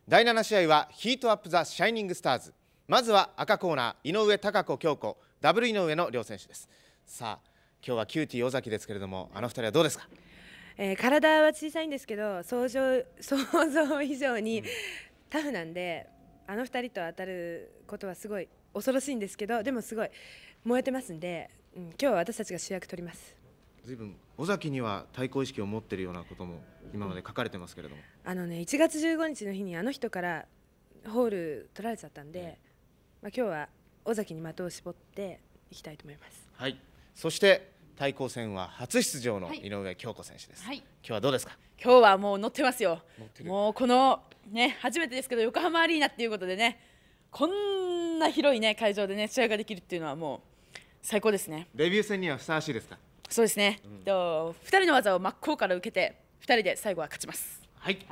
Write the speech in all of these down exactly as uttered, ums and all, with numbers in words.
だいなな試合はヒートアップザシャイニングスターズ。まずは赤コーナー井上貴子京子ダブル井上の両選手です。さあ今日はキューティー尾崎ですけれども、あの二人はどうですか？ えー、体は小さいんですけど想像、想像以上にタフなんで、あの二人と当たることはすごい恐ろしいんですけど、でもすごい燃えてますんで、うん、今日は私たちが主役取ります。 ずいぶん尾崎には対抗意識を持っているようなことも今まで書かれてますけれども、 あのねいちがつじゅうごにちの日にあの人からホール取られちゃったんで、まあ、今日は尾崎に的を絞っていきたいと思います。 はい、そして対抗戦は初出場の井上京子選手です、はい、今日はどうですか？ 今日はもう乗ってますよ。もうこのね初めてですけど横浜アリーナっていうことでね、こんな広いね会場でね試合ができるっていうのはもう最高ですね。 デビュー戦にはふさわしいですか？ そうですね、うん、とふたりの技を真っ向から受けてふたりで最後は勝ちます。 はい、 はい、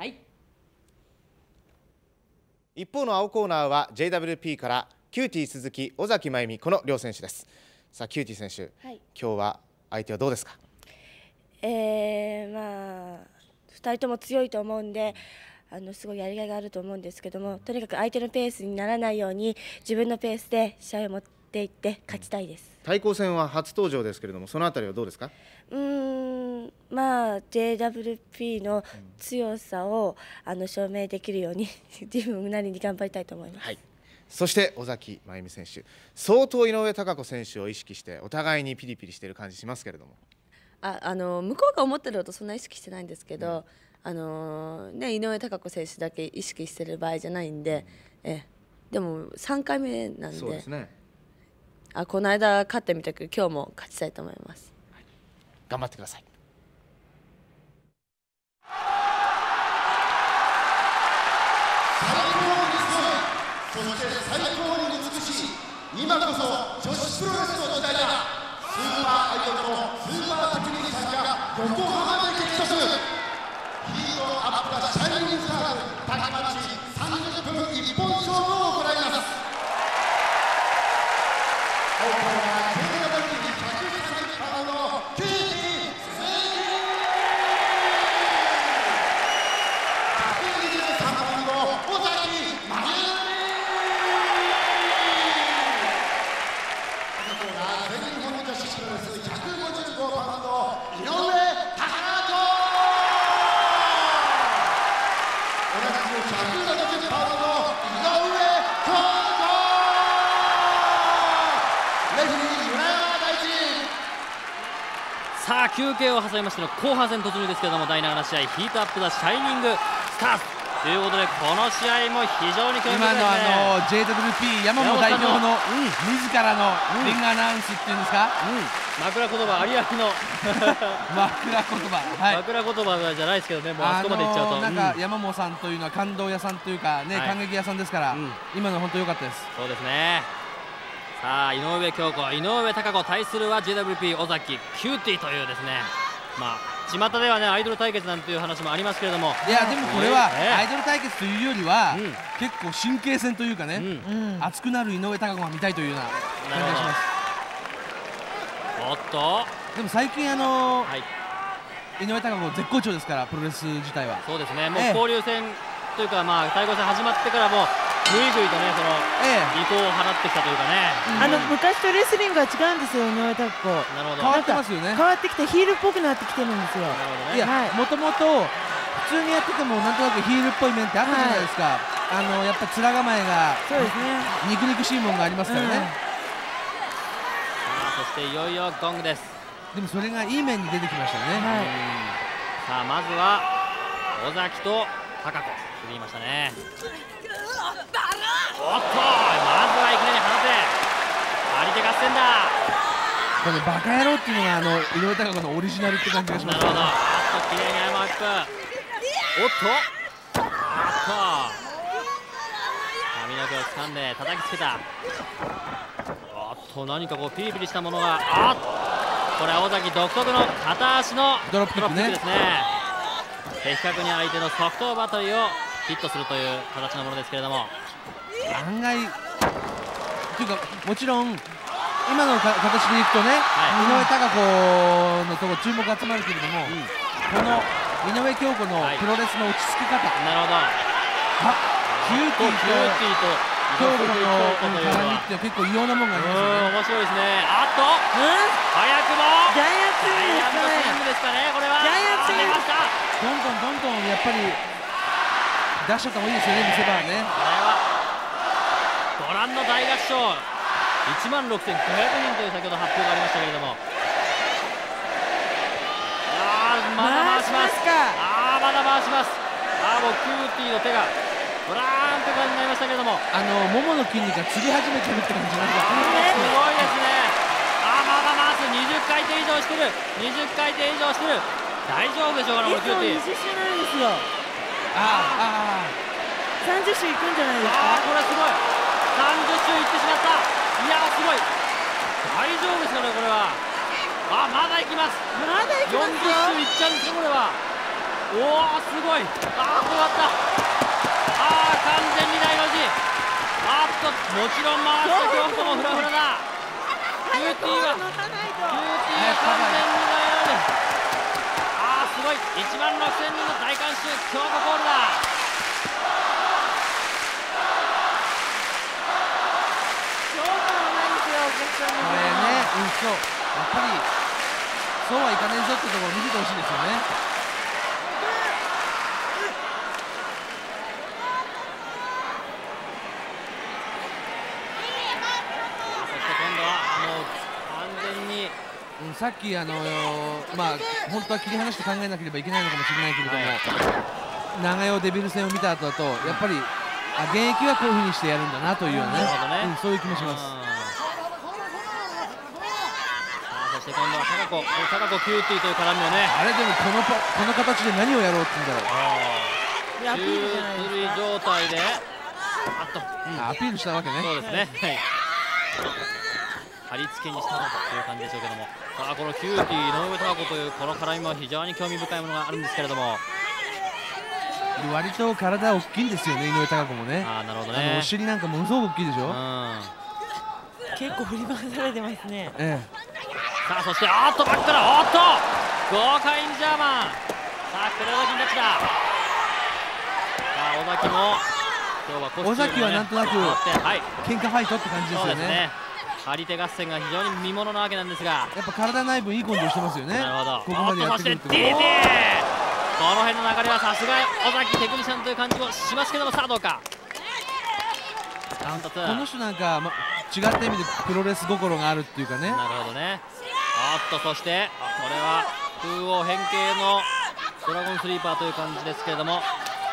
一方の青コーナーは ジェイダブリューピー からキューティー鈴木尾崎真由美この両選手です。さあキューティー選手、はい、今日は相手はどうですか？ えー、まあふたりとも強いと思うんで、あのすごいやりがいがあると思うんですけども、とにかく相手のペースにならないように自分のペースで試合を持っていって勝ちたいです。 対抗戦は初登場ですけれども、そのあたりはどうですか？ うーん、まあ ジェイダブリューピー の強さをあの証明できるように自分なりに頑張りたいと思います。はい、 そして尾崎真由美選手、相当井上貴子選手を意識してお互いにピリピリしている感じしますけれども。 ああの向こうが思ってることそんな意識してないんですけど、うん、あのね、井上貴子選手だけ意識してる場合じゃないんで、うん、えでもさんかいめなんで、 そうですね、 あこの間勝ってみたけど今日も勝ちたいと思います。 はい、頑張ってください。 そして最高に美しい今こそ女子プロレスの時代だ。スーパーアイドルとスーパーテクニシャンが横浜で激突。ヒートアップザシャイニングスターズタッグマッチさんじゅっぷん一本勝負を行います。青コーナー ジェイダブリューピーひゃくさんじゅっパウンドのキューティー鈴木、ひゃくにじゅうさんパウンド尾崎真由美、 さあ休憩を挟みましての後半戦突入ですけれども、だいなな試合ヒートアップザシャイニングスターズということで、この試合も非常に興味深いですね。 今のあの ジェイダブリューピー 山本代表の自らのリングアナウンスっていうんですか、 うん、枕言葉ありありの枕言葉、はい、 枕言葉じゃないですけどね、もうあそこまでいっちゃうと、 なんか山本さんというのは感動屋さんというかね、はい、感激屋さんですから、うん、今の本当良かったです。 そうですね。さあ井上京子、井上貴子対するは ジェイダブリューピー 尾崎キューティーというですね、まあ巷ではねアイドル対決なんていう話もありますけれども、 いやでもこれはアイドル対決というよりは、うん、結構神経戦というかね、うん、熱くなる井上貴子が見たいというような感じがします。 おっとでも最近あのーはい、井上貴子絶好調ですから、プロレス自体は。 そうですね、もう交流戦というか、まあ対抗戦始まってからもぐいぐいとね、その、ええ、意向を払ってきたというかね、 うん、あの昔とレスリングは違うんですよ、井上貴子。 なるほど、 変わってますよね。 変わってきてヒールっぽくなってきてるんですよ。 なるほどね。 いや、もともと普通にやっててもなんとなくヒールっぽい面ってあったじゃないですか、はい、あのやっぱ面構えがそうですね、肉肉しいもんがありますからね、うん、さあそしていよいよゴングです。 でもそれがいい面に出てきましたね、はい、 さあまずは尾崎と貴子振りましたね。おっと、まずはいきなり放て張り手合戦だ。 このバカ野郎っていうのがあの井上貴子のオリジナルって感じがします。 なるほど、あっと綺麗にアイマーアップ、おっとあっと髪の毛を掴んで叩きつけた。おっと何かこうピリピリしたものが、あっこれは尾崎独特の片足のドロップキックね。 ですね。的確に相手のソフトバトリをヒットするという形のものですけれども、 案外というかもちろん今のか形でいくとね、はい、井上貴子のところ注目集まるけれども、うん、この井上京子のプロレスの落ち着き方、 はい、なるほど、 あキューティーと京子の絡みって結構異様なもんがありますよね。 面白いですね。あっと早くもジャイアンツジャイアントスイングですかね、これは。 ジャイアンツ決めました。 どんどんどんどんやっぱり出しちゃった方がいいですよね、見せ場はね。 これはご覧の大合唱、いちまんろくせんごひゃくにんという先ほど発表がありましたけれども、あーまだ回します。あーまだ回します。あーもうキューティーの手がブラーンという感じになりましたけれども、 あのももの筋肉がつり始めてるって感じなんかすごいですね。あーまだ回す。にじゅっかいてん以上してる。にじゅっかいてん以上してる。大丈夫でしょうかね、これキューティー。 にじゅっしゅなんですよ。 ああさんじゅっしゅいくんじゃないですか。 あーこれすごい。さんじゅっしゅいってしまった。いやーすごい。大丈夫ですかね、これは。あーまだいきます。 まだいきよんじゅっますよ。 しゅいいっちゃうんですか、これは。おおすごい。ああ怖かった。ああ完全に大の字。あーっともちろん回した京子もフラフラだ。キューティーはキューティーは完全に大の字。ああすごい。いちまんろくせんにんの大観衆、京子コールだ。 これね、うん、そうやっぱりそうはいかねえぞってところを見せてほしいですよね。 そして今度はもう完全に、 うん、さっきあのまあ本当は切り離して考えなければいけないのかもしれないけれども、長与デビル戦を見た後だとやっぱりあ現役はこういうふうにしてやるんだなというようなね、うん、そういう気もします。 そして今度は高子、高子キューティーという絡みをね。 あれでもこのパこの形で何をやろうって言うんだろう。 いやアピールじゃないですか。 中吊り状態であっと、うん、 アピールしたわけね。 そうですね、はい、貼り付けにしたという感じでしょうけども、さあこのキューティー井上貴子というこの絡みも非常に興味深いものがあるんですけれども、 割と体大きいんですよね、井上貴子もね。 あーなるほどね。 あのお尻なんかものすごく大きいでしょ。うん、 結構振り回されてますね。 ええ、 さあそしてあーっとバックからおっと豪快にジャーマン。さあ黒崎にタッチだ。さあ尾崎も今日はコスチュームをね、 尾崎はなんとなくはい、 喧嘩ファイトって感じですよね。 そうですね。張り手合戦が非常に見ものなわけなんですが、 やっぱ体内部いい根性してますよね。 なるほど。 ここまでやってくるってこと。 おっとそして ディーティー この辺の流れはさすが尾崎テクニシャンという感じもしますけども、さあどうか。カウントツー。 この人なんか、ま、違った意味でプロレス心があるっていうかね。 なるほどね。おっとそしてあこれは風王変形のドラゴンスリーパーという感じですけれども、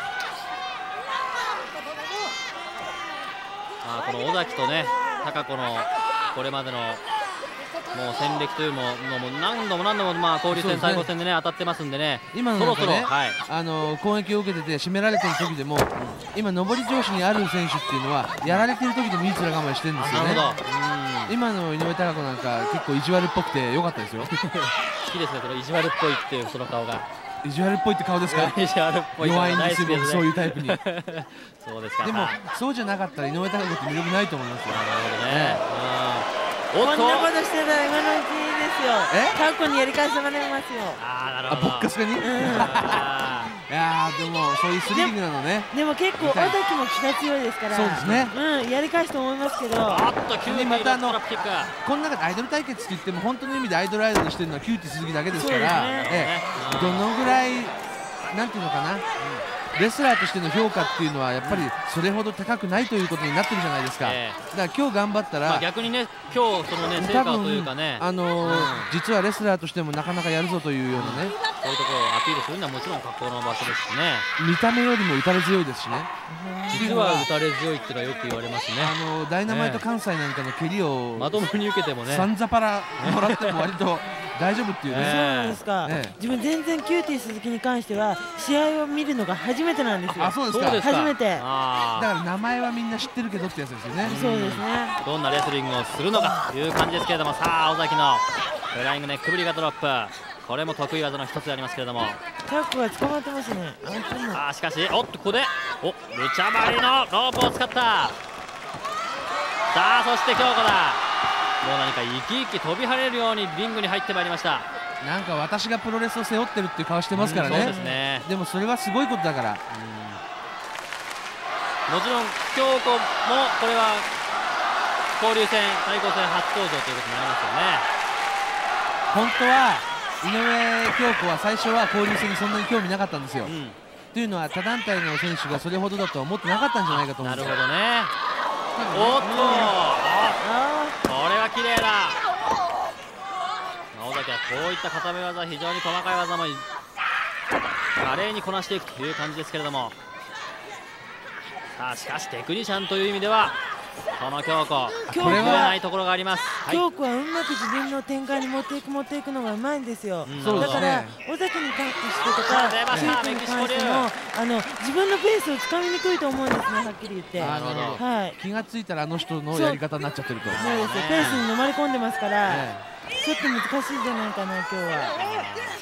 あこの尾崎とね貴子のこれまでのもう戦歴というのももう何度も何度もまあ交流戦最後戦でね当たってますんでね、 今のなんかね、 そろそろ、はい、 あの攻撃を受けてて締められてる時でも、うん、今上り調子にある選手っていうのはやられてる時でもいい面構えしてるんですよね。 なるほど。うん、 今の井上貴子なんか結構意地悪っぽくて良かったですよ。 好きですね、その意地悪っぽいっていうその顔が。 意地悪っぽいって顔ですか。 意地悪っぽい顔が弱いんですよ、僕そういうタイプに。 そうですか。 でもそうじゃなかったら井上貴子って魅力ないと思いますよ。 なるほどね。 こんなことしてたら今のうちですよ。過去にやり返されますよ。 ああなるほど。 あ、ボッカスカに。いやーでもそういうスリリングなのね。 でも結構尾崎も気が強いですから。 そうですね。 うん、やり返すと思いますけど。 あっとキューティーのトラップキック。 この中でアイドル対決って言っても本当の意味でアイドルアイドルしてるのはキューティー鈴木だけですから、ええ、どのぐらいなんていうのかな。レスラーとしての評価っていうのはやっぱりそれほど高くないということになってるじゃないですか。えー、だから今日頑張ったら、まあ、 逆にね今日そのね成果というかね、 あのーうん、実はレスラーとしてもなかなかやるぞというようなね、うん、 そういうところをアピールするのはもちろん格好の場所ですしね、 見た目よりも打たれ強いですしね。 実は打たれ強いっていうのはよく言われますね。 あのー、ダイナマイト関西なんかの蹴りをまともに受けてもね、 さんざぱらもらっても割と大丈夫っていうね。 そうなんですか。ええ、自分全然キューティー鈴木に関しては試合を見るのが初めてなんですよ。 あ、そうですか。 初めて。だから名前はみんな知ってるけどってやつですよね。 そうですね。 どんなレスリングをするのかという感じですけれども、さあ尾崎のフライングネックブリガドロップ、これも得意技の一つでありますけれども、 タックが捕まってますね。 ああしかしおっとここでおルチャバリのロープを使った。さあそして京子だ。もう何か生き生き飛び跳ねるようにリングに入ってまいりました。 なんか私がプロレスを背負ってるっていう顔してますからね。 うん、そうですね。 でもそれはすごいことだから。 もちろん京子もこれは交流戦対抗戦初登場ということになりますよね。 本当は井上京子は最初は交流戦にそんなに興味なかったんですよ。うん、というのは他団体の選手がそれほどだとは思ってなかったんじゃないかと思うんですよ。 なるほどね。おっと、これは綺麗だ。尾崎はこういった固め技、非常に細かい技も華麗にこなしていくという感じですけれども、さあしかしテクニシャンという意味ではこの京子ぶれないところがあります。 京子はうまく自分の展開に持っていく持っていくのがうまいんですよ。だから尾崎にタッチしてとかシュートに関してもあの自分のペースをつかみにくいと思うんですね、はっきり言って。 なるほど、はい、気がついたらあの人のやり方になっちゃってると。 そうですよ、ペースに飲まれ込んでますから、ね、ちょっと難しいんじゃないかな今日は。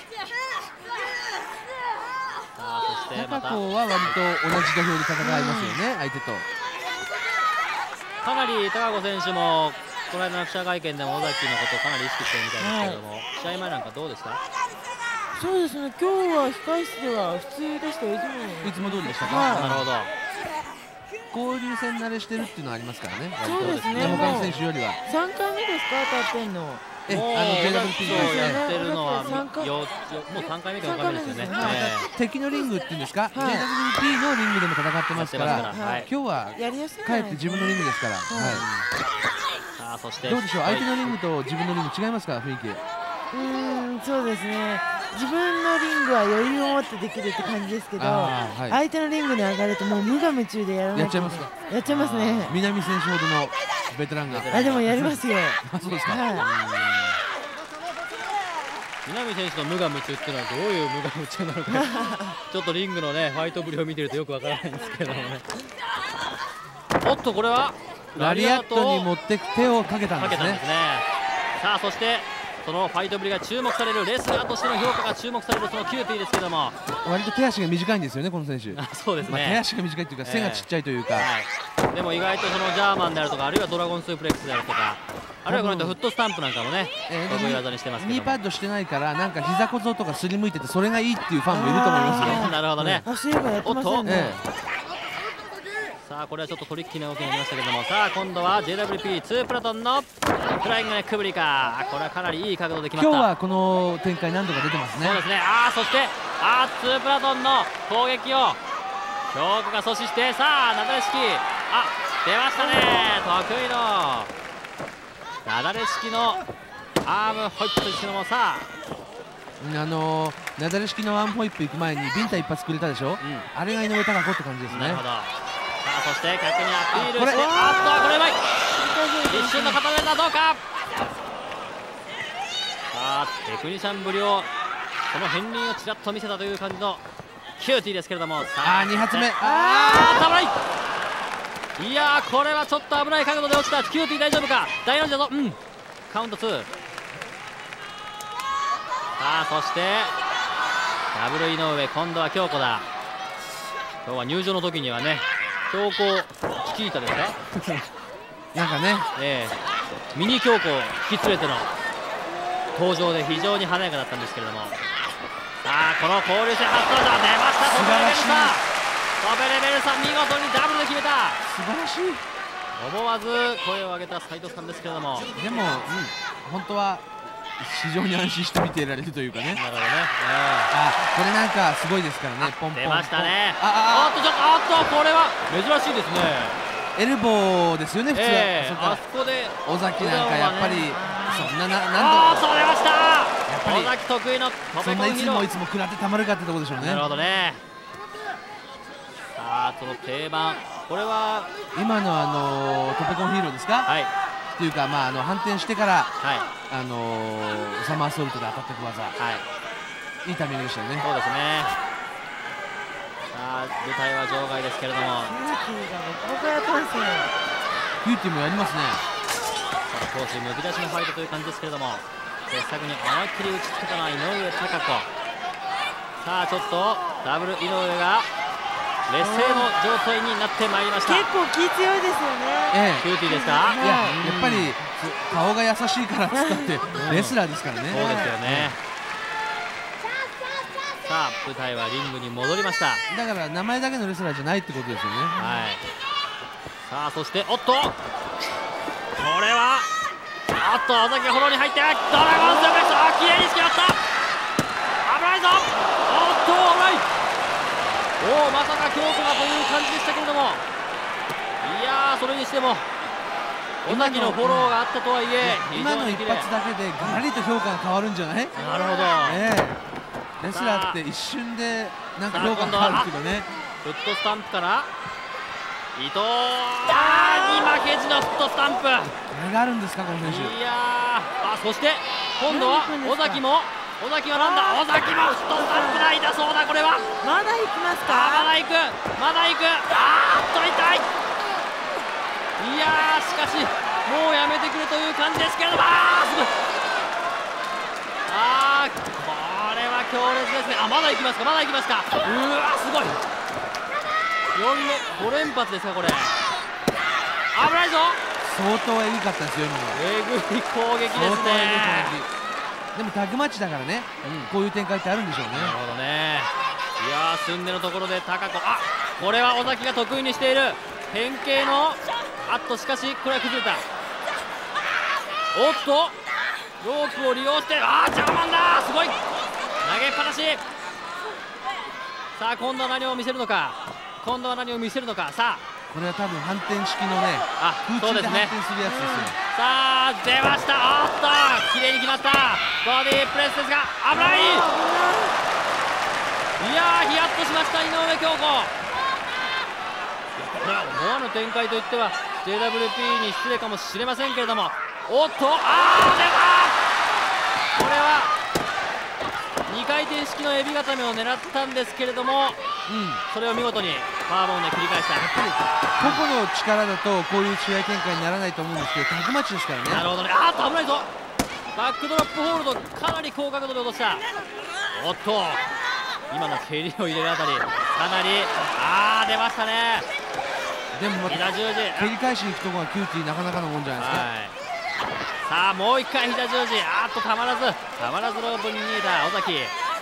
高子は割と同じ土俵で戦いますよね、うん、相手と。 かなり高子選手もこの間の記者会見でも尾崎のことをかなり意識してるみたいですけれども、はい、試合前なんかどうでした？ そうですね、今日は控室では普通でしたよ、いつもいつも通りでしたか。 はい、なるほど。 交流戦慣れしてるっていうのはありますからね。 そうですね、 他の選手よりは。 さんかいめですか、当たってんの。 え、あの ジェイダブリューピーをやってるのはよもうさんかいめかよんかいめですよね。 敵のリングっていうんですか、ジェイダブリューピー のリングでも戦ってますから、今日は帰って自分のリングですから。さあそしてどうでしょう、相手のリングと自分のリング違いますか、雰囲気。 うーん、そうですね、自分のリングは余裕を持ってできるって感じですけど、はい、相手のリングに上がるともう無我夢中でやらない。 やっちゃいますか。 やっちゃいますね。 南選手ほどのベテランが。 あ、でもやりますよ。 あ、そうですか。 はい、 南選手の無我夢中っていうのはどういう無我夢中なのかちょっとリングのねファイトぶりを見てるとよくわからないんですけどもね。おっとこれはラリアットに持ってく手をかけたんですね。 さあそしてそのファイトぶりが注目される、レスラーとしての評価が注目されるそのキューティーですけども、 割と手足が短いんですよねこの選手。 そうですね、 まあ、手足が短いというか背がちっちゃいというか、 えーはい、でも意外とそのジャーマンであるとか、あるいはドラゴンスープレックスであるとか、あるいはこの人フットスタンプなんかもね得意技にしてますけども、 ニーパッドしてないからなんか膝小僧とかすりむいててそれがいいっていうファンもいると思いますよ。 なるほどね。 あ、そういえばやってませんね。 さあこれはちょっとトリッキーな動きになりましたけども、さあ今度は ジェイダブリューピーツー プラトンのフライングネックブリカ、これはかなりいい角度で決まった。 今日はこの展開何度か出てますね。 そうですね。ああそしてあーツープラトンの攻撃を京子が阻止して、さあなだれ式、あ出ましたね、得意のなだれ式のアームホイップですけども、さああのー、なだれ式のアームホイップ行く前にビンタ一発くれたでしょ、うん、あれが井上貴子って感じですね。 なるほど。さあそして逆にアピールして、あっとこれうまい、一瞬の片目だ、どうか。さあテクニシャンぶりをその片鱗をちらっと見せたという感じのキューティーですけれども、さあに発目、 あー危ない、いやーこれはちょっと危ない角度で落ちた。キューティー大丈夫か、大の字だぞ、うん、カウントツー。さあそしてダブル井上、今度は京子だ。今日は入場の時にはね京子チキータですかなんかね、 えー、ミニ京子を引き連れての登場で非常に華やかだったんですけれども、さあこの交流戦初登場出ました、トベレベルサトベレベルサ見事にダブルで決めた、 素晴らしい。 思わず声を上げた斉藤さんですけれども、 でも、うん、本当は非常に安心して見ていられるというかね。 なるほどね、 あこれなんかすごいですからね、ポンポン出ましたね。 ああっとちょっとあっとこれは珍しいですね。 エルボーですよね普通は、 えー、あそこで尾崎なんかやっぱり、ね、そんなな何度あそれました、やっぱり尾崎得意のそんないつもいつも食らってたまるかってところでしょうね。 なるほどね。さあその定番、これは今のあのトペコンヒーローですか、 はいというか、まあ、あの反転してから、 はい、 あのー、サマーソルトで当たっていく技、はい、いいタイミングでしたよね。 そうですね。さあ舞台は場外ですけれども、 キューティーもやりますね。 さあコースむき出しのファイトという感じですけれども、傑作に思いっきり打ちつけたのは井上貴子。さあちょっとダブル井上が劣勢の状態になってまいりました。 結構気強いですよね。 ええ、 キューティーですか。 いや、やっぱり顔が優しいからっつったってレスラーですからね。 そうですよね。ささあ舞台はリングに戻りました。 だから名前だけのレスラーじゃないってことですよね。 はい。さあそしておっとこれはあっと尾崎がフォローに入ってドラゴンズのベスト、あ綺麗に決まった。危ないぞ。おっと危ない。おおまさか強固なという感じでしたけれども、いやーそれにしても尾崎のフォローがあったとはいえ今の一発だけでガラリと評価が変わるんじゃない？ なるほど、 ええ、レスラーって一瞬でなんか評価が変わるけどね。 フットスタンプから伊藤あーに負けじのフットスタンプ、これがあるんですかこの選手。 いやーあそして今度は尾崎も尾崎はなんだ尾崎もフットスタンプないだそうだ。これはまだ行きますか？ まだ行くまだ行く。あーっと痛い。いやーしかしもうやめてくれという感じですけれども、あーすごい。あーこれは強烈ですね。あまだ行きますかまだ行きますか。うわーすごい。よんれご連発ですかこれ。危ないぞ。 相当えぐかったですよ今の。 えぐい攻撃ですね。 でもタッグマッチだからね、うん、こういう展開ってあるんでしょうね。 なるほどね。いやー寸出のところで高子、あこれは尾崎が得意にしている変形のあっとしかしこれは崩れた。おっとロープを利用してあージャーマンだすごい投げっぱなし。さあ今度は何を見せるのか今度は何を見せるのか。さあこれは多分反転式のねあ空中で反転するやつですよ。 さあ出ました。おっと綺麗に決まったボディープレスですが危ない。いやーヒヤッとしました井上京子。これは思わぬ展開といっては ジェイダブリューピー に失礼かもしれませんけれども、おっとあー出た。これはにかい転式のエビ固めを狙ったんですけれども、うん、それを見事にパワーボーンで切り返した。やっぱり個々の力だとこういう試合展開にならないと思うんですけどタッグマッチですからね。 なるほどね。あーっと危ないぞ。バックドロップホールドかなり高角度で落とした。おっと今の蹴りを入れるあたりかなりあー出ましたね。 でもまた膝十字蹴り返しに行くところがキューティーなかなかのもんじゃないですか。 はい、さあもう一回膝十字あーっとたまらずたまらずロープに逃げた尾崎。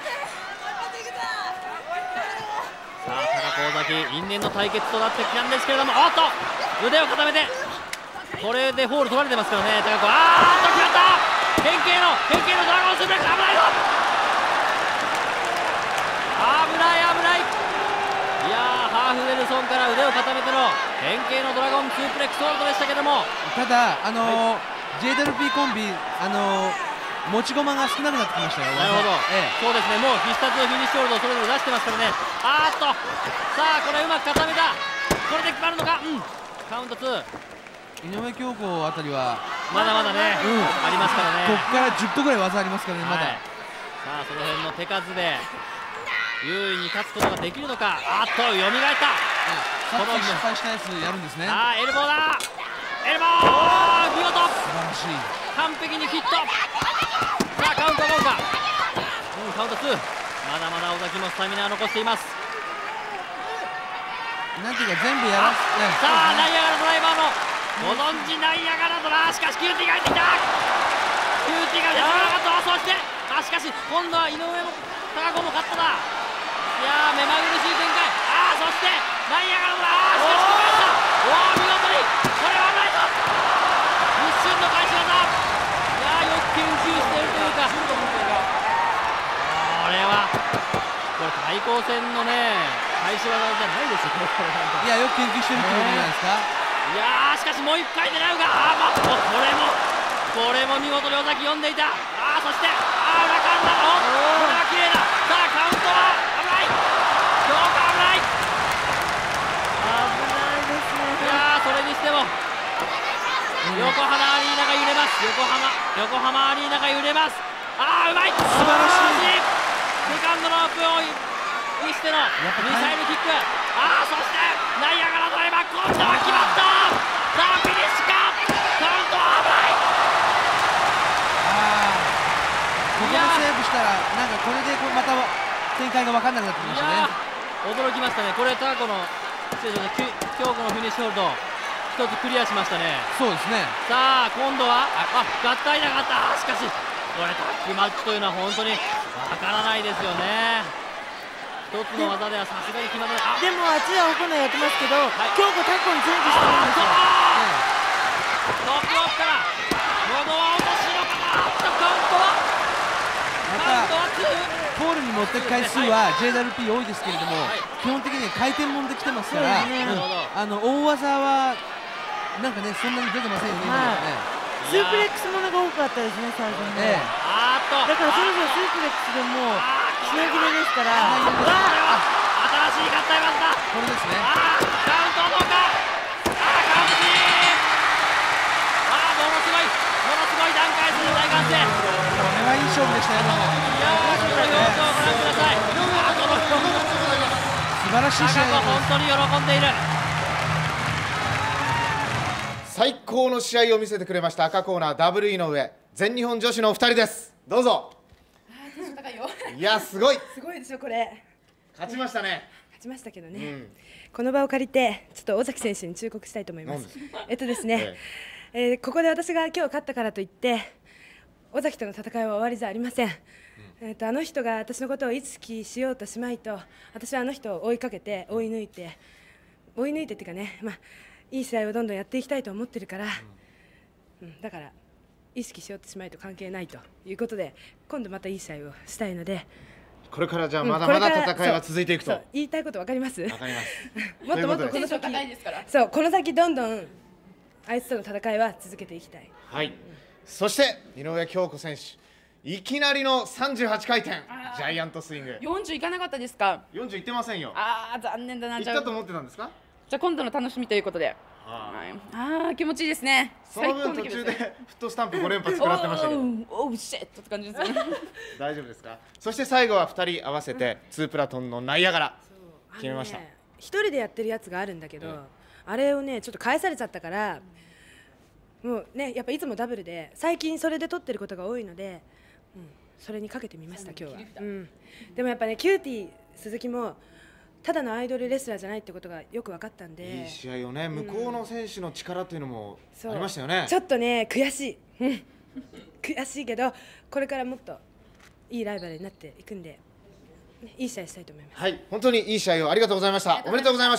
さあ高子尾崎因縁の対決となってきたんですけれども、おっと腕を固めてこれでホール取られてますからね高子。あーっと決まった。変形の変形のドラゴンスープレックス危ないぞ。危ない危ない。いやーハーフウェルソンから腕を固めての変形のドラゴンスープレックスホールドでしたけども、 ただあのーはい、ジェイダブリューピー コンビあのー持ち駒が少なくなってきましたよ。 なるほど、ええ、そうですね。もう必殺のフィニッシュホールドをそれぞれ出してますからね。あーっとさあこれうまく固めた。これで決まるのか。うんカウントツー。 井上京子あたりはまだまだね、うん、ありますからね。 ここからじゅっこぐらい技ありますからねまだ、はい、 さあその辺の手数で優位に立つことができるのか。あっと蘇った、うん、 さっき失敗したやつやるんですね。 あーエルボーだエルボー見事素晴らしい完璧にヒット。さあカウントどうか。うんカウントツー。まだまだ尾崎もスタミナを残しています。 なんていうか全部やらす、 ね、さあ、ね、ナイアガラドライバーのご存知ナイアガラドラ。しかしキューティーが入ってきた。キューティーが出てなかった。そしてあしかし今度は井上も高子も勝ったな。いやー目まぐるしい展開。あーそしてナイアガラドラ。あーしかし決まった。おお見事にこれはないぞ。一瞬の返し技。いやーよく研究しているというか、これはこれ対抗戦のね返し技じゃないですよ。 いやよく研究してるってことじゃないですか。 いやーしかしもう一回狙うが、あー、まあ、これもこれも見事に尾崎読んでいた。あーそしてあー裏かんだ。おこれは綺麗だ。さあカウントは危ない。強化危ない。 危ないですね。 いやーそれにしても横浜アリーナが揺れます。横浜横浜アリーナが揺れます。あーうまい素晴らしい。 セカンドロープをにしてのミサイルキック。あーそしてナイアガラドライバー今度は決まった。さあフィニッシュか。カウントは危ない。 あーここでセーブしたらなんかこれでこうまた展開が分かんなくなってきましたね。 驚きましたね。これタコの失礼しました。京子のフィニッシュホールド一つクリアしましたね。 そうですね。 さあ今度はあ合体なかった。しかしこれタッグマッチというのは本当にわからないですよね。 一つの技ではさすがに決まらない。あでもあっちは行いやってますけど、 い京子タッコにチェンジしてるんですよ。 ノックオフから喉は落としのかな。カウントはカウントはツー。 ポールに持っていく回数は ジェイダブリューピー 多いですけれども、基本的に回転もんできてますから、 そうですねうんあの大技はなんかねそんなに出てませんよね。 はい今のねスープレックスものが多かったですね、最初にね。 ええあーっとだからそろそろスープレックスでもう品切れですから。 新しい合体技だ。 これですね。 あーカウントはどうか。あーカウントキーあーものすごいものすごい段階する大歓声。 これはいい勝負でしたよ。 いやーこの表情をご覧ください。あーこの素晴らしい試合高子本当に喜んでいる。 最高の試合を見せてくれました赤コーナーダブル井上全日本女子のお二人です。どうぞ。 テンション高いよ。 いやすごいすごいでしょこれ。 勝ちましたね。 勝ちましたけどね、 うんこの場を借りてちょっと尾崎選手に忠告したいと思います。えっとですね、えーここで私が今日勝ったからといって尾崎との戦いは終わりじゃありません。えっとあの人が私のことを意識しようとしまいと私はあの人を追いかけて追い抜いて追い抜いてっていうかね、まあいい試合をどんどんやっていきたいと思ってるから、うん、だから意識しようとしまいと関係ないということで今度またいい試合をしたいので、 これからじゃあうんまだまだこれから戦いは続いていくと。 そうそう言いたいことわかります。 わかりますもっともっとということでこの先テンション高いですから。 そうこの先どんどんあいつとの戦いは続けていきたい。 はいそして井上京子選手いきなりのさんじゅうはちかいてんジャイアントスイングよんじゅういかなかったですか。 よんじゅういってませんよ。 ああ残念だな。じゃあいったと思ってたんですか。 じゃあ今度の楽しみということで。はいああ気持ちいいですね。 その分途中でフットスタンプご連発食らってましたけどおうシェットって感じですね。 大丈夫ですか。そして最後はふたり合わせてツープラトンの内野柄決めました。 あのね一人でやってるやつがあるんだけど、 ええあれをねちょっと返されちゃったから、もうねやっぱいつもダブルで最近それで取ってることが多いので、うん、それにかけてみました今日は、うん、でもやっぱねキューティー鈴木もただのアイドルレスラーじゃないってことがよく分かったんで、 いい試合をね向こうの選手の力というのもそうありましたよね。 ちょっとね悔しい、うん、悔しいけどこれからもっといいライバルになっていくんで、ね、いい試合したいと思います。 はい本当にいい試合をありがとうございました。おめでとうございました。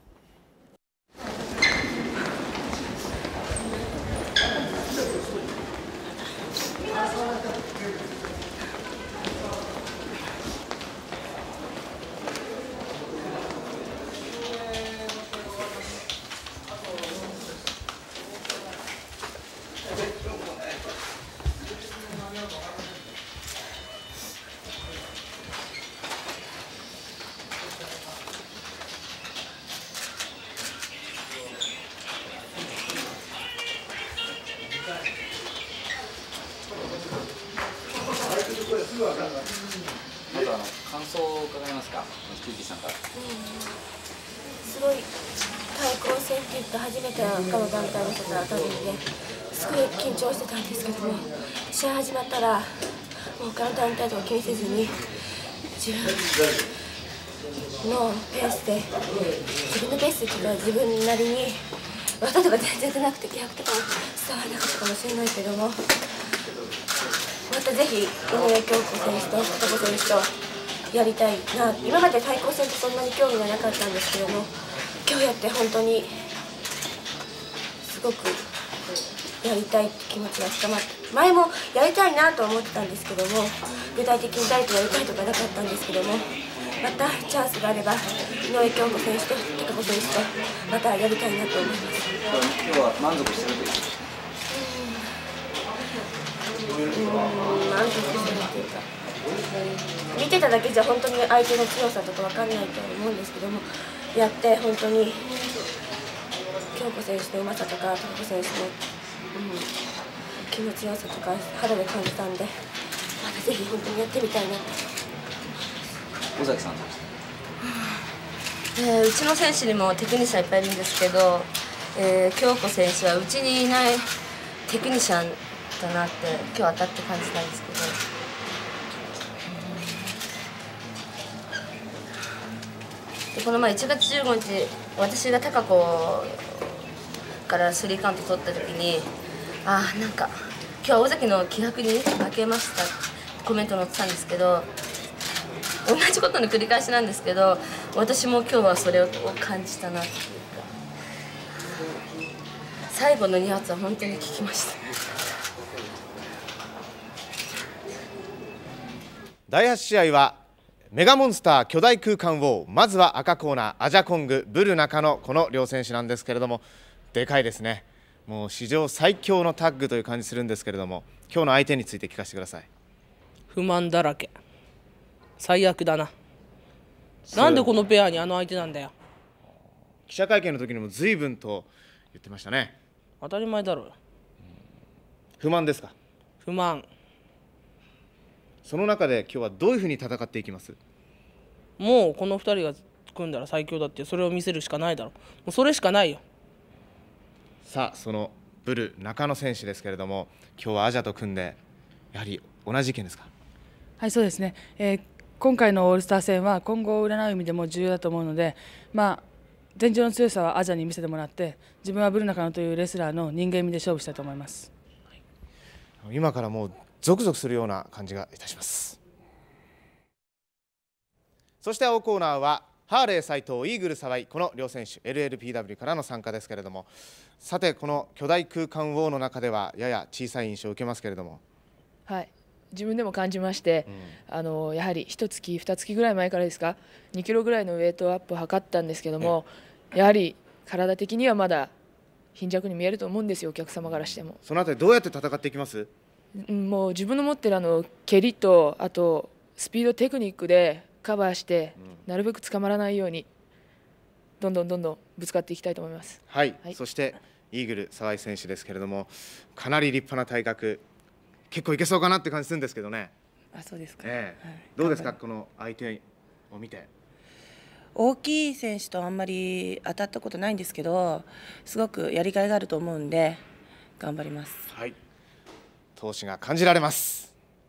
まずあの感想を伺いますか、キューティーさんから。 すごい対抗戦って言って初めて他の団体の人と当たるんですごい緊張してたんですけども、試合始まったらもう他の団体とか気にせずに自分のペースで自分のペースっていうか自分なりに技とか全然出なくて逆とかも伝わらなかったかもしれないけども、またぜひ井上京子選手と高子選手とやりたいな。今まで対抗戦ってそんなに興味がなかったんですけども、今日やって本当にすごくやりたいって気持ちが深まって、前もやりたいなと思ってたんですけども、具体的に誰とやりたいとかなかったんですけども、またチャンスがあれば井上京子選手と高子選手とまたやりたいなと思います。 今日は満足してるといううーん、満足してるっていうか、見てただけじゃ本当に相手の強さとか分かんないと思うんですけども、やって本当に京子選手のうまさとか高子選手の、うん、気の強さとか肌で感じたんで、またぜひ本当にやってみたいなと。 尾崎さん、 えーうちの選手にもテクニシャンいっぱいいるんですけど、えー、京子選手はうちにいないテクニシャンだなって今日当たって感じたんですけど、でこの前いちがつじゅうごにち私が高子からスリーカウント取った時に、ああなんか今日は尾崎の気迫に負けましたってコメント載ってたんですけど、 同じことの繰り返しなんですけど、私も今日はそれを感じたなっていうか、最後のに発は本当に効きました。 だいはち試合はメガモンスター巨大空間ウォー、まずは赤コーナーアジャコングブル中野、この両選手なんですけれども、でかいですね。もう史上最強のタッグという感じするんですけれども、今日の相手について聞かせてください。 不満だらけ、最悪だな。なんでこのペアにあの相手なんだよ。 記者会見の時にも随分と言ってましたね。 当たり前だろうよ。 不満ですか？ 不満。 その中で今日はどういうふうに戦っていきます？ もうこのふたりが組んだら最強だって、それを見せるしかないだろう。もうそれしかないよ。 さあ、そのブル中野選手ですけれども、今日はアジャと組んでやはり同じ意見ですか？ はい、そうですね、えー、今回のオールスター戦は今後を占う意味でも重要だと思うので、まあ、前場の強さはアジャに見せてもらって、自分はブル中野というレスラーの人間味で勝負したいと思います。 今からもうゾクゾクするような感じがいたします。そして青コーナーはハーレー斉藤、イーグル沢井、この両選手 エルエルピーダブリュー からの参加ですけれども、さてこの巨大空間ウォーの中ではやや小さい印象を受けますけれども。 はい、自分でも感じまして、うん、あのやはり一月二月ぐらい前からですか、にキロぐらいのウェイトアップを測ったんですけども、やはり体的にはまだ貧弱に見えると思うんですよ、お客様からしても。 そのあたりどうやって戦っていきます？ もう自分の持ってるあの蹴りと、あとスピードテクニックでカバーして、うん、なるべく捕まらないようにどんどんどんどんぶつかっていきたいと思います。 はい、はい、そしてイーグル沢井選手ですけれども、かなり立派な体格、結構いけそうかなって感じするんですけどね。 あ、そうですか、 ええ、はい、どうですか、この相手を見て。 大きい選手とあんまり当たったことないんですけど、すごくやりがいがあると思うんで頑張ります。 はい、闘志が感じられます。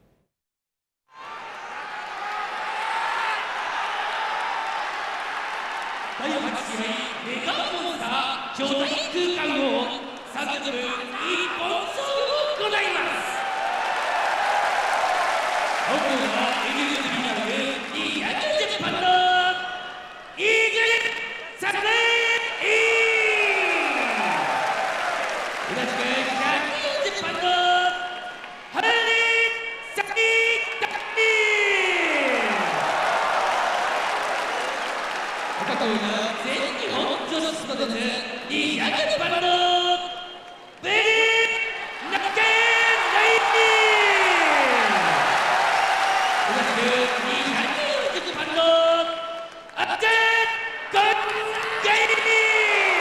だいはち試合メガモンスター巨大空間をさん局一本勝負を行います。青コーナー エヌエルビーダブリューにひゃくじゅっパンドイーグルサプレーイン、同じくひゃくよんじゅっパンドハレーサキダキ赤コーナー全日本女子プロレスにひゃくパンドベリーナッケンライン、同じくにひゃくよんじゅっパンドアッチェゴンゲイリー。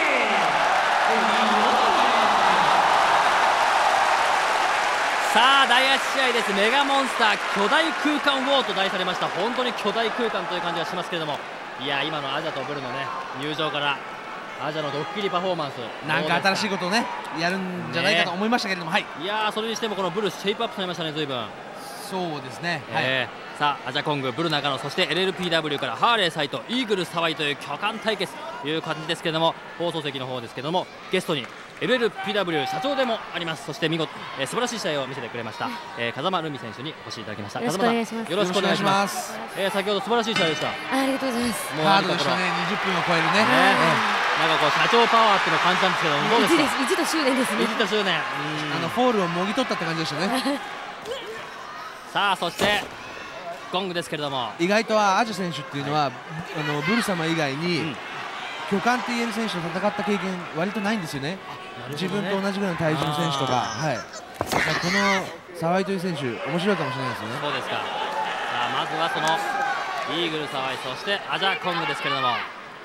さあだいはち試合です。メガモンスター巨大空間ウォーと題されました。本当に巨大空間という感じがしますけれども、いや今のアジャとブルのね入場からアジャのドッキリパフォーマンス、 なんか新しいことをねやるんじゃないかと思いましたけれども、はい、 いやそれにしてもこのブルシェイプアップされましたね、随分。 そうですね、 えーはい、さあアジャコング、ブル中野、そして エルエルピーダブリュー からハーレー斉藤、イーグル沢井という巨漢対決という感じですけれども、放送席の方ですけれどもゲストに エルエルピーダブリュー 社長でもあります、そして見事、えー、素晴らしい試合を見せてくれました、えー、風間ルミ選手にお越しいただきました。 よろしくお願いします。 よろしくお願いします。えー、先ほど素晴らしい試合でした。 あ, ありがとうございます。 もうハードでしたね、にじゅっぷんを超えるね、ね、 なんかこう社長パワーっていうのを感じたんですけども、どうですか？ いちと執念ですね。 いちと執念、 あのフォールをもぎ取ったって感じでしたねさあそしてゴングですけれども、 意外とはアジャ選手っていうのは、はい、あのブル様以外に、うん、巨漢って言える選手と戦った経験割とないんですよね。ね、自分と同じぐらいの体重の選手とか、はい、この沢井という選手面白いかもしれないですよね。 そうですか。さあまずはそのイーグル沢井、そしてアジャコングですけれども、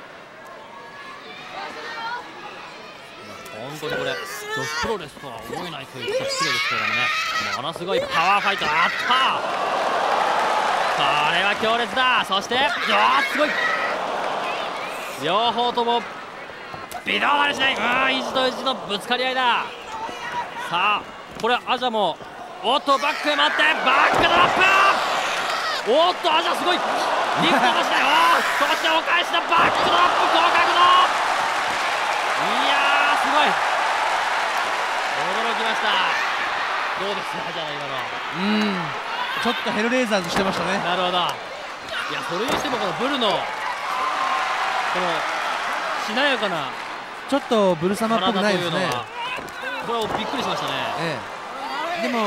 本当にこれ女子プロレスとは思えないというか失礼ですけれどもね、ものすごいパワーファイト、あった、これは強烈だ。そしてすごい、両方とも微動だにしない、うん、意地と意地のぶつかり合いだ。さあこれアジャもおっとバックへ回ってバックドロップ、おっとアジャすごいリフトもしない、おーそしてお返しだ、バックドロップ合格の、いやーすごい驚きました。どうですかアジャの今の。 うん、ちょっとヘルレーザーズしてましたね。 なるほど。 いやそれにしてもこのブルのこのしなやかなちょっとブル様っぽくないですね。 これをびっくりしましたね。 ええ、でも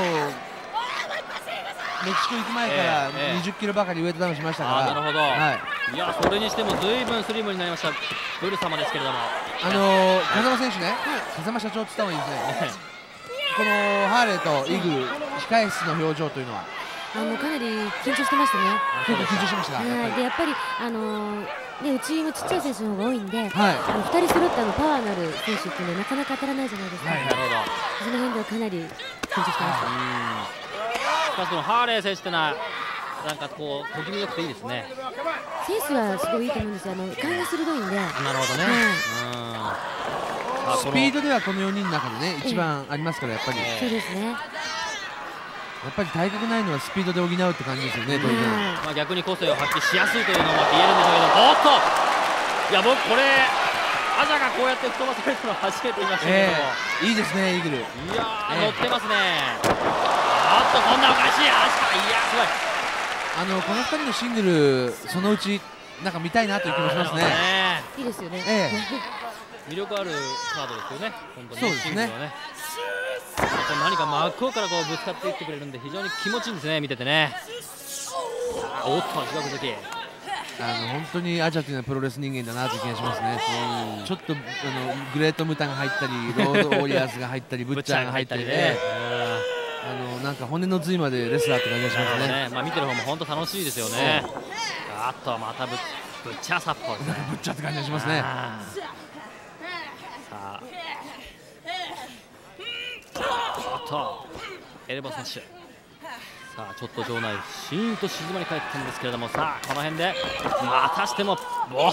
メキシコ行く前からにじゅっキロばかりウエイトダウンしましたから。 なるほど、はい、いやそれにしてもずいぶんスリムになりましたブル様ですけれども、 あのー、風間選手ね、風間社長って言った方がいいですねこのハーレーとイーグル控え室の表情というのはあのかなり緊張してましたね。 結構緊張してました。 はい、でやっぱりあのーね、うちもちっちゃい選手の方が多いんで、はい、あのふたり揃ったのパワーのある選手っていうのはなかなか当たらないじゃないですか。はい、なるほど。その辺ではかなり緊張してました。しかしこのハーレー選手ってのはなんかこうときめよくていいですね。 センスはすごいいいと思うんですよ。あの勘が鋭いんで。なるほどね。 はい、スピードではこのよにんの中でね一番ありますからやっぱり。 そうですね。 やっぱり体格ないのはスピードで補うって感じですよね、当然。 まあ逆に個性を発揮しやすいというのも言えるんでしょうけど、おっといや僕これアジャがこうやって吹っ飛ばされたのは初めて見ましたけども、 えー、いいですねイーグル。いやー、乗ってますね。あっとこんなおかしいアジか、いやすごい。 あのこのふたりのシングルそのうちなんか見たいなという気もしますね。 いいですよね。 ええ、魅力あるカードですよね。本当にそうですね。何か真っ向からこうぶつかっていってくれるんで非常に気持ちいいんですね、見ててね。おっと比較的あの本当にアジャというのはプロレス人間だなという気がしますね。ちょっとあのグレートムタが入ったりロードウォリアーズが入ったりブッチャーが入ったりね、あのなんか骨の髄までレスラーって感じがしますね。 ね、まあ見てる方も本当楽しいですよね。あっとまたブッブッチャーサッポーですね。 ブッチャーって感じがしますね。 さあおっとエルボースマッシュ。さあちょっと場内シーンと静まり返ったんですけれども、さあこの辺でまたしてもおお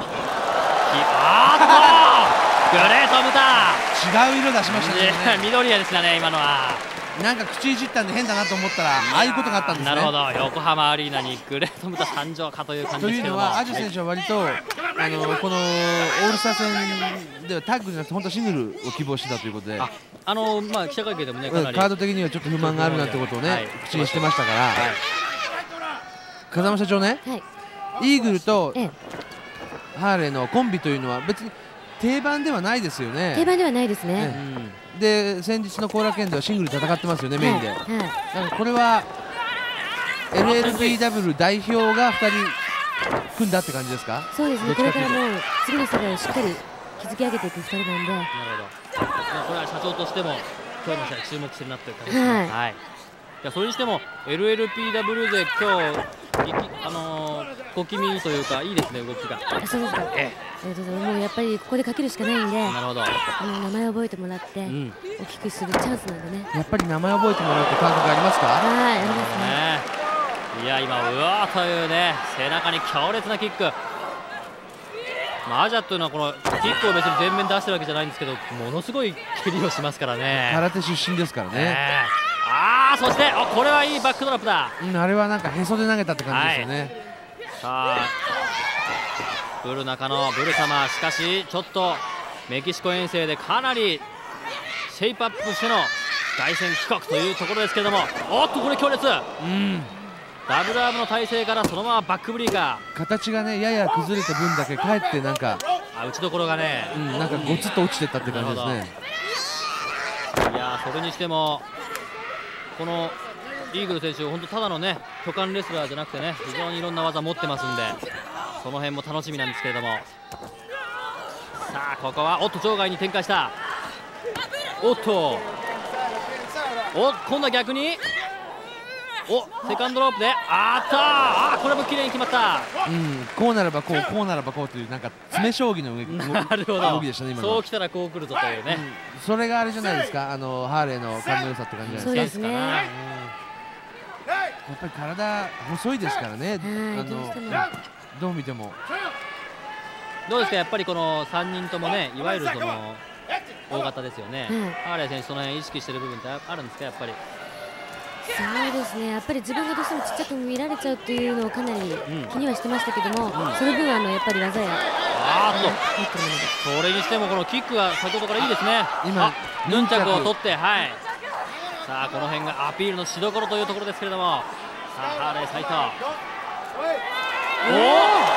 あっとグレートムタ違う色出しましたね。 緑やですね今のは。 なんか口いじったんで変だなと思ったらああいうことがあったんですね。 なるほど、横浜アリーナにグレートムタ参上かという感じですけども、 というのはアジャ選手は割と、はい、あのこのオールスター戦ではタッグじゃなくて本当はシングルを希望してたということで、 あ、あのまあ記者会見でもねかなりカード的にはちょっと不満があるなんてことをね、はい、口にしてましたから、はい、風間社長ね、はい、イーグルと、ええ、ハーレーのコンビというのは別に定番ではないですよね。 定番ではないですね。ね、 うん、で先日の後楽園ではシングル戦ってますよね、メインで。はいはい、だからこれは エルエルビーダブリュー 代表がふたり組んだって感じですか。 そうですね、これからもう次の世代をしっかり築き上げていくふたりなんで。なるほど、これは社長としても今日の試合注目してるなという感じですね。はい、はい、いやそれにしても エルエルピーダブリュー で今日あのー、小気味というかいいですね動きが。 あ、そうですか。ええ、もうやっぱりここでかけるしかないんで、 なるほど、あの名前を覚えてもらって、うん、大きくするチャンスなんでね。 やっぱり名前を覚えてもらうって感覚ありますか。 はい、ありますね。いや今うわーというね背中に強烈なキック。まあ、アジャというのはこのキックを別に前面出してるわけじゃないんですけどものすごい蹴りをしますからね。 空手出身ですからね。ね、 ああそしてあこれはいいバックドラップだ。 うん、あれはなんかへそで投げたって感じですよね。はい、 さあブル中のブル様、しかしちょっとメキシコ遠征でかなりシェイプアップしての凱旋帰国というところですけれども、おっとこれ強烈、うん、ダブルアームの体勢からそのままバックブリーカー、形がねやや崩れた分だけかえってなんかあ打ちどころがね、 うん、なんかゴツッと落ちてったって感じですね。 いやそれにしてもこのイーグル選手本当ただのね巨漢レスラーじゃなくてね非常にいろんな技持ってますんでその辺も楽しみなんですけれども、さあここはおっと場外に展開した、おっとお今度は逆におセカンドロープであったあこれも綺麗に決まった、 うん、こうならばこうこうならばこうというなんか詰将棋の動きなるほど動きでしたね今の。 そうきたらこう来るぞというね、 うん、それがあれじゃないですか、あのハーレーの勘の良さって感じじゃないですか。そうですね、うん、やっぱり体細いですからね、あのどう見ても。 どうですかやっぱりこのさんにんともねいわゆるその大型ですよね、うん、ハーレー選手その辺意識してる部分ってあるんですかやっぱり。 そうですね、やっぱり自分がどうしてもちっちゃく見られちゃうっていうのをかなり気にはしてましたけども、うん、その分あのやっぱり技やあーっとそれにしてもこのキックが先ほどからいいですね。今ヌンチャクを取って、はい、さあこの辺がアピールのしどころというところですけれども、さあハーレー斉藤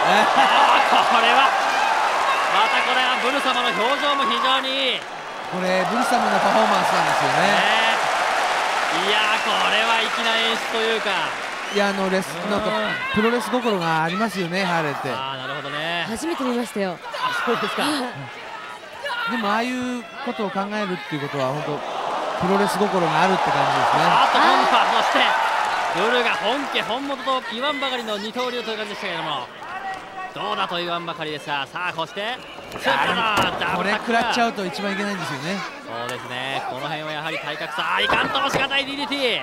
これはまたこれはブル様の表情も非常にいい。 これブル様のパフォーマンスなんですよね。 いやー、これは粋な演出というか、 いや、あのレスなんかプロレス心がありますよね、ハーレーって。 ああ、なるほどね。 初めて見ましたよ。 あ、そうですか。 でもああいうことを考えるっていうことは本当プロレス心があるって感じですね。 あっと今度はそしてブルが本家本元と言わんばかりの二刀流という感じでしたけれども、どうだと言わんばかりでした。さあ、こうしてこれ食らっちゃうと一番いけないんですよね。 そうですね、この辺はやはり体格差、いかんともしがたい ディーディーティ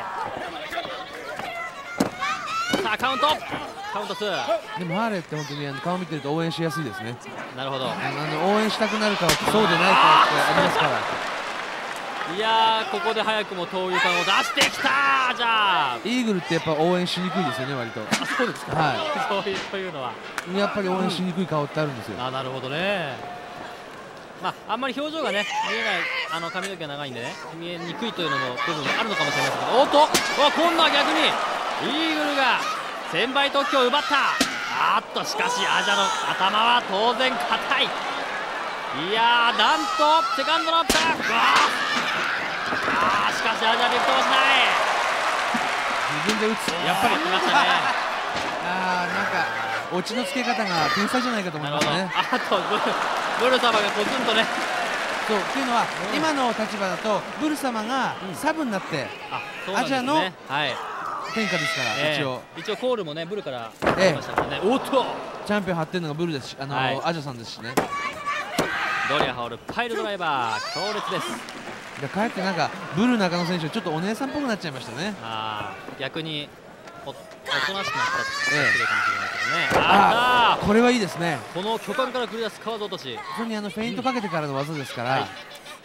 ー。 さあカウントカウントツー。 でもハーレーって本当にあの顔見てると応援しやすいですね。 なるほど。 あの応援したくなる顔とそうでない顔ってありますから。 いやー、ここで早くも灯油感を出してきたー。じゃあイーグルってやっぱ応援しにくいですよね、割と。 あ、そうですか。 はい。 そういうというのはやっぱり応援しにくい顔ってあるんですよ。 あ、なるほどね。まあ、あんまり表情がね見えない、あの髪の毛が長いんでね見えにくいというのも部分もあるのかもしれませんけど、おっと、お今度は逆にイーグルが専売特許を奪った。あっとしかしアジャの頭は当然硬い。いやー、なんとセカンドのアップだ。あーしかしアジャリフトをしない。 自分で打つ。 やっぱり来ましたね。 あー、なんかオチのつけ方が天才じゃないかと思いますね。 あとブルブル様がコツンとね。 そうっていうのは、今の立場だとブル様がサブになって、アジャの天下ですから、一応一応コールもねブルから出ましたもんね。おっとチャンピオン張ってるのがブルですし、あのアジャさんですしね。 ドリアハオルパイルドライバー強烈です。 かえってなんかブル中野選手ちょっとお姉さんっぽくなっちゃいましたね。 ああ、逆におとなしくなったっていうかもしれないけどね。 ああ、これはいいですね。 この巨漢から繰り出すカード落とし、 それにあのフェイントかけてからの技ですから。あ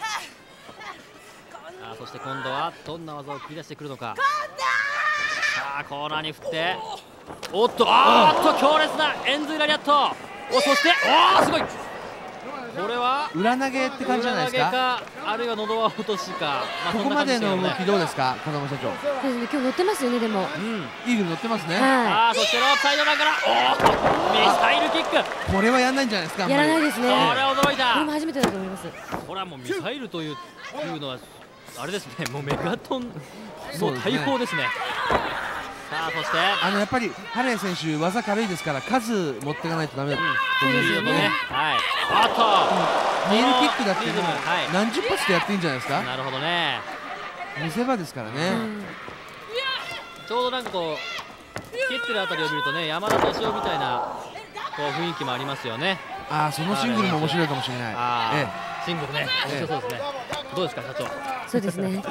あ、そして今度はどんな技を繰り出してくるのか。さあコーナーに振って、おっと、あーっと強烈なエンズイラリアット。お、そしておーすごい。これは裏投げって感じじゃないですか。 かあるいは喉輪落としか、 まあ、ここまでの動きどうですか、風間社長。 そうですね、今日乗ってますよね。でも、 うん、イーグル乗ってますね。 はい、 ああ、そしてロープサイドだから、おお、ミサイルキック。 これはやんないんじゃないですか。 やらないですね。 これは驚いた。 これも初めてだと思います。 これはもうミサイルといういうのはあれですね、もうメガトンの大砲ですね。さあそしてあのやっぱりハレー選手技軽いですから数持っていかないとダメだと思うんですよね。 はい。あとミールキックだってもう何十発でやっていいんじゃないですか。 なるほどね。 見せ場ですからね。 ちょうどなんかこう蹴ってるあたりを見るとね、山田敏夫みたいなこう雰囲気もありますよね。 ああ、そのシングルも面白いかもしれない。 ああ、シングルね、面白そうですね。どうですか社長。 そうですね。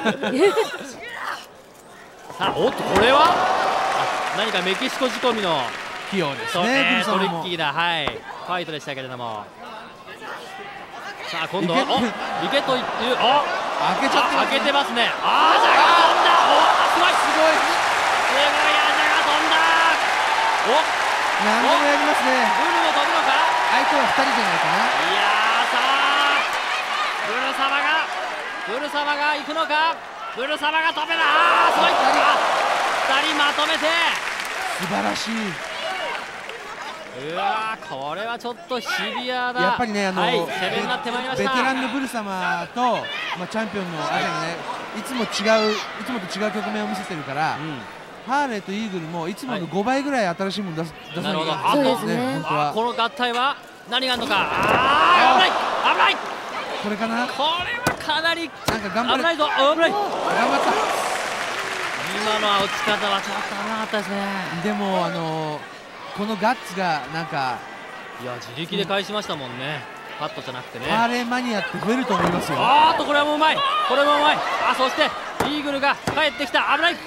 さあ、おっとこれは何かメキシコ仕込みの器用ですね。 トリッキーな、はい、ファイトでしたけれども、さあ今度はおいけという、お開けちゃって開けてますね。あー、ジャが飛んだ。おすごいすごいすごい、アジャが飛んだ。お何でもやりますね。 ブルも飛ぶのか。 相手はふたりじゃないかな。 いやー、さあブル様がブル様が行くのか。ブル様が飛べな。あーすごい。ふたりまとめて素晴らしい。 うわー、これはちょっとシビアだ。 やっぱりね、あの、 はい、攻めになってまいりました。 ベテランのブル様と、まあ、チャンピオンのアジャがね、いつも違ういつもと違う局面を見せてるから、うん、ハーレーとイーグルもいつものごばいぐらい新しいもの出す、出さなきゃいけないですね。本当はこの合体は何があるのか。あー、危ない危ない。 これかな。 これはかなりなんか頑張れ。 危ないぞ。危ない。頑張った。 今の落ち方はちょっと危なかったですね。 でもあのー、このガッツがなんか、 いや自力で返しましたもんね。パットじゃなくてね。 ハーレーマニアって増えると思いますよ。 あーっとこれもうまい。これもうまい。あ、そしてイーグルが帰ってきた。危ない。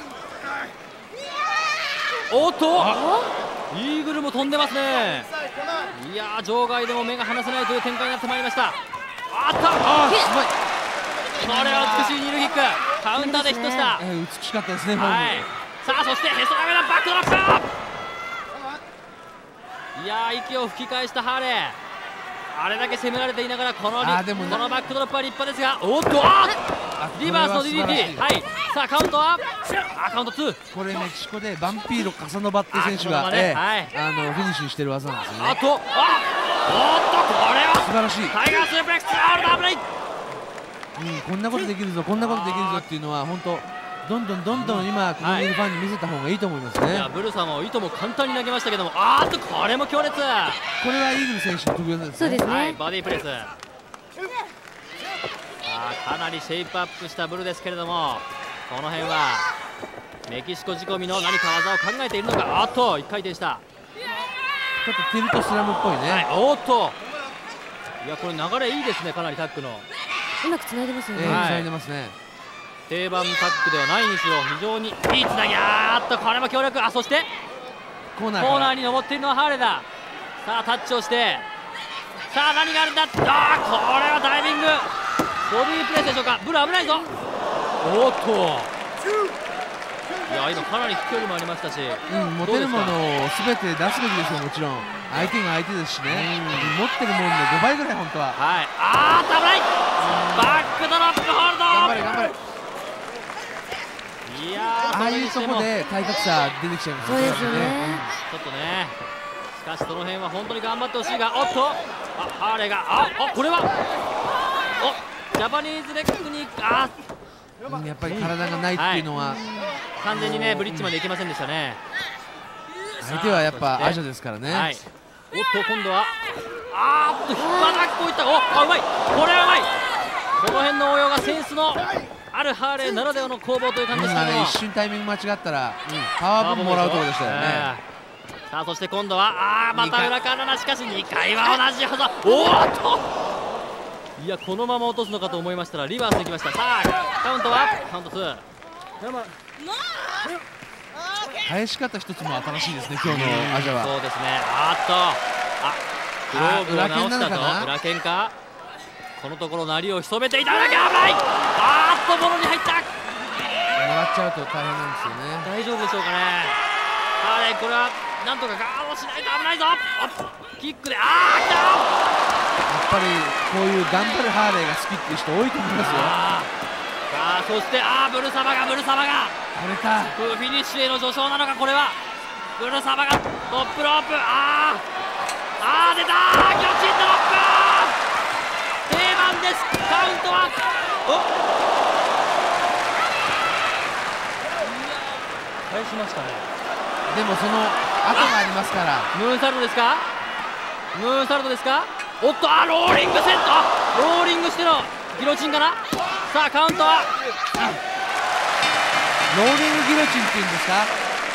おっとイーグルも飛んでますね。いやー、場外でも目が離せないという展開になってまいりました。あった。 あーすごい。 これは美しいニールキック。カウンターでヒットした。 えー、美しかったですね。 はい。さあそしてへそ投げのバックドロップ。いやー、息を吹き返したハーレー。あれだけ攻められていながらこのこのバックドロップは立派ですが、おっとあリバースの ディーディーティー、はい、 さあカウントはあカウントツー。 これメキシコでバンピーロ・カサノバっていう選手が、 ね、 えはい、 あのフィニッシュしてる技なんですね。 あとあおっとこれは素晴らしい。 タイガースープレックスアウト危ない。 うん、こんなことできるぞこんなことできるぞっていうのは本当どんどんどんどん今ここにいるファンに見せた方がいいと思いますね。 いやブル様をいとも簡単に投げましたけども、あーっとこれも強烈。これはイーグル選手の得意技ですね。 そうですね、 はい、バディプレス。あかなりシェイプアップしたブルですけれども、この辺はメキシコ仕込みの何か技を考えているのか。あっといっかい転した。 ちょっとティルトスラムっぽいね、 はい、おっといやこれ流れいいですね。かなりタックのうまくつないでますよね。 えー、つないでますね。 定番タックではないにしろ非常にいいつなぎ。あーっとこれも強力。あそしてコーナーコーナーに登っているのはハーレだ。さあタッチをしてさあ何があるんだ。あーこれはダイビングボディープレスでしょうか。ブル危ないぞ。おっといや今かなり飛距離もありましたし、 うん、持てるものを全て出すべきですよ。もちろん相手が相手ですしね、うん、持ってるもののごばいぐらい本当は。 はい、あーっと危ない。バックドロップホールド。 頑張れ頑張れ。 いやーああいうとこで体格差出てきちゃいますそうですよね、 ちょっとね。しかしその辺は本当に頑張ってほしいが、おっとあハーレーがああこれはおジャパニーズレックにあうん、やっぱり体がないっていうのは、はい、 完全にねブリッジまで行きませんでしたね。 相手はやっぱアジャですからね、 はい、おっと今度はあーっと引っ張こういったおあうまいこれはうまい。この辺の応用がセンスのあるハーレーならではの攻防という感じですけども、 一瞬タイミング間違ったら、うん、パワーボムもらうところでしたよね。 さあそして今度はあーまた裏からな。しかしにかいは同じ技。おーっといやこのまま落とすのかと思いましたらリバースに行きました。さあカウントはカウントツー。 返し方一つも新しいですね今日のアジャは。 そうですね。あーっとあグローブを直したと裏剣か。このところなりを潜めていた裏剣危ない。あーっとボロに入った。 もらっちゃうと大変なんですよね。 大丈夫でしょうかね。ハーレーこれはなんとかガードしないと危ないぞ。キックであー来た。 やっぱりこういう頑張るハーレーが好きっていう人多いと思いますよ。 さあそしてあーブルサバがブルサバがこれかフィニッシュへの序章なのか。これはブルサバがトップロープあーあー出たーギョチンドロップ定番です。カウントはお返しましたね。 でもその後がありますから。 ムーンサルトですか。ムーンサルトですか。おっとあローリングセットローリングしてのギロチンかな。さあカウントは、 うん、ローリングギロチンっていうんですか。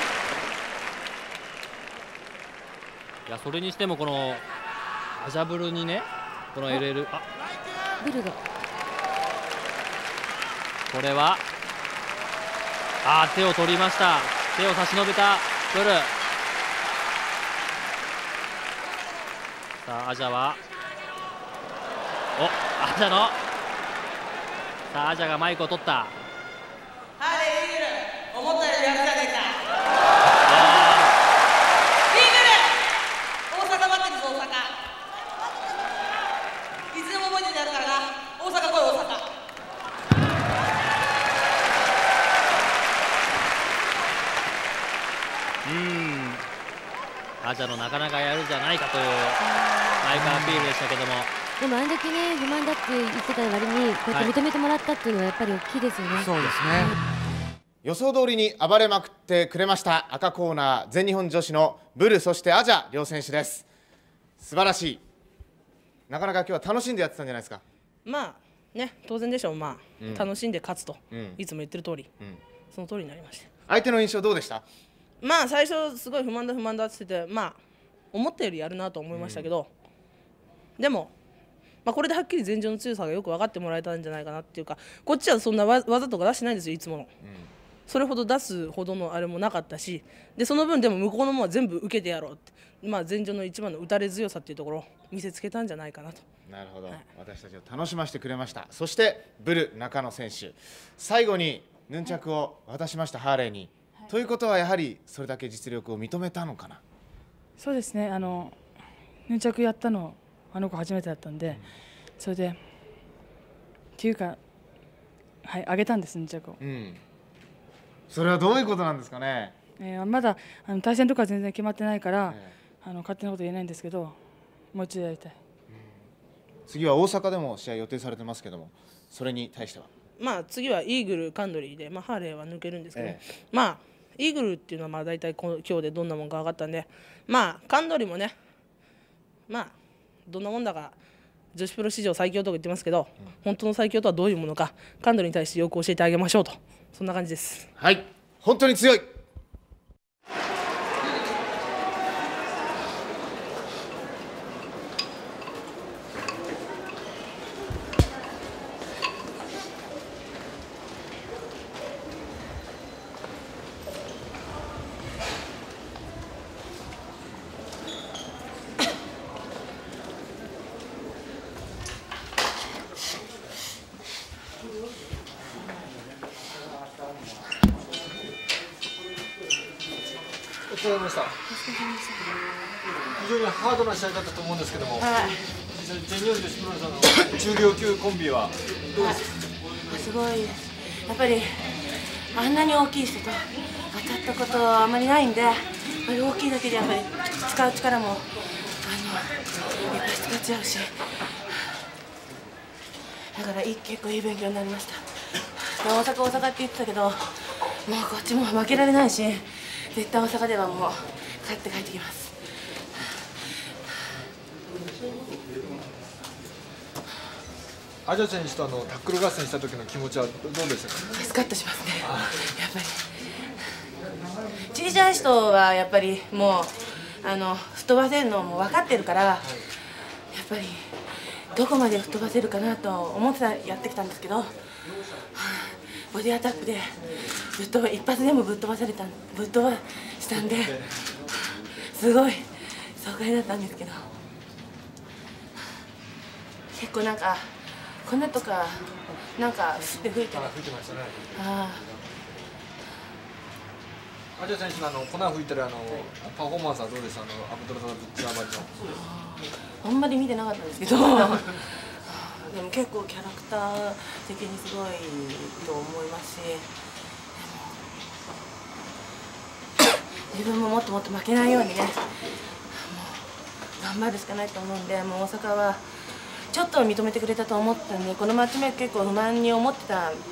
いやそれにしてもこのアジャブルにねこの エルエル あブルがこれはあ手を取りました。手を差し伸べたブル。さあアジャはおアジャのさあアジャがマイクを取った。 ハーレーイーグル思ったよりやるじゃねえか。イーグル大阪待ってるぞ大阪。いつでも覚えててやるからな。大阪来い大阪。 うんアジャのなかなかやるじゃないかというマイクアピールでしたけども、 でもあんだけね不満だって言ってた割にこうやって認めてもらったっていうのはやっぱり大きいですよね。 そうですね。 予想通りに暴れまくってくれました赤コーナー全日本女子のブルそしてアジャ両選手です。素晴らしい。なかなか今日は楽しんでやってたんじゃないですか。 まあね当然でしょう。まあ、うん、楽しんで勝つと、うん、いつも言ってる通り、うん、その通りになりました。 相手の印象どうでした。 まあ最初すごい不満だ不満だって言ってて、まあ思ったよりやるなと思いましたけど、うん、でも、まあ、これではっきり前場の強さがよく分かってもらえたんじゃないかなっていうか、こっちはそんな技とか出してないんですよいつもの、うん、それほど出すほどのあれもなかったし、でその分でも向こうのものは全部受けてやろうって、まあ、前場の一番の打たれ強さっていうところを見せつけたんじゃないかなと。 なるほど、はい、私たちを楽しませてくれました。そしてブル中野選手最後にヌンチャクを渡しました、はい、ハーレーに、はい、ということはやはりそれだけ実力を認めたのかな。 そうですね、あのヌンチャクやったのあの子初めてだったんで、うん、それでっていうかはいあげたんですヌンチャクを、 うん、 それはどういうことなんですかね。 えー、まだあの対戦とか全然決まってないから、 えあの勝手なこと言えないんですけど、もう一度やりたい。 次は大阪でも試合予定されてますけども、それに対しては。 まあ次はイーグル、カンドリーで、まあ、ハーレーは抜けるんですけど、 えまあイーグルっていうのはまあ大体こ今日でどんなもんか分かったんで、まあカンドリーもね、まあどんなもんだか女子プロ史上最強とか言ってますけど、うん、本当の最強とはどういうものかカンドリーに対してよく教えてあげましょうと、そんな感じです。 はい、本当に強い。 お疲れ様でした。非常にハードな試合だったと思うんですけども、はい、実際全日本女子プロレスの重量級コンビはどうですか。 はい、すごいです。やっぱりあんなに大きい人と当たったことはあまりないんで、やっぱり大きいだけでやっぱり使う力もあのやっぱり使っちゃうし、だからいい結構いい勉強になりました。大阪大阪って言ってたけど、もうこっちも負けられないし、絶対大阪ではもう帰って帰ってきます。 アジャ選手とあのタックル合戦した時の気持ちはどうですか。 スカッとしますね。やっぱり小さい人はやっぱりもうあの吹っ飛ばせるのも分かってるから、やっぱりどこまで吹っ飛ばせるかなと思ってたやってきたんですけど、ボディアタックでぶっ飛ば一発でもぶっ飛ばされたぶっ飛ばしたんで、すごい爽快だったんですけど、結構なんか粉とかなんか吸って吹いて吹いてましたね。 ああ。アジャ選手のあの粉吹いてるあのパフォーマンスはどうでした。あのアブドラザーブッチャーバリの。 あんまり見てなかったんですけどでも結構キャラクター的にすごいと思いますし、自分ももっともっと負けないようにね、もう頑張るしかないと思うんで、もう大阪はちょっと認めてくれたと思ったんで、このマッチメイク結構不満に思ってたみたいなんで、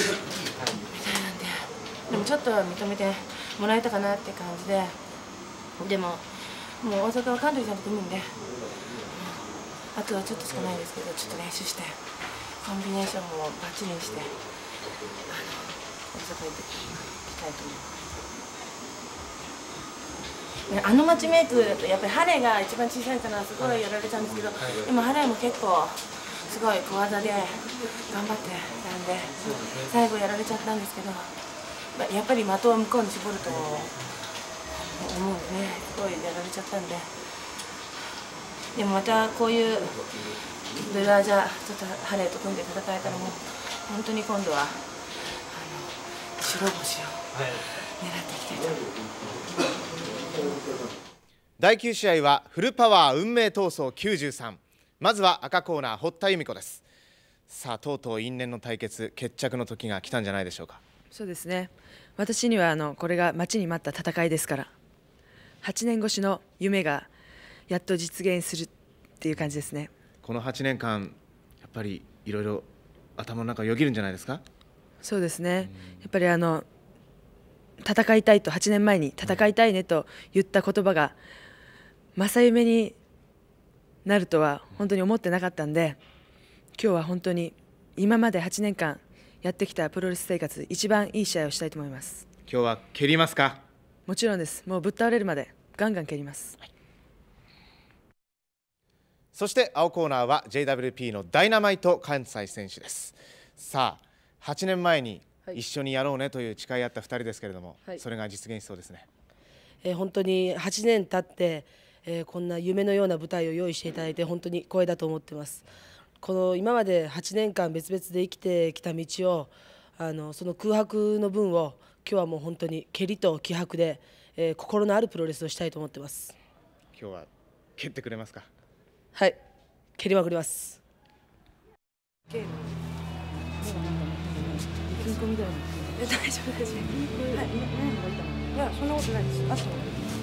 でもちょっとは認めてもらえたかなって感じで、でももう大阪はカントリーさんと組むんで、あとはちょっとしかないですけど、ちょっと練習してコンビネーションもバッチリにして、あの大阪に行きたいと思います。あのマッチメイクだとやっぱりハレーが一番小さいからすごいやられちゃうんですけど、でもハレーも結構すごい小技で頑張ってたんで、最後やられちゃったんですけど、やっぱり的を向こうに絞ると思うんでね、すごいやられちゃったんで、でもまたこういうブルアジャーちょっとハレーと組んで戦えたら、もう本当に今度はあの白星を狙っていきたいと思います。 だいきゅう試合はフルパワー運命闘争きゅうじゅうさん、まずは赤コーナー堀田由美子です。さあとうとう因縁の対決、決着の時が来たんじゃないでしょうか。 そうですね、私にはあのこれが待ちに待った戦いですから、はちねん越しの夢がやっと実現するっていう感じですね。 このはちねんかんやっぱりいろいろ頭の中よぎるんじゃないですか。 そうですね、やっぱりあの戦いたいとはちねんまえに戦いたいねと言った言葉が正夢になるとは本当に思ってなかったんで、今日は本当に今まではちねんかんやってきたプロレス生活一番いい試合をしたいと思います。 今日は蹴りますか。 もちろんです。もうぶっ倒れるまでガンガン蹴ります、はい。 そして青コーナーは ジェイダブリューピー のダイナマイト関西選手です。さあはちねんまえに一緒にやろうねという誓いあったふたりですけれども、はい、それが実現しそうですね。 えー、本当にはちねん経って、えー、こんな夢のような舞台を用意していただいて本当に光栄だと思ってます。この今まではちねんかん別々で生きてきた道を、あのその空白の分を今日はもう本当に蹴りと気迫で、えー、心のあるプロレスをしたいと思ってます。 今日は蹴ってくれますか。 はい、蹴りまくります。 ゲーム。みたいな。 大丈夫大丈夫。はい。いやそんなことないです。あと。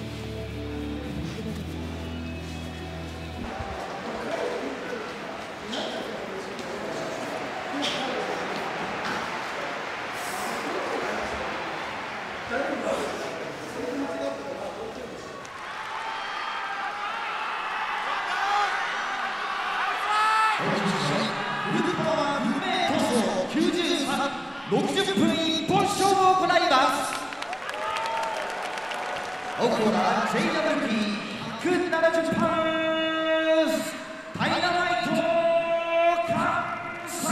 ろくじゅっぷん一本勝負を行います。青コーナー ジェイダブリューピーひゃくななじゅっパウンドダイナマイト関西。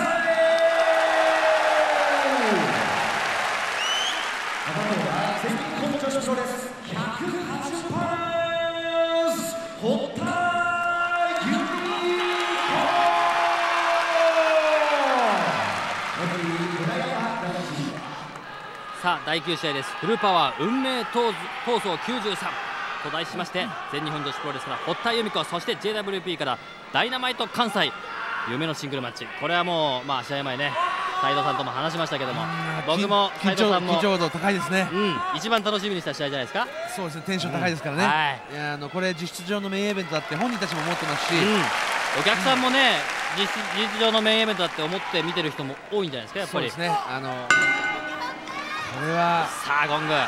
赤コーナー全日本女子プロレスひゃくはちじゅっパウンド堀田由美さあ第きゅう試合です。フルパワー運命闘争きゅうじゅうさんと題しまして、全日本女子プロレスから堀田由美子、そして ジェイダブリューピー からダイナマイト関西、夢のシングルマッチ。これはもう、まあ、試合前ね斉藤さんとも話しましたけども、僕も斉藤さんも緊張度高いですね、 うん、一番楽しみにした試合じゃないですか。 そうですね、テンション高いですからね、 うんはい、 いやあのこれ実質上のメインイベントだって本人たちも思ってますし、うん、 お客さんもね、うん、実質上のメインイベントだって思って見てる人も多いんじゃないですか。やっぱりそうですね、あのこれはさあゴング、もう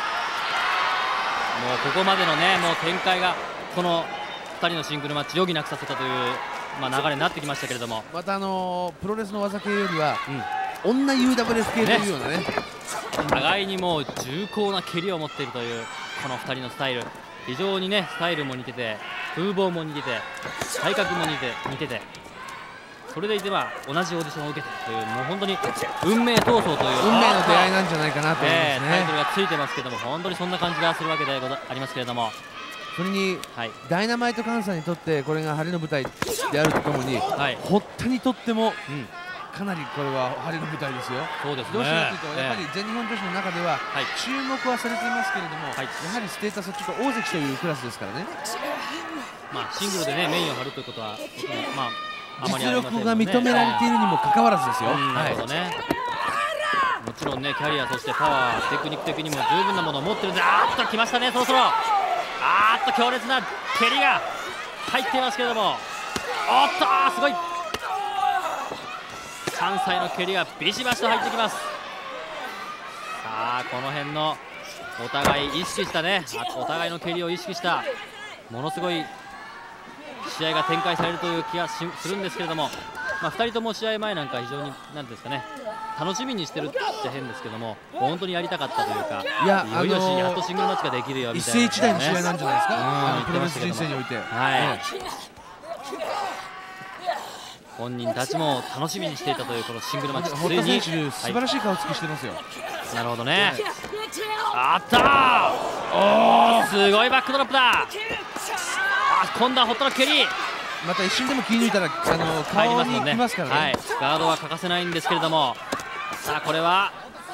ここまでのねもう展開がこのふたりのシングルマッチ余儀なくさせたという、まあ、流れになってきましたけれども、 またあのプロレスの技系よりは、うん、女 ユーダブリューエフ 系というようなね、 互いにもう重厚な蹴りを持っているというこのふたりのスタイル、非常にねスタイルも似てて風貌も似てて体格も似て似てて、それでいては同じオーディションを受けてという、もう本当に運命闘争という運命の出会いなんじゃないかなと思いますね、 タイトルがついてますけども、本当にそんな感じがするわけでありますけれども、 それに、はい、ダイナマイト関西にとってこれが晴れの舞台であるとともに、はい、堀田にとっても、うん、かなりこれは晴れの舞台ですよ。 そうですね、 どうしてかというと、やっぱり全日本女子の中では、はい、注目はされていますけれども、はい、やはりステータスはちょっと大関というクラスですからね。 まあ、シングルで、ね、メインを張るということは、まあ実力が認められているにもかかわらずですよ。 なるほどね。もちろんねキャリア、そしてパワー、テクニック的にも十分なものを持ってるんで、あーっときましたね、そろそろあーっと強烈な蹴りが入っていますけれども、おっとーすごい関西の蹴りがビシバシと入ってきます。さあこの辺のお互い意識したね、お互いの蹴りを意識したものすごい試合が展開されるという気がするんですけれども、まあ、ふたりとも試合前なんか非常になんですかね、楽しみにしてるって変ですけども、本当にやりたかったというか、いや、いよいよし、あのー、やっとシングルマッチができるよみたいな、ね、 一世一代の試合なんじゃないですか、プロレス人生において。はい、 本人たちも楽しみにしていたというこのシングルマッチ、 堀田選手、素晴らしい顔つきしてますよ。 なるほどね、あったー、おーすごいバックドロップだ。今度は堀田の蹴り、 また一瞬でも気抜いたらあの顔にきますからね、はい、 ガードは欠かせないんですけれども、さあこれは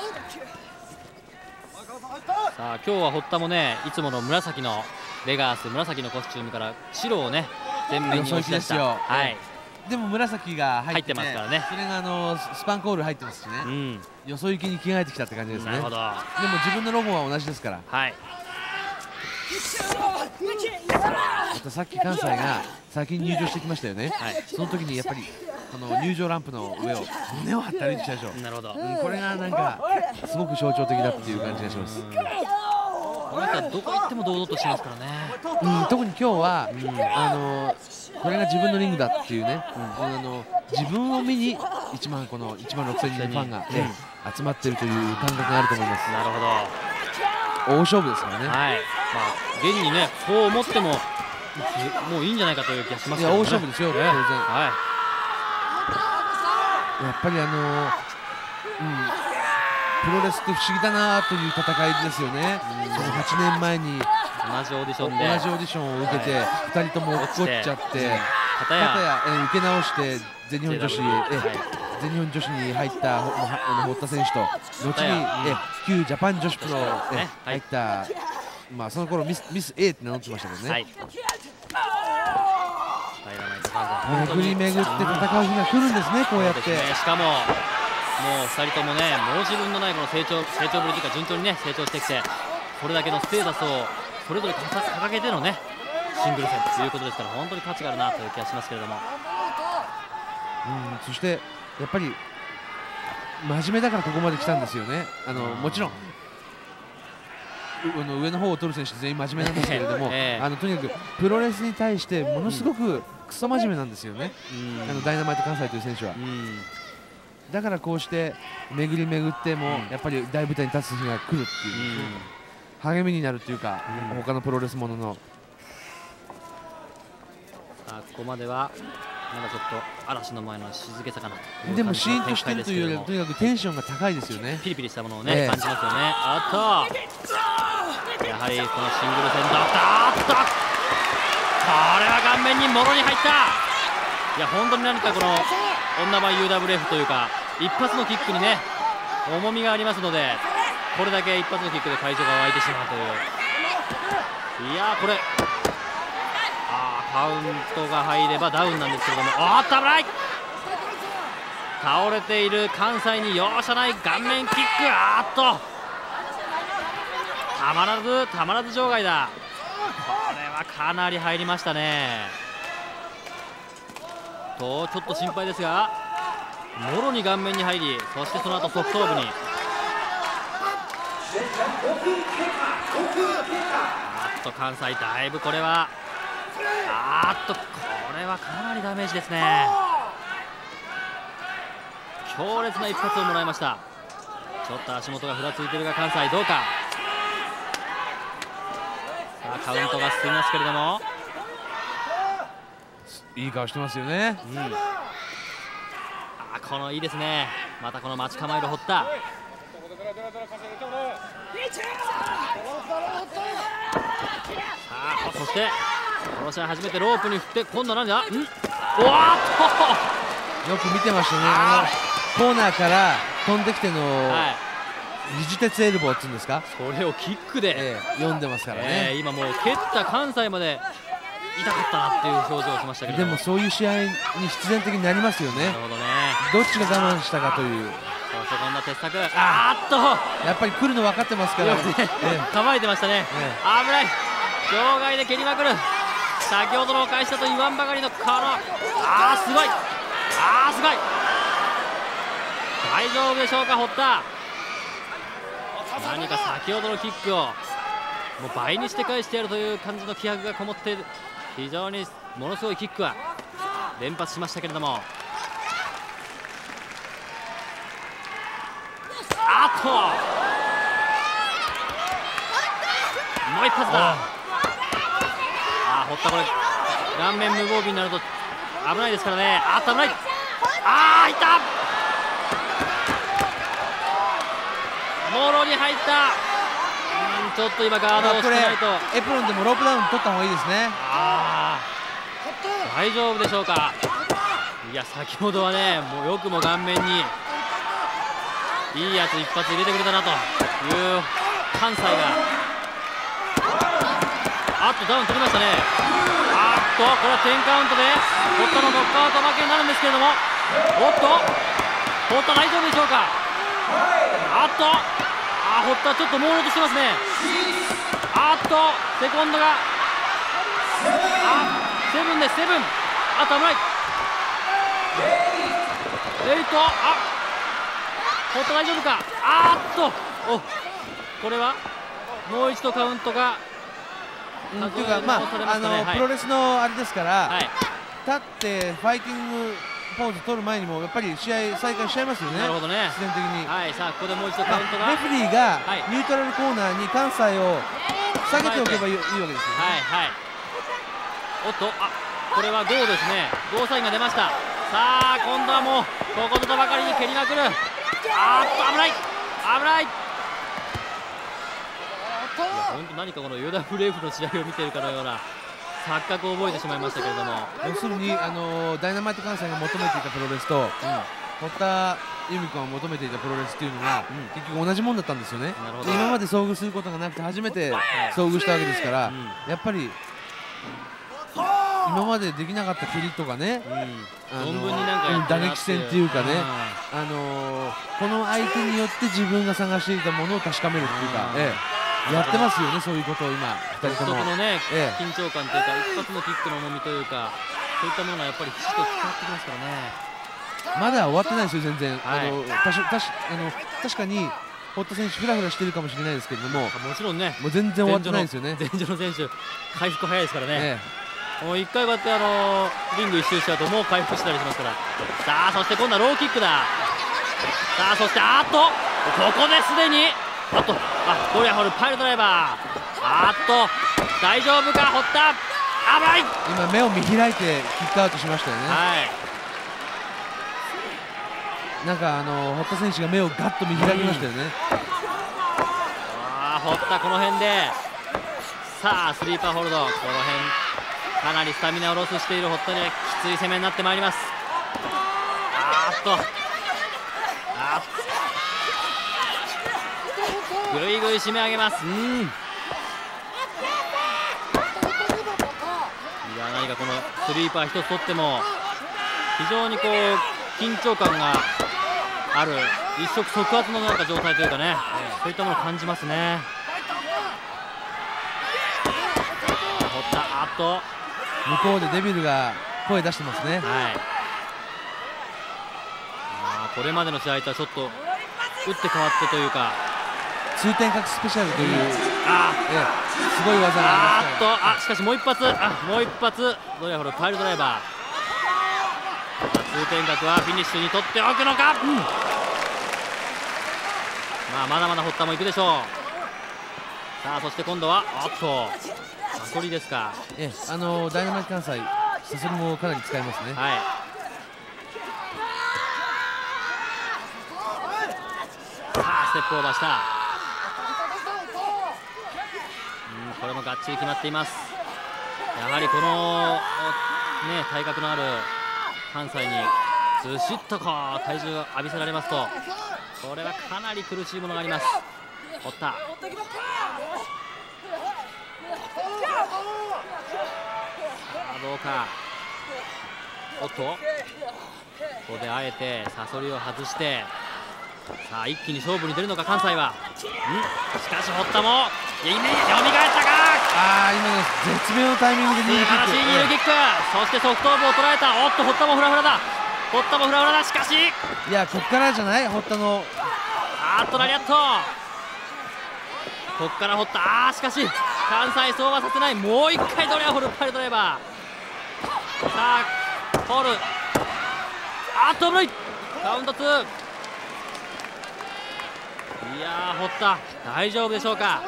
さあ今日は堀田もね、いつもの紫のレガース紫のコスチュームから白をね全面に押し出した、はい、 でも紫が入って、 ね、入ってますからね、 それがあのスパンコール入ってますしね、うん、よそ行きに着替えてきたって感じですね。 なるほど。でも自分のロゴは同じですから。 はい、 またさっき関西が先に入場してきましたよね、はい、その時にやっぱりこの入場ランプの上を胸を張って歩いてきたでしょ。 なるほど、 うん、これがなんかすごく象徴的だっていう感じがします。 この人はどこ行っても堂々としてますからね、 うん、特に今日は、うん、あのこれが自分のリングだっていうね、うん、あの自分を見にいちまんこのいちまんろくせんにんのファンが、ね、うん、集まっているという感覚があると思います。 なるほど、 大勝負ですからね。 はい、まあ、現にねそう思ってももういいんじゃないかという気がしますけどね。 いや大勝負ですよ、当然。はい、やっぱりあのー、うん、プロレスって不思議だなという戦いですよね。そのはちねんまえに同じオーディションで同じオーディションを受けて、はい、ふたりとも落っこっちゃって、片やえ受け直して全日本女子、はい、え全日本女子に入った堀田選手と、後にえ旧ジャパン女子プロへ入った、まあその頃ミスミス A って名乗ってましたけどね。はい、 巡り巡って戦う日が来るんですね、こうやって。 しかももうふたりともね、申し分のないこの成長成長ぶりというか順調にね成長してきて、それだけのステータスをそれぞれ掲げてのねシングル戦ということですから、本当に価値があるなという気がしますけれども、 うん、そしてやっぱり真面目だからここまで来たんですよね。あのもちろんあの上の方を取る選手全員真面目なんですけれども、えー、あのとにかくプロレスに対してものすごくクソ真面目なんですよね、うん、あのダイナマイト関西という選手は、うん、だからこうして巡り巡っても、うん、やっぱり大舞台に立つ日が来るっていう、うん、励みになるっていうか、うん、他のプロレスもののさあここまではまだちょっと嵐の前の静けさかなと。 でもシーンとしてるというよりはとにかくテンションが高いですよね。 ピリピリしたものをね、えー、感じますよね。あっとやはりこのシングル戦だったあっとこれは顔面にもろに入った。いや本当に何かこの女版 ユーダブリューエフ というか一発のキックにね重みがありますので、これだけ一発のキックで会場が沸いてしまうという。いやこれカウントが入ればダウンなんですけれども、おっと危ない。倒れている関西に容赦ない顔面キック。あっとたまらずたまらず場外だ。これはかなり入りましたね。とちょっと心配ですが、もろに顔面に入り、そしてその後側頭部に。あっと関西だいぶこれはあーっとこれはかなりダメージですね。強烈な一発をもらいました。ちょっと足元がふらついているが関西どうか。さあカウントが進みますけれども、 いい顔してますよね、うん、あこのいいですね。またこの待ち構える堀田。さあそしてこの試合初めてロープに振って、今度は何だんおわっとよく見てましたね。あのコーナーから飛んできての、はい、二次鉄エルボーっていうんですか、 それをキックで、 えー、読んでますからね、 えー、今もう蹴った関西まで痛かったなっていう表情をしましたけど、 でもそういう試合に必然的になりますよね。なるほどね。どっちが我慢したかという。 セコンド鉄柵、あーっとやっぱり来るの分かってますから、ねえー、構えてましたね、えー、危ない。場外で蹴りまくる。先ほどの返したと言わんばかりのこのあーすごいあーすごい。大丈夫でしょうか堀田。何か先ほどのキックをもう倍にして返してやるという感じの気迫がこもっている、非常にものすごいキックは連発しましたけれども、あっともう一発だ。あ堀田これ顔面無防備になると危ないですからね。あっと危ない。あー入った。もろに入った。うんちょっと今ガードをしてないと。 エプロンでもロープダウン取った方がいいですね。 あー大丈夫でしょうか。いや先ほどはねもうよくも顔面にいいやつ一発入れてくれたなという関西が。あっとダウン取りましたね。あっとこれはテンカウントで堀田のノックアウト負けになるんですけれども、おっと堀田大丈夫でしょうか。あっとあ堀田ちょっと朦朧としてますね。あっとセコンドがあセブンですセブン。あと危ない。エイトあ堀田大丈夫か。あっとおこれはもう一度カウントがうん、というか、まあ、あの、はい、プロレスのあれですから、はい、立ってファイティングポーズ取る前にもやっぱり試合再開しちゃいますよね。 なるほどね。 自然的に。 はい、さあここでもう一度カウントが。 レフェリーがニュートラルコーナーに関西を下げておけばいいわけですよね。 はいはい。おっとあこれはゴーですね。ゴーサインが出ました。さあ今度はもうここぞとばかりに蹴りまくる。あーっと危ない危ない。いや本当何かこの ユーダブリューエフ の試合を見ているかのような錯覚を覚えてしまいましたけれども、 要するにあのダイナマイト関西が求めていたプロレスと、うん、堀田由美子が求めていたプロレスっていうのが、うん、結局同じもんだったんですよね。今まで遭遇することがなくて初めて遭遇したわけですから、うん、やっぱり今までできなかった蹴りとかね、 存分になんかやって打るなって撃戦っていうかね、あのーこの相手によって自分が探していたものを確かめるっていうか、ええ、やってますよね、そういうことを今ふたりとも。 独特のね、 ええ緊張感というか一発のキックの重みというか、そういったものがやっぱりきちっと伝わってきますからね。 まだ終わってないですよ、全然。 はいあのたし、たしあの確かに堀田選手、フラフラしてるかもしれないですけれども、 もちろんね、 もう全然終わってないですよね。 前場の選手、回復早いですからね。 えもう一回こうやってあのリング一周しちゃうともう回復したりしますから。さあそして今度はローキックだ。さあそしてあっとここですでにあっとあドリアホルパイルドライバー、あっと大丈夫か堀田、危ない。 今目を見開いてキックアウトしましたよね。 はいなんかあの堀田選手が目をガッと見開きましたよね。 ああ堀田この辺でさあスリーパーホールド、この辺かなりスタミナをロスしている堀田にはきつい攻めになってまいります。あーっとあーぐいぐい締め上げます。うんいや何かこのスリーパー一つ取っても非常にこう緊張感がある一触即発のなんか状態というかね、そういったものを感じますね。堀田あっと向こうでデビルが声出してますね。 はい、あこれまでの試合とはちょっと打って変わってというか通天閣スペシャルという、 あええ、すごい技がありますから。 あっとあしかしもう一発あもう一発ドリアホルパイルドライバー、通天閣はフィニッシュに取っておくのか、うんまあ、まだまだ堀田もいくでしょう。さあそして今度はあっとサソリですか。 ええ、あのダイナマイト関西サソリもかなり使いますね。 はいさあステップオーバーした、うんこれもがっちり決まっています。やはりこの、ね、体格のある関西にずしっとこう体重を浴びせられますとこれはかなり苦しいものがあります。堀田さあどうか、おっとここであえてサソリを外してさあ一気に勝負に出るのか関西は。んしかし堀田もよみがえったか。 ああ今の絶妙なタイミングでニールキック、 素晴らしいニールキック、そして側頭部を捉えた。おっと堀田もフラフラだ堀田もフラフラだ。しかしいやこっからじゃない堀田のあーっとラリアットこっから堀田あーしかし関西そうはさせない。もう一回ドリアホルパイルドライバー、さあホールあーっと危ないカウントツー。いやー堀田大丈夫でしょうか。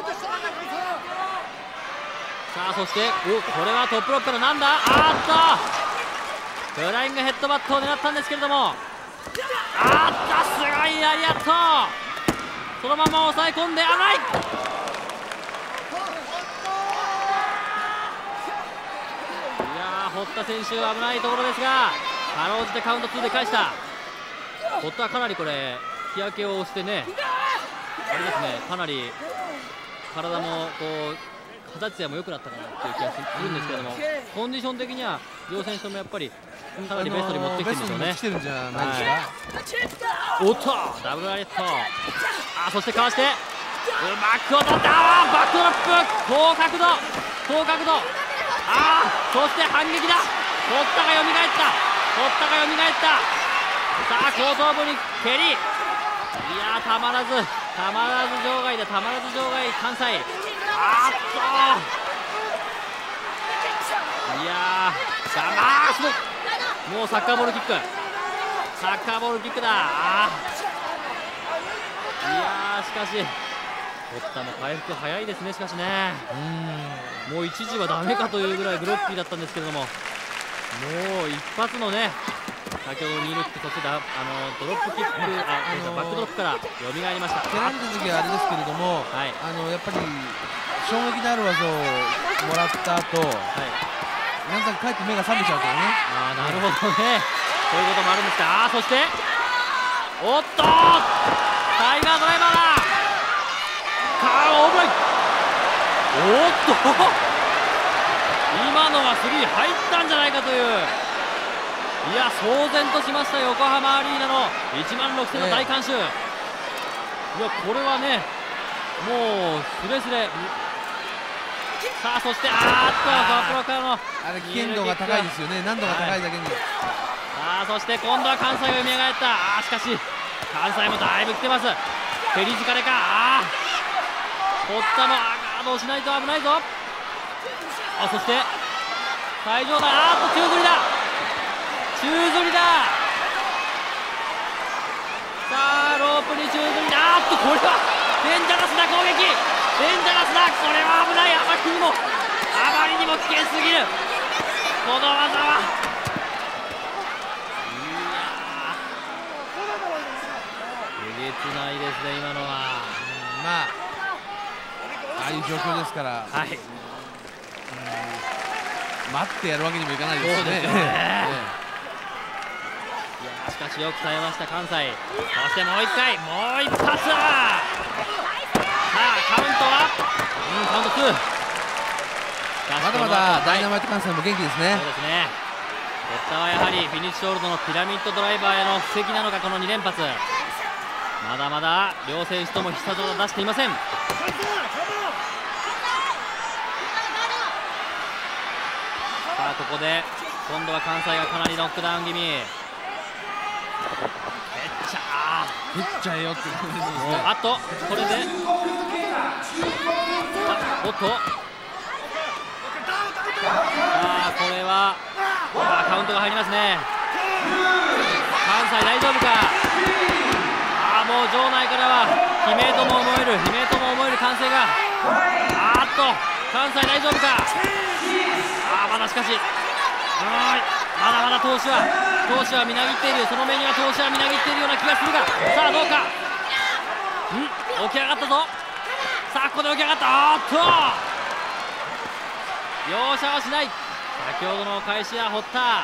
さあそしておこれはトップロックからなんだあーっとフライングヘッドバットを狙ったんですけれども、あーっとすごいラリアットそのまま抑え込んで危ない。いやー堀田選手危ないところですがかろうじてカウントツーで返した。堀田はかなりこれ日焼けをしてねあれですねかなり体もこう肌ツヤも良くなったかなっていう気がするんですけれども、コンディション的には両選手ともやっぱりかなりベストに持ってきてるんでしょうね。 ベストに持ってきてるんじゃないですか。 はい、おっとダブルラリットあそしてかわしてうまく落とったあバックドロップ高角度高角度あーそして反撃だ堀田がよみがえった堀田がよみがえったさあ後頭部に蹴りいやーたまらずたまらず場外でたまらず場外関西あーっといやーさあすごいもうサッカーボールキックサッカーボールキックだあーいやーしかし堀田も回復早いですね。しかしねうんもう一時はダメかというぐらいグロッキーだったんですけれどももう一発のね先ほどニールキックそしてだあのドロップキックあ、あのー、バックドロップからよみがえりました。 蹴られた時はあれですけれども、はい、あのやっぱり衝撃のある技をもらった後、はい、なんかかえって目が覚めちゃうからね。 あなるほどねそういうこともあるんですか。あそしておっとタイガードライバーだカーオーブライおっと今の今のはスリー入ったんじゃないかという、いや騒然としました横浜アリーナのいちまんろくせんの大観衆、いやこれはねもうスレスレ。さあそしてあーっとバプロからのあれ危険度が高いですよね、難度が高いだけに。 さあそして今度は関西が蘇った。あーしかし関西もだいぶ来てます。蹴り疲れか。あー堀田もあガードをしないと危ないぞ。あそして退場だ。あーっと宙吊りだ宙吊りだ。さあロープに宙吊りだ。あーっとこれはデンジャラスな攻撃、デンジャラスだ。これは危ない。あまりにもあまりにも危険すぎるこの技は。えげつないですね今のは。 まあああいう状況ですから、 はい、 待ってやるわけにもいかないですよね。 そうですよねいやしかしよく耐えました関西。そしてもう一回もう一発。さあカウントは、うん、カウントツー。 まだまだダイナマイト関西も元気ですね。 そうですね。堀田はやはりフィニッシュホールドのピラミッドドライバーへの布石なのかこのに連発。まだまだ両選手とも必殺技を出していません。さあここで今度は関西がかなりノックダウン気味。えっちゃー蹴っちゃえよって感じですね。 あっとこれであおっとさあこれはあカウントが入りますね。関西大丈夫か。あもう場内からは悲鳴とも思える悲鳴とも思える歓声が。あーっと関西大丈夫か。あまだしかしはいまだまだ投手は投手はみなぎっている。その目には投手はみなぎっているような気がするが、さあどうか。ん起き上がったぞ。さあここで起き上がった。あーっと容赦はしない。先ほどの開始は堀田。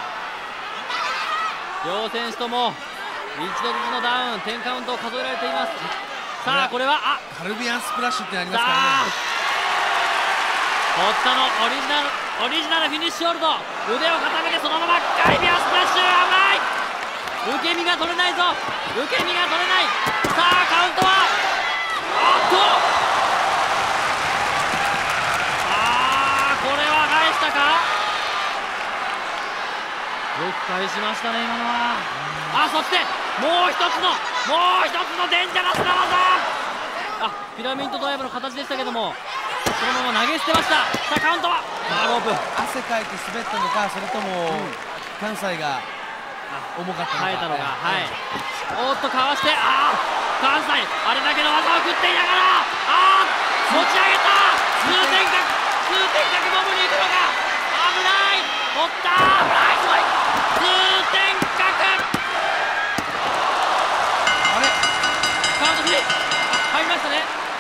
両選手とも一度ずつのダウンテンカウントを数えられています。さあこれはあカルビアンスプラッシュってありますからね。 堀田のオリジナルオリジナルフィニッシュホールド、腕を固めてそのままカルビアンスプラッシュ。危ない。受け身が取れないぞ。受け身が取れない。さあカウントはあっとあーこれは返したか。よく返しましたね今のは。あそしてもう一つのもう一つのデンジャラスな技。あピラミッドドライブの形でしたけどもそのまま投げ捨てました。さあカウントはあロープ汗かいて滑ったのかそれとも、うん、関西が重かったのか耐えたのか、はい、おっとかわしてあ関西あれだけの技を食っていながらあ持ち上げた。通天閣通天閣ボムに行くのか。危ない取った危ないすごい通天閣あれカウントスリー入りましたね。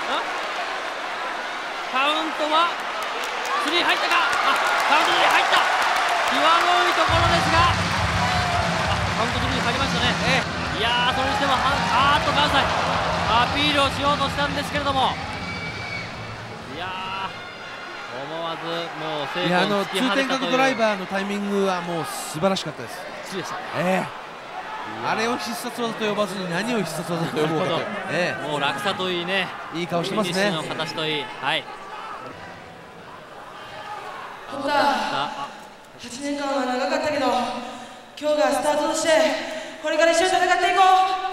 カウントはスリー入ったか。あカウントスリー入った。際どいところですがあカウントスリー入りましたね、ええ、いやーそれにしてもあーっと関西アピールをしようとしたんですけれどもいやー思わずもう成功に突き放れたという。 通天閣ドライバーのタイミングはもう素晴らしかったです。 そうでした、 ええあれを必殺技と呼ばずに何を必殺技と呼ぼうかと、 ええ、もう落差といいねいい顔してますね。 フィニッシュの形といいはい堀田はちねんかんは長かったけど今日がスタートとしてこれから一緒に戦っていこう。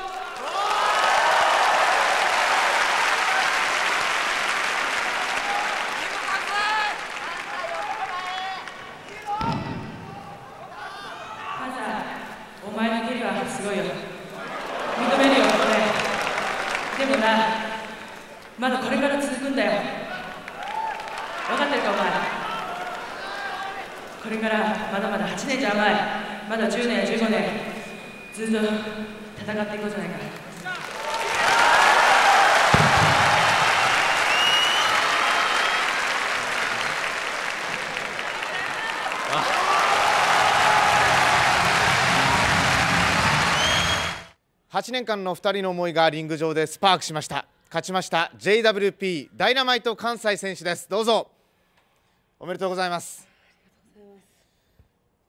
お前の蹴りはすごいよ認めるよ俺でもなまだこれから続くんだよ分かってるかお前これからまだまだはちねんじゃ甘いまだじゅうねんやじゅうごねんずっと戦っていこうじゃないか。 はちねんかんのふたりの思いがリング上でスパークしました。勝ちました ジェイダブリューピー ダイナマイト関西選手です。どうぞ。おめでとうございます。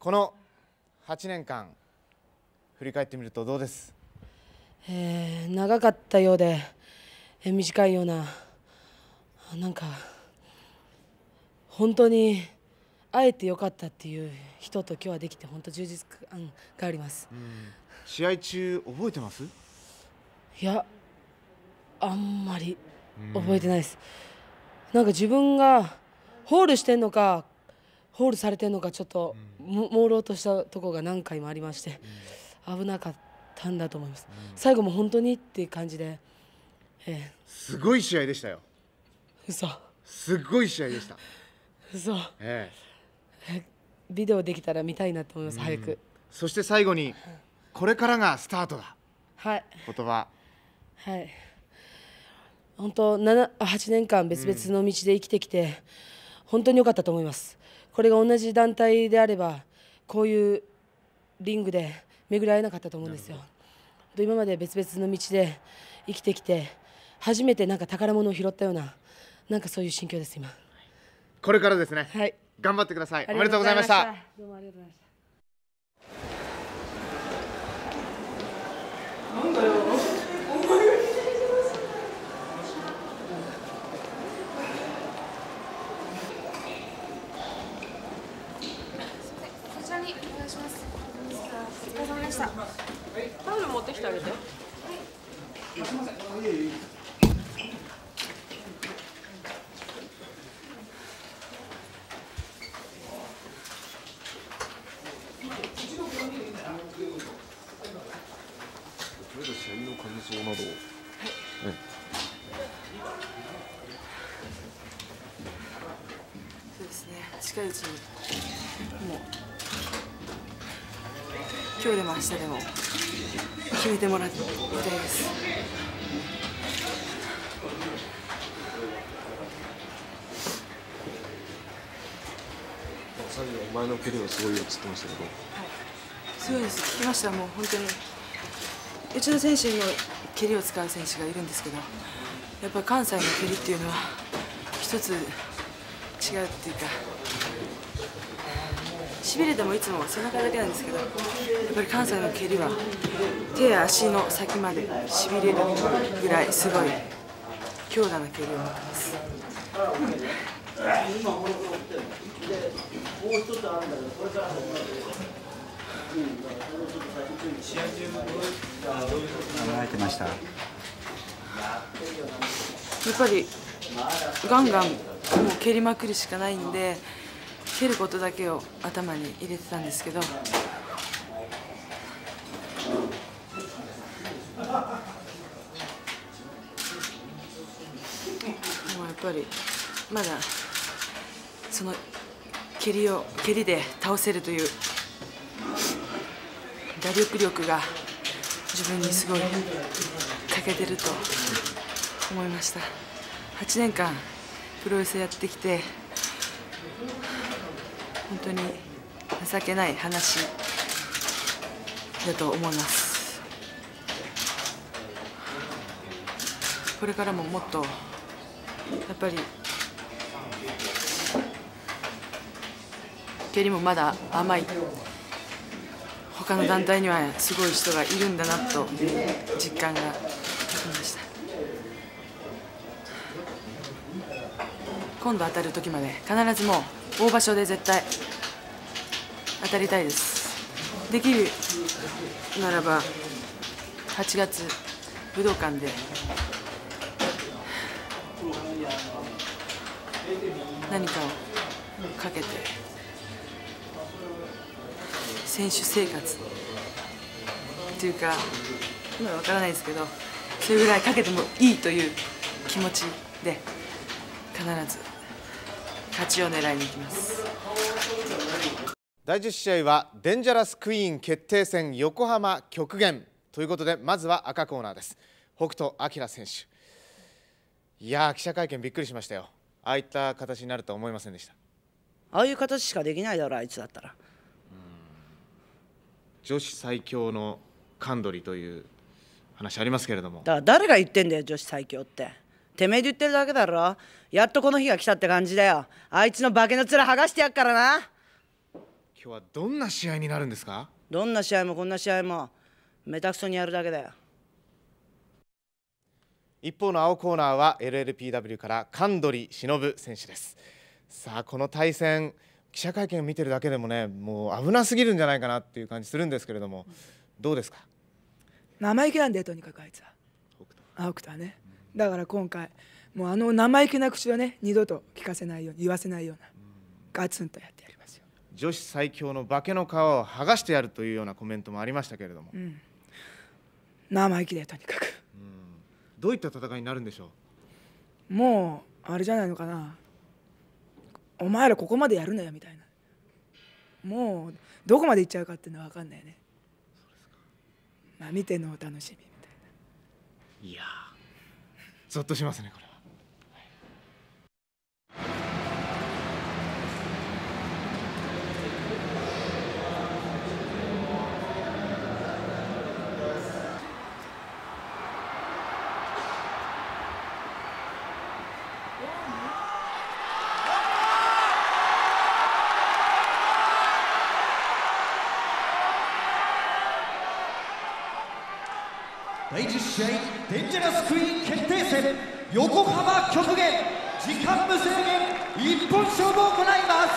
このはちねんかん振り返ってみるとどうです？ えー、長かったようで、えー、短いような、なんか本当に会えてよかったっていう人と今日はできて本当充実感があります。 うん、試合中覚えてます？ いや、あんまり覚えてないです。なんか自分がホールしてんのかホールされてんのかちょっとも朦朧としたところが何回もありまして、危なかったんだと思います。最後も本当にっていう感じで、えー、 すごい試合でしたよ。 嘘。 すごい試合でした。 嘘。 ええビデオできたら見たいなと思います、早く。 そして最後にこれからがスタートだ。 はい。 言葉。 はい。本当ななはちねんかん別々の道で生きてきて、うん、本当に良かったと思います。これが同じ団体であればこういうリングで巡り合えなかったと思うんですよ。今まで別々の道で生きてきて初めてなんか宝物を拾ったような、なんかそういう心境です今。 これからですね。 はい。 頑張ってください。おめでとうございました。 どうもありがとうございました。 なんだよ。 こちらにお願いします。お疲れ様でした。タオル持ってきてあげて。はい。すみません。 とりあえず試合の感想などを。はい。 そうですね。近いうちにもう今日でも明日でも決めてもらいたいです。 さっきお前の蹴りはすごいよっつってましたけど。 はい。すごいです。聞きました。もう本当に。うちの選手にも蹴りを使う選手がいるんですけど、やっぱり関西の蹴りっていうのは一つ違うっていうか、しびれてもいつも背中だけなんですけど、やっぱり関西の蹴りは手や足の先までしびれるぐらいすごい強打な蹴りを持ってます。 試合中はどういうこと考えてました？やっぱりガンガンもう蹴りまくるしかないんで、蹴ることだけを頭に入れてたんですけど、でもやっぱりまだその蹴りを蹴りで倒せるという打力力が自分にすごい欠けてると思いました。はちねんかんプロレスやってきて本当に情けない話だと思います。これからももっとやっぱり蹴りもまだ甘い、他の団体にはすごい人がいるんだなと実感ができました。今度当たる時まで必ずもう大場所で絶対当たりたいです。できるならばはちがつ武道館で何かをかけて選手生活っていうか今は分からないですけど、それぐらいかけてもいいという気持ちで必ず勝ちを狙いに行きます。 だいじゅっ試合はデンジャラスクイーン決定戦横浜極限ということで、まずは赤コーナーです。北斗晶選手。いやー、記者会見びっくりしましたよ。ああいった形になるとは思いませんでした。 ああいう形しかできないだろ、あいつだったら。 女子最強のカンドリという話ありますけれども、 だから誰が言ってんだよ、女子最強って。てめえで言ってるだけだろ。やっとこの日が来たって感じだよ。あいつの化けの面剥がしてやっからな。 今日はどんな試合になるんですか？ どんな試合もこんな試合もめたくそにやるだけだよ。 一方の青コーナーは エルエルピーダブリュー から神取忍選手です。さあこの対戦、記者会見を見てるだけでもね、もう危なすぎるんじゃないかなっていう感じするんですけれども、どうですか？ 生意気なんだよ、とにかくあいつは。青田はね。だから今回もうあの生意気な口はね、二度と聞かせないように、言わせないようなガツンとやってやりますよ。 女子最強の化けの皮を剥がしてやるというようなコメントもありましたけれども、 うん、生意気だよ、とにかく。 どういった戦いになるんでしょう？もうあれじゃないのかな、お前らここまでやるなよみたいな、もうどこまで行っちゃうかっていうのは分かんないよね。まあ見てのお楽しみみたいな。 いやー、ゾッとしますねこれは。 だいじゅっ試合デンジャラスクイーン決定戦、横浜極限時間無制限一本勝負を行います。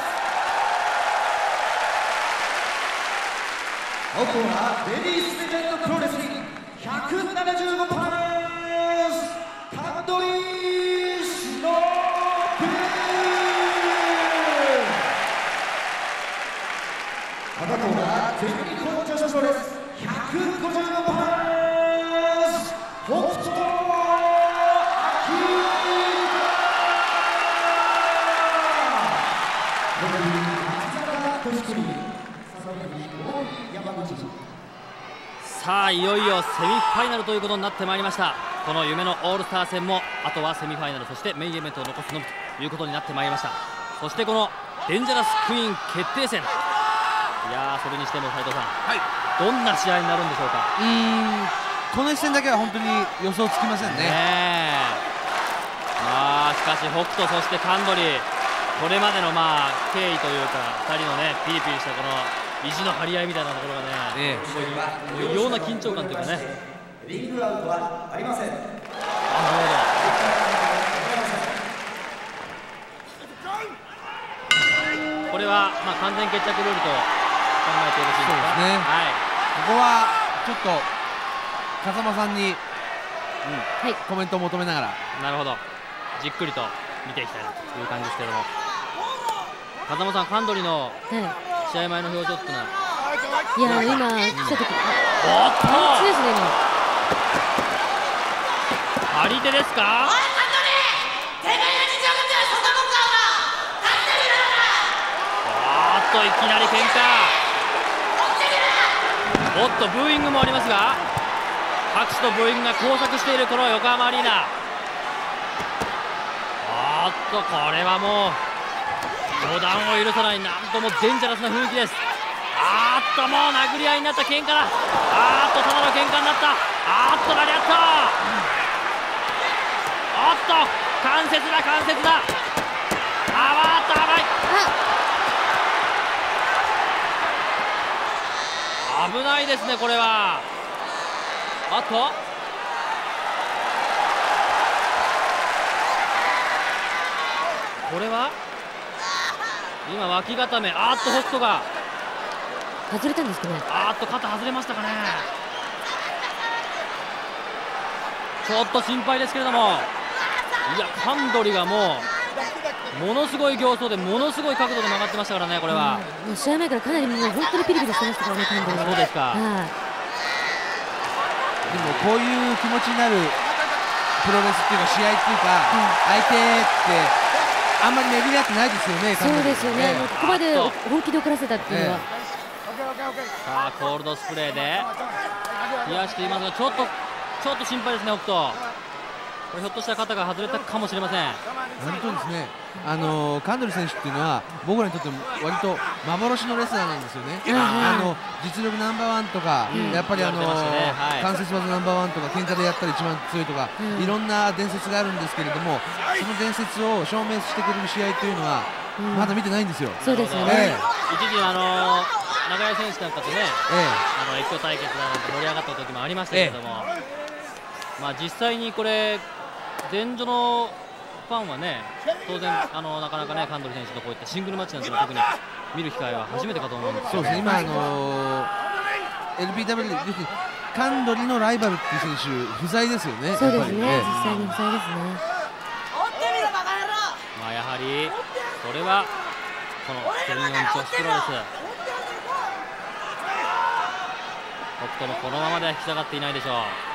青コーナーレディースレジェンドプロレスリングひゃくななじゅうごパウンド神取忍。赤コーナー全日本女子プロレスひゃくごじゅうごパウンド北斗晶。 さあいよいよセミファイナルということになってまいりました。この夢のオールスター戦もあとはセミファイナル、そしてメインイベントを残すのみということになってまいりました。そしてこのデンジャラスクイーン決定戦、いやーそれにしても斉藤さん、はい、どんな試合になるんでしょうか。 うーんこの一戦だけは本当に予想つきませんね。 ねまあしかし北斗、そして神取、これまでのまあ経緯というかふたりのねピリピリしたこの意地の張り合いみたいなところがね、ええ、もう異様な緊張感というかね。 リングアウトはありません。 なるほど。これはまあ完全決着ルールと考えてよろしいですか。そうですね。はい。 ここはちょっと風間さんに、うんはい、コメントを求めながら。 なるほど。じっくりと見ていきたいなという感じですけれども、風間さん、神取の試合前の表情っていうのは、 いや今来た時、 おっと強いですね今。 張り手ですか。おっといきなり喧嘩。おっとブーイングもありますが、拍手とブーイングが交錯しているこの横浜アリーナ。おっとこれはもう予断を許さない、なんともデンジャラスな雰囲気です。あーっともう殴り合いになった喧嘩だ。あーっとただの喧嘩になった。あーっとなり合った。おっと関節だ関節だ。あわーっと甘い。危ないですねこれは。あとこれは今脇固め。あーっと北斗が外れたんですかね。 あーっと肩外れましたかね。ちょっと心配ですけれども、いや神取がもうものすごい形相でものすごい角度で曲がってましたからね。これは、 うん、もう試合前からかなりもう本当にピリピリしてましたからね神取は。 そうですか。 でもこういう気持ちになるプロレスっていうか試合っていうか、うん、相手ってあんまり巡り合ってないですよね。 そうですよね。もうここまで本気で怒らせたっていうのは。 さあコールドスプレーで冷やしていますが、ちょっとちょっと心配ですね北斗。これひょっとしたら肩が外れたかもしれません。 本当ですね。あの神取選手っていうのは僕らにとっても割と幻のレスラーなんですよね。あの実力ナンバーワンとか、うん、やっぱりあの、ねはい、関節技ナンバーワンとか喧嘩でやったら一番強いとか、うん、いろんな伝説があるんですけれども、その伝説を証明してくれる試合というのは、うん、まだ見てないんですよ。 そうですよね。ええ一時あの中谷選手なんかとね、あの越境対決などで盛り上がった時もありましたけれども、まあ実際にこれ前女のファンはね、当然あのなかなかね、カンドリ選手とこういったシングルマッチなんての特に見る機会は初めてかと思うんですけど、 そうですね、今あのー、エルビーダブリュー 要するにカンドリのライバルっていう選手不在ですよね。 そうですね、実際に不在ですね。 まあやはりそれはこの全日本女子プロレス、北斗もこのままでは引き下がっていないでしょう。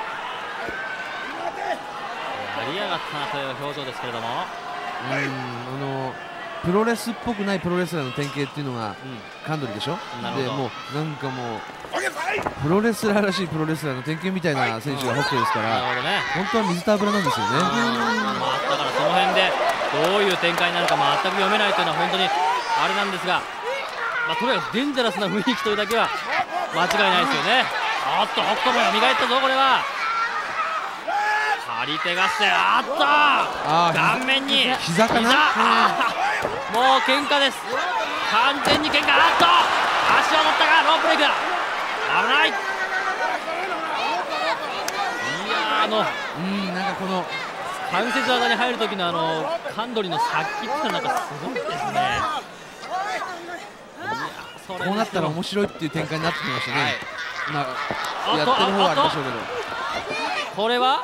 やりやがったなという表情ですけれども、うん、 あのプロレスっぽくないプロレスラーの典型っていうのが、うん、カンドリでしょ。でもうなんかもうプロレスラーらしいプロレスラーの典型みたいな選手が北斗ですから、うんね、本当は水と油なんですよね。 まあ、だからその辺でどういう展開になるか全く読めないというのは本当にあれなんですが、まあ、とにかくデンジャラスな雰囲気というだけは間違いないですよね。おっと北斗も蘇ったぞ、これは張り手合戦、あっと顔面に膝かな、 もう喧嘩です、完全に喧嘩、あっと足を取ったがロープレイクだ、危ない。いやあのうんなんかこの関節技に入る時のあのカンドリの殺気っていうのはなんかすごいですね。 こうなったら面白いっていう展開になってきましたね。まあやってる方はありましょうけど、 これは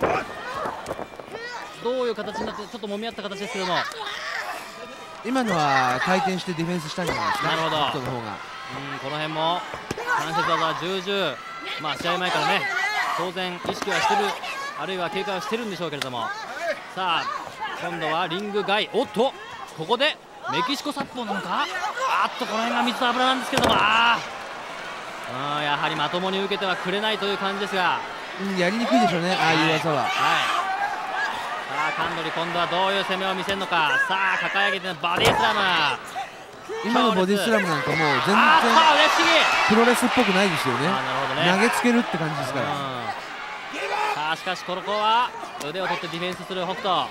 どういう形になってちょっと揉み合った形ですけども、 今のは回転してディフェンスしたんじゃないですか。 なるほど、 北斗の方がうんこの辺も関節技重々、まあ試合前からね当然意識はしてる、あるいは警戒はしてるんでしょうけれども、さあ今度はリング外、おっとここでメキシコ殺法なのか、あっとこの辺が水と油なんですけれども、ああやはりまともに受けてはくれないという感じですが、 うん、やりにくいでしょうね、ああいう技は。はい、 はい、さあカンドリ今度はどういう攻めを見せるのか、さあ抱え上げてのバディスラム、 今のボディスラムなんかもう全然プロレスっぽくないですよね。投げつけるって感じですから。 さあしかしここは腕を取ってディフェンスする北斗、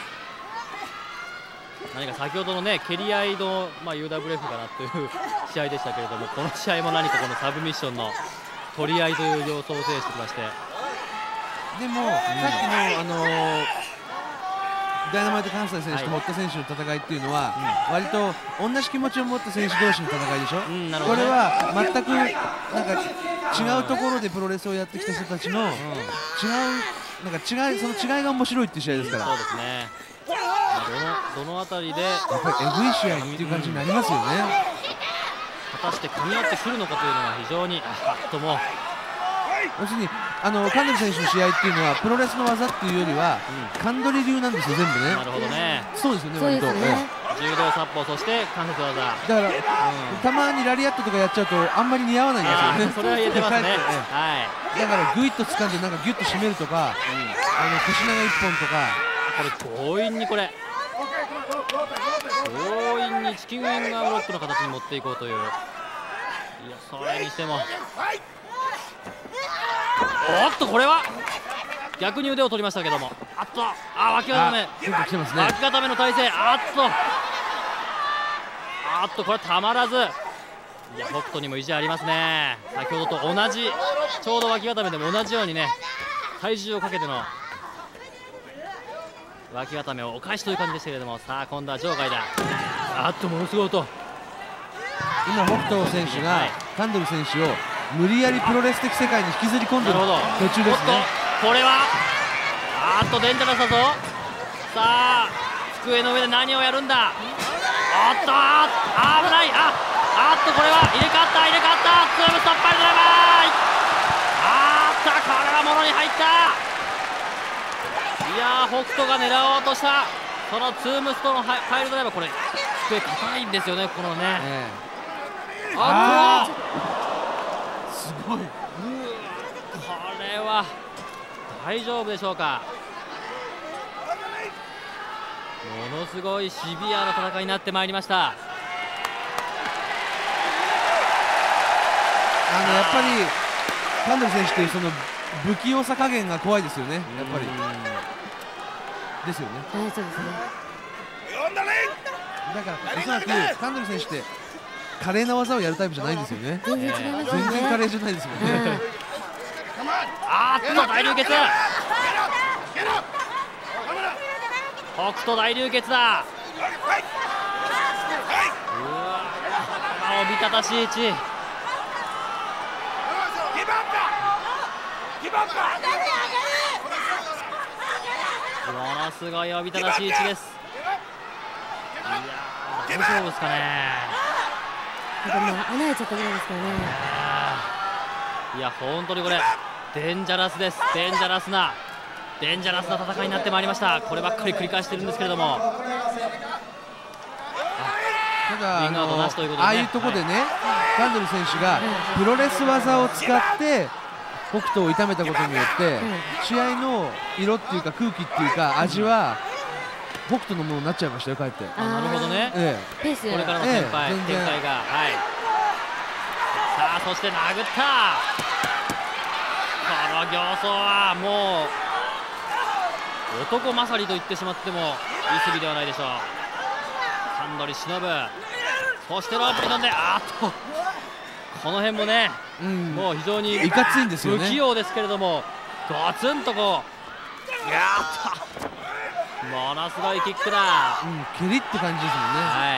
何か先ほどのね蹴り合いの、まあ、ユーダブリューエフ かなという試合でしたけれども、この試合も何かこのサブミッションの取り合いという様相を呈してきまして、 でも、うん、さっきの、あのー、ダイナマイト関西選手と堀田選手の戦いっていうのは、うん、割と同じ気持ちを持った選手同士の戦いでしょ、うん、これは全くなんか違うところでプロレスをやってきた人たちの、うん、違うなんか違いその違いが面白いっていう試合ですから。 そうですね、どのどのあたりでやっぱりえぐい試合っていう感じになりますよね。 果たして噛み合ってくるのかというのが非常にあっとも要するにあのカンドリ選手の試合っていうのはプロレスの技っていうよりは、うん、カンドリ流なんですよ全部ね。 なるほどね。 そうですよね。割と柔道殺法、そして関節技だから、うん、たまにラリアットとかやっちゃうとあんまり似合わないんですよね。 それは言えてますね。 はい、だからグイッと掴んでなんかギュッと締めるとか、うん、あの腰長一本とか、 これ強引にこれ強引にチキンウィンガーブロックの形に持っていこうという、いやそれにしてもおっとこれは逆に腕を取りましたけども、あっとあ脇固め、脇固めの体勢、あっとあっとこれはたまらず、いや北斗にも意地ありますね。先ほどと同じちょうど脇固めでも同じようにね体重をかけての脇固めをお返しという感じでしたけれども、さあ今度は場外だ、あっとものすごい音。 今北斗選手がカンドリ選手を無理やりプロレス的世界に引きずり込んでいる途中ですね。 これはあっとデンジャラスだぞ。さあ机の上で何をやるんだ。おっとあ危ない、ああっとこれは入れ替わった入れ替わったツームストッパードラマー、あっとこれはものに入った。いやー北斗が狙おうとしたそのツームストのファイルドライバー、これ机硬いんですよね、このね、えー、あっとすごい、これは大丈夫でしょうか。ものすごいシビアな戦いになってまいりました。 あのやっぱりカンドリ選手というその不器用さ加減が怖いですよね、やっぱり。ですよね。 はい、そうですね。 だからおそらくカンドリ選手って華麗な技をやるタイプじゃないんですよね。 全然違いますね。 全然華麗じゃないですもんね。 あーっと大流血。北斗大流血だ。うわー、おびただしい位置。ものすごいおびただしい位置です。いやー、大丈夫ですかね。 でも穴開いちゃったぐらいですからね。 いや本当にこれデンジャラスです。デンジャラスなデンジャラスな戦いになってまいりました。こればっかり繰り返してるんですけれども、 ただあのああいうところでね、カンドリ選手がプロレス技を使って北斗を痛めたことによって試合の色っていうか空気っていうか味は北斗のものになっちゃいましたよ、かえって。 あ、なるほどね。 ええ、これからの展開、展開が、はい。さあ、そして殴った。この形相はもう男勝りと言ってしまっても言い過ぎではないでしょう。カンドリ忍、そしてロープに飛んで、あーっとこの辺もね、うん、もう非常にいかついんですよね。 不器用ですけれども、ゴツンとこう、やった。ものすごいキックだ。 うん、蹴りって感じですもんね。 はい。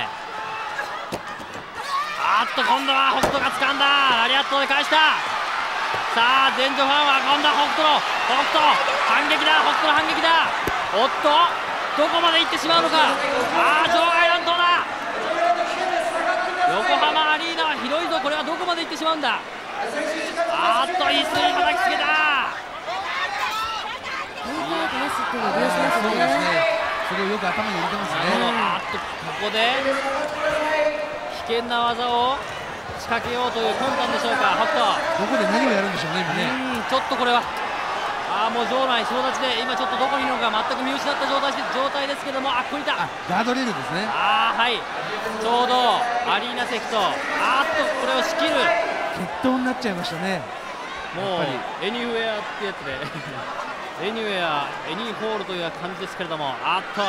あっと今度は北斗が掴んだ。ラリアットで返した。さあ前女ファンは今度は北斗の北斗反撃だ。北斗の反撃だ。おっとどこまで行ってしまうのか。ああ場外乱闘だ。横浜アリーナは広いぞ。これはどこまで行ってしまうんだ。あっと椅子に叩きつけた。 そうですね。それをよく頭に入れてますね。 あっとここで危険な技を仕掛けようという魂胆でしょうか。北斗どこで何をやるんでしょうね、今ね。 ちょっとこれはああもう場内総立ちで今ちょっとどこにいるのか全く見失った状態状態ですけども、あっこにいた。 ガードレールですね。 ああはい、ちょうどアリーナ席とあっとこれを仕切る決闘になっちゃいましたね。 もうエニウェアってやつでエニウェア、エニーホールという感じですけれども、あっと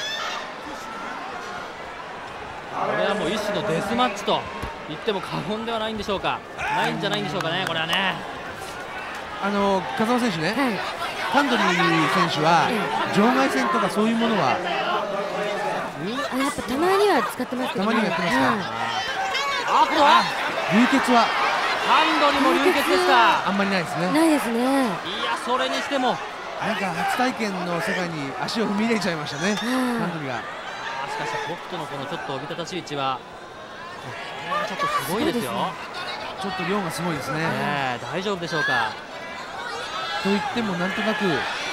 これはもう一種のデスマッチと言っても過言ではないんでしょうか。ないんじゃないんでしょうかね、これはね。 あの風間選手ね、はい、カンドリー選手は場外戦とかそういうものは、 うん、あやっぱたまには使ってますけど、ね、 たまにはやってますか。うん、 あとは流血はカンドリも流血ですか。 あんまりないですね。 ないですね。 いやそれにしてもなんか初体験の世界に足を踏み入れちゃいましたね、カンドリが。 しかし北斗のこのちょっとおびただしい位置はちょっとすごいですよ。 ちょっと量がすごいですね。 ね、大丈夫でしょうか。 と言ってもなんとなく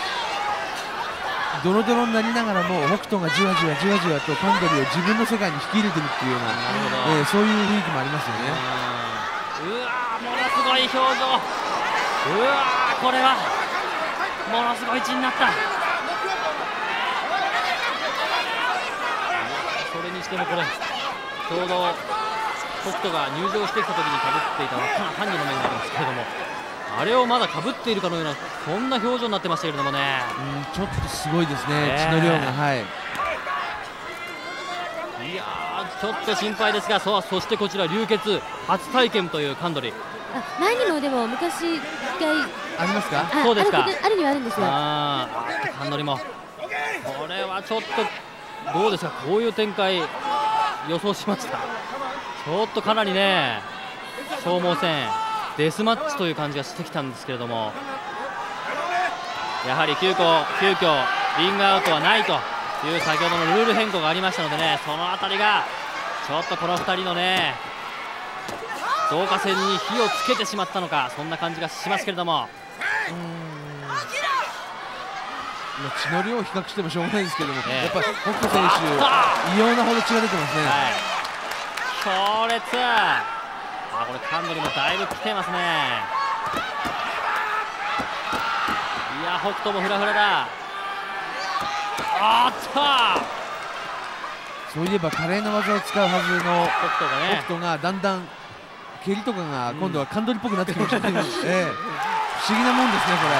ドロドロになりながらも北斗がじわじわじわじわとカンドリを自分の世界に引き入れてるっていうような、えー、そういう雰囲気もありますよね。 うわーものすごい表情。うわーこれはものすごい位置になった。それにしてもこれちょうど北斗が入場してきた時にかぶっていた真っ赤なハンデの面があるんですけれども、あれをまだかぶっているかのようなそんな表情になってましたけれどもね。 うんちょっとすごいですね、えー、血の量が。はい、 いやーちょっと心配ですが、そうそしてこちら流血初体験というカンドリ。 あ前にもでも昔一回ありますか。 あそうですか。 あるにはあるんですよ。 ああカンドリもこれはちょっとどうですか、こういう展開予想しました。ちょっとかなりね消耗戦デスマッチという感じがしてきたんですけれども、やはり急遽急遽リングアウトはないという先ほどのルール変更がありましたのでね、その辺りがちょっとこのふたりのね導火線に火をつけてしまったのか、そんな感じがしますけれども。 うーん血の量を比較してもしょうがないですけども、えー、やっぱり北斗選手異様なほど血が出てますね。 はい、強烈。あこれカンドリもだいぶ来てますね。いや北斗もフラフラだ。あったそういえば華麗な技を使うはずの北斗がね、 北斗がだんだん蹴りとかが今度はカンドリっぽくなってきましたね。ええ、不思議なもんですねこれ。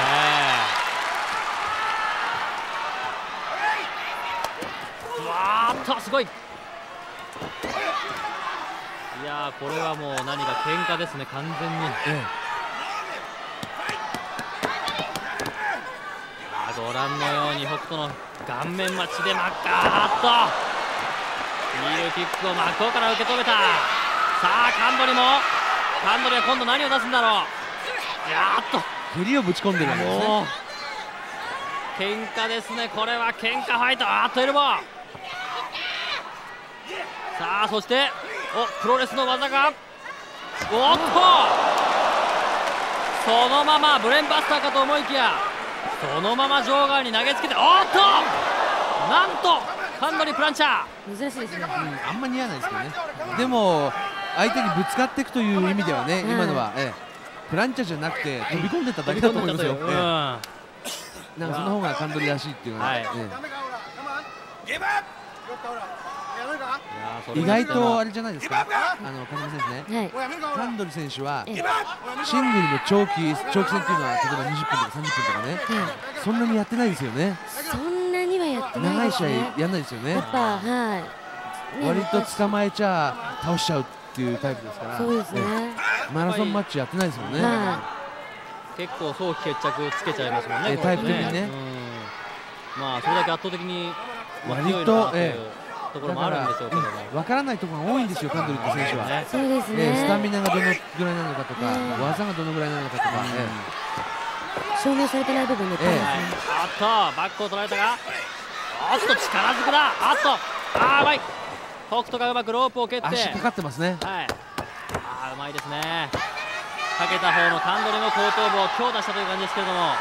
うわーっとすごい。いいやー、これはもう何か喧嘩ですね、完全に。ええ、ご覧のように北斗の顔面待ちでマッカーッとヒールキックを真っ向から受け止めた。さあカンドリもカンドリは今度何を出すんだろう。やーっと蹴りをぶち込んでるわけですね。 喧嘩ですね、これは喧嘩ファイト。あーっとエルボー。さあそしておプロレスの技がおっとそのままブレーンバスターかと思いきやそのまま場外に投げつけて、おっとなんとカンドリプランチャー珍しいですね、 うん、あんま似合わないですけどね。でも相手にぶつかっていくという意味ではね、今のは、ええ、プランチャーじゃなくて飛び込んでただけだと思いますよ。ええ、なんかその方がカンドリらしいっていうのは、はい、ええ、意外とあれじゃないですか、あの風間選手ね、はい、カンドリ選手はシングルの長期長期戦っていうのは例えばにじゅっぷんとかさんじゅっぷんとかね、はい、そんなにやってないですよね。 そんなにはやってないですね。 長い試合やんないですよね。 やっぱ、はい、ね、 割と捕まえちゃ倒しちゃうっていうタイプですから。 そうですね。 マラソンマッチやってないですもんね。 はい、結構早期決着つけちゃいますもんね。 タイプ的にね。 まあそれだけ圧倒的に割とええ。ところもあるんでしょうけども、 わからないところが多いんですよ、カンドリって選手は。 そうですね。 スタミナがどのぐらいなのかとか、技がどのぐらいなのかとか、 証明されてない部分で。 あっとバックを取られたが、おっと力ずくだ。あっとあーうまい。北斗がうまくロープを蹴って足かかってますね。 はい。あーうまいですね。かけた方のカンドリの後頭部を強打したという感じですけれども、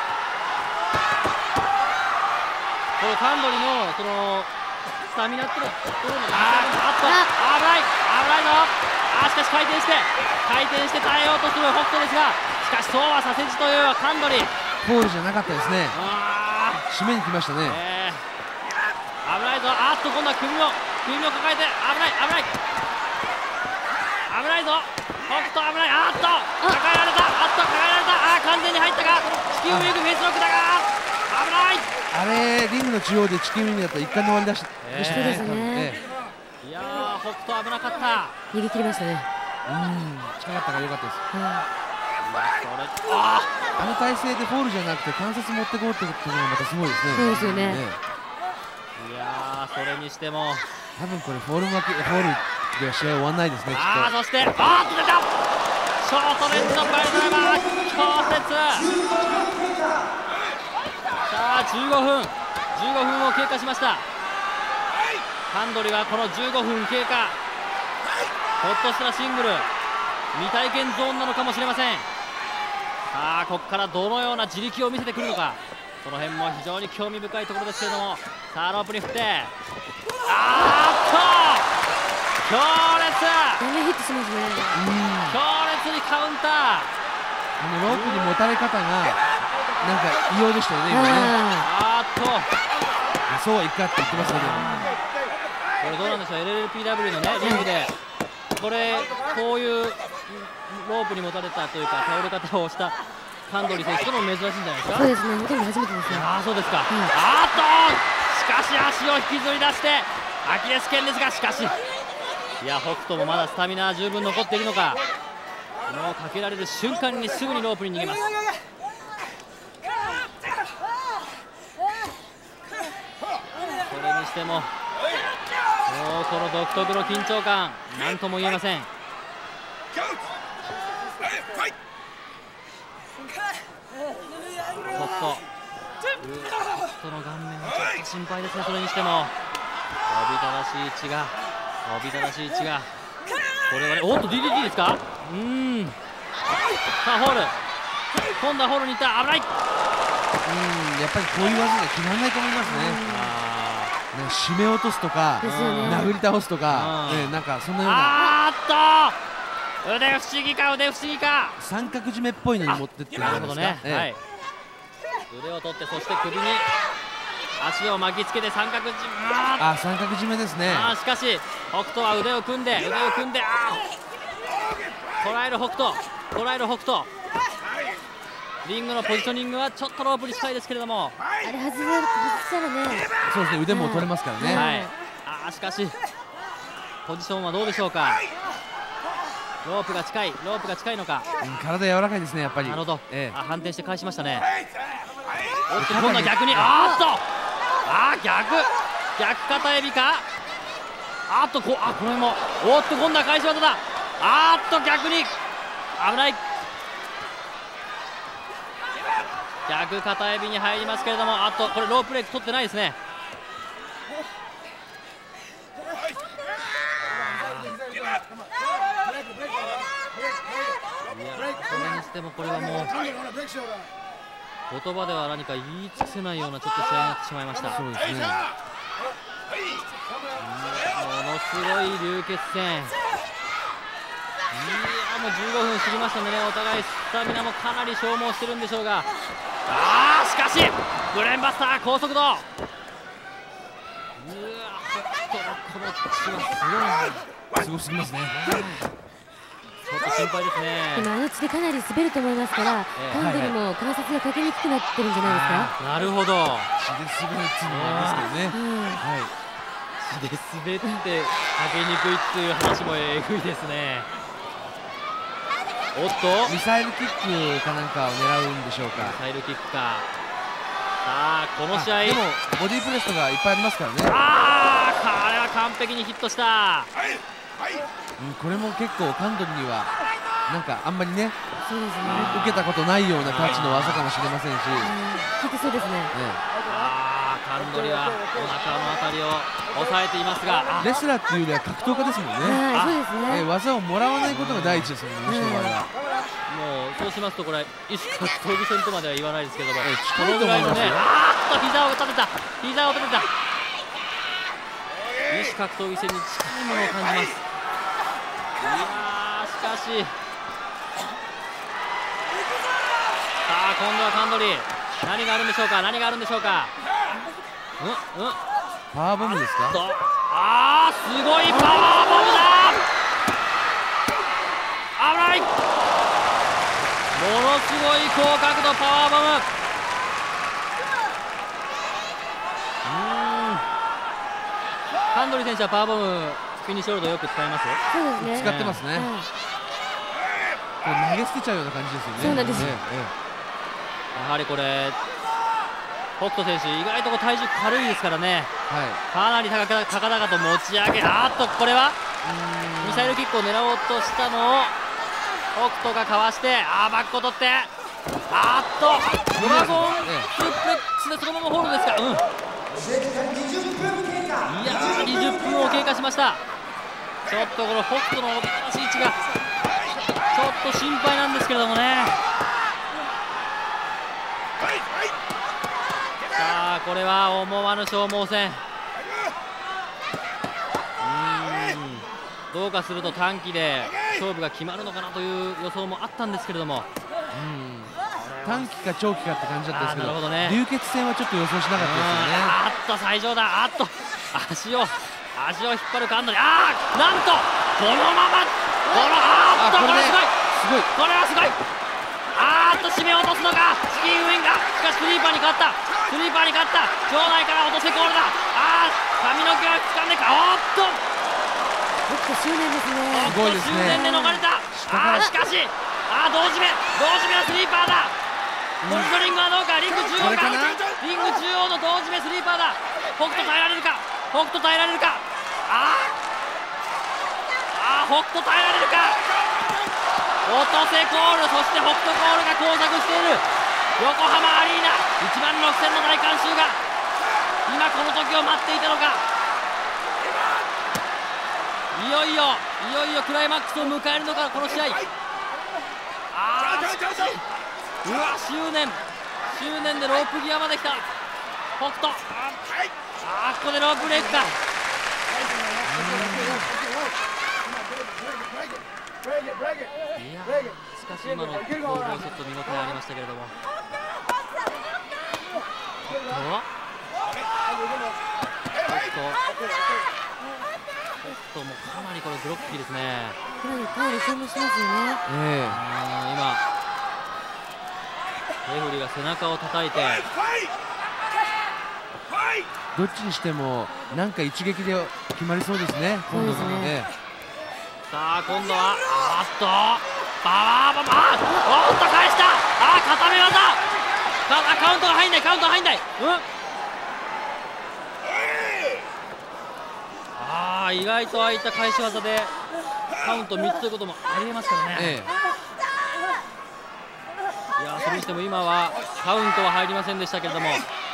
このカンドリのそのスタミナってのはどうなの？あーっと危ない危ないぞ。あーしかし回転して回転して耐えようとする北斗ですが、しかしそうはさせじというカンドリ。 フォールじゃなかったですね。締めに来ましたね。 えー、危ないぞ。あーっと今度は首を首を抱えて危ない危ない危ないぞ北斗危ない。あーっと抱えられた。あっと抱えられた。あー完全に入ったがチキンウィングフェイスロックだが危ない。 あれリングの中央でチキンウィングだったら一回の終わりだし、 えー、そうですね。 いやー北斗危なかった。 逃げ切りましたね。 うん近かったから良かったです。 うん、ああの体勢でフォールじゃなくて関節持ってこうってことがまたすごいですね。 そうですよね。 ねいやーそれにしても多分これフォール負けフォールでは試合終わらないですね。 あーそしてあーっと出たショートレンジのパイドライバー強烈。さあじゅうごふんじゅうごふんを経過しました。カンドリはこのじゅうごふん経過ひょっとしたらシングル未体験ゾーンなのかもしれません。さあここからどのような自力を見せてくるのか、その辺も非常に興味深いところですけれども、さあロープに振ってあーっと強烈ダメヒットしますね。 強烈にカウンター。 あのロープに持たれ方がなんか異様でしたよね今ね。 あーっとそうはいくかって言ってますけど、 これどうなんでしょう。 エルエルピーダブリュー のねリングでこれこういうロープに持たれたというか倒れ方をしたカンドリ選手とも珍しいんじゃないですか。 そうですね、ほとんど初めてですね。 ああそうですか、うん、あーっとしかし足を引きずり出してアキレス腱ですが、しかしいや北斗もまだスタミナ十分残っているのか、もうかけられる瞬間にすぐにロープに逃げます。それにしてももうこの独特の緊張感何とも言えません。北斗その顔面はちょっと心配ですね。それにしてもおびただしい位置がおびただしい位置がこれはね、おっと ディーディーティー ですか。うーんさあホール今度はホールに行った。危ない。 うんやっぱりこういう技で決まらないと思いますね。ね、締め落とすとか、ね、殴り倒すとか、ね、なんかそんなような。 あーっと腕不思議か腕不思議か三角締めっぽいのに持ってってるんじゃないですか。 なるほどね、はい、腕を取ってそして首に足を巻きつけて三角締め。 あ三角締めですね。 あしかし北斗は腕を組んで腕を組んであ捉える北斗捉える北斗。リングのポジショニングはちょっとロープに近いですけれども、 あれ外したらね、 そうですね腕も取れますからね。 はい、あしかしポジションはどうでしょうか。 ロープが近い、ロープが近いのか。 うん、体柔らかいですね、やっぱり。 なるほど、 ええ、 あ、反転して返しましたね。おっと、今度は逆に、あーっと、あー、逆、逆肩エビか。あーっと、こ、あ、これも、おっと、今度は返し技だ。あーっと、逆に、危ない。逆肩エビに入りますけれども、あと、これロープレーク取ってないですね。それにしてもこれはもう言葉では何か言い尽くせないようなちょっと試合になってしまいました。そうですね。ものすごい流血戦。いやもうじゅうごふん過ぎましたのでね、お互いスタミナもかなり消耗してるんでしょうが、あーしかしブレーンバスター高速度。うわこの血はすごいすごすぎますね。ちょっと心配ですね。 今あの血でかなり滑ると思いますから、 ええ、 カンドリも関節がかけにくくなってるんじゃないですか。 なるほど。 血で滑るっていうのもありますけどね。うん、はい。 血で滑ってかけにくいっていう話もえぐいですね。おっとミサイルキックかなんかを狙うんでしょうか。 ミサイルキックか。さあこの試合でもボディープレスとかいっぱいありますからね。 ああこれは完璧にヒットした。 うん、これも結構カンドリにはなんかあんまりね、 そうですね、 受けたことないようなタッチの技かもしれませんし、 効いてそうですね。 ああカンドリはお腹のあたりを抑えていますが、 レスラーっていうよりは格闘家ですもんね。 そうですね。 え技をもらわないことが第一ですもんね、人の場合は。 もうそうしますとこれ異種格闘技戦とまでは言わないですけども、 近いと思いますよ。 このぐらいのね、あーっと膝を立てた、膝を立てた。異種格闘技戦に近いものを感じます。いやーしかし、さあ今度はカンドリ、何があるんでしょうか、何があるんでしょうか。うんうん、 パワーボムですか。 あーすごいパワーボムだ。危ない。ものすごい高角度パワーボム。うん、カンドリ選手はパワーボムフィニッシュホールドよく使います。 そうですね、 使ってますね。これ投げ捨てちゃうような感じですよね。 そうなんです。 やはりこれ北斗選手意外とこう体重軽いですからね、はい、かなり高々高々と持ち上げ、あーっとこれはミサイルキックを狙おうとしたのを北斗がかわして、あーバックを取って、あーっとドラゴンスープレックスでそのままホールドですか。うん、いやーにじゅっぷんを経過しました。ちょっとこの北斗のおとなしい位置がちょっと心配なんですけれどもね。さあこれは思わぬ消耗戦。うーんどうかすると短期で勝負が決まるのかなという予想もあったんですけれども、 うん短期か長期かって感じだったんですけど、 なるほどね、 流血戦はちょっと予想しなかったですよね。 あっと最上だ、あっと足を足を引っ張るカンドリ、あーなんとこのままこのあーっとこれすごい、これはすごい。あーっと締め落とすのかチキンウィンが、しかしスリーパーに勝った、スリーパーに勝った、場内から落とせコールだ。あー髪の毛が掴んでか、おっと北斗執念ですね。 すごいですね。執念で逃れた。あーしかしあー同時目同時目のスリーパーだ。ポジショニングはどうか、リング中央か、リング中央の同時目スリーパーだ。北斗耐えられるか、北斗耐えられるか、あーあー北斗耐えられるか、落とせコール、そして北斗コールが交錯している横浜アリーナ、いちまんろくせんの大観衆が今この時を待っていたのか。いよいよいよいよクライマックスを迎えるのかこの試合。あーしかしうわ執念執念でロープ際まで来た北斗、あーここでロープブレークか。いやしかし今の攻防ちょっと見応えありましたけれども、北斗もかなりこれグロッキーですね。 かなりかなり消耗してますよね。 えー、今レフェリーが背中を叩いて、 どっちにしてもなんか一撃で決まりそうですね、今度のね。 さあ今度はあっとパワーババーおっと返した。あー固め技カカウントが入んないカウントが入んない。うんああ意外とああいった返し技でカウントみっつということもありえますからね、ええ、いやそれにしても今はカウントは入りませんでしたけれども、も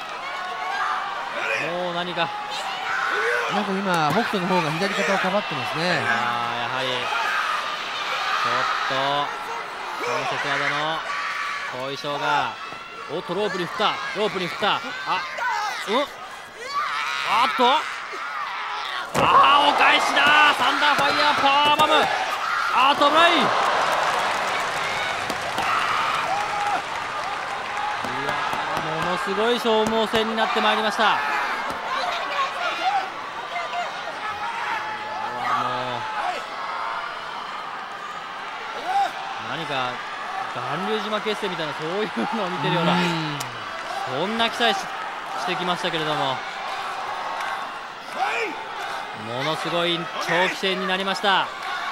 う何かなんか今北斗の方が左肩をかばってますね。 あーやはりちょっと関節技の後遺症がおっとロープに振ったロープに振ったあうんあっとあーお返しだサンダーファイヤーパワーバムアートブライいやーものすごい消耗戦になってまいりました。もう何か巌流島決戦みたいなそういうのを見てるようなそんな期待 し, してきましたけれども、ものすごい長期戦になりました。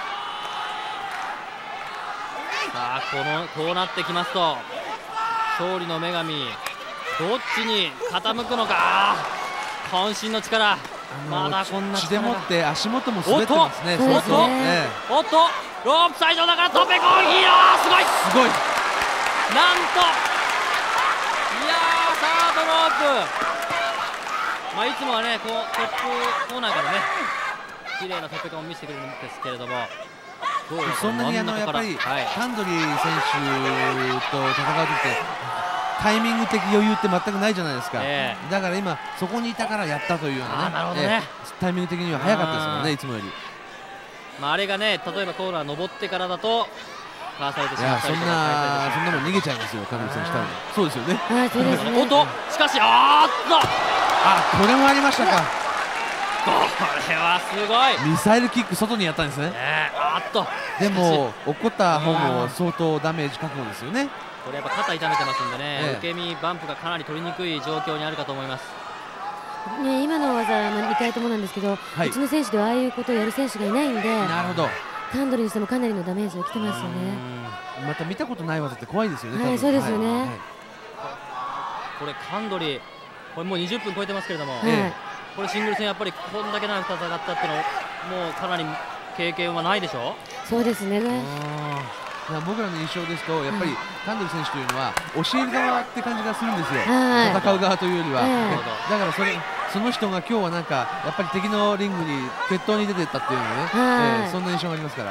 さあこのこうなってきますと勝利の女神どっちに傾くのか。渾身の力まだこんな血でもって足元も滑ってますね。 おっとおっとロープ最上だから飛び込みいやーすごいすごいなんといやーサードロープまあいつもはねこうトップコーナーからね綺麗なトップ感を見せてくれるんですけれども、 そんなにあのやっぱりタンドリー選手と戦う時ってタイミング的余裕って全くないじゃないですか、えー、だから今そこにいたからやったというような ね, なるほどね、 えー、タイミング的には早かったですもんねいつもより。 まあ、あれがね例えばコーナー登ってからだとかわされてしまったりとか、 そんなそんなもん逃げちゃいますよカルビ選手多分。そうですよね。 はいそうですね。 おっとしかしあーっとあこれもありましたか。 これはすごいミサイルキック外にやったんですね。 ねあっとでも怒った方も相当ダメージ覚悟ですよね。 これやっぱ肩痛めてますんでね、 ええ、 受け身バンプがかなり取りにくい状況にあるかと思います。 ね、今の技はにかいともなんですけど、はい、うちの選手ではああいうことをやる選手がいないんで、 なるほどタンドリーにしてもかなりのダメージが来てますよね。 また見たことない技って怖いですよね。 はい、そうですよね、はいはい、 これカンドリこれもうにじゅっぷん超えてますけれども、はい、これシングル戦やっぱりこんだけ長く戦ったっていうのもうかなり経験はないでしょ。 そうですね。 僕らの印象ですとやっぱりタンドリー選手というのは教える側って感じがするんですよ、 はい、 戦う側というよりは、 はい、 だからそれその人が今日はなんかやっぱり敵のリングに決闘に出ていったっていうのね、はい、えー、そんな印象がありますから。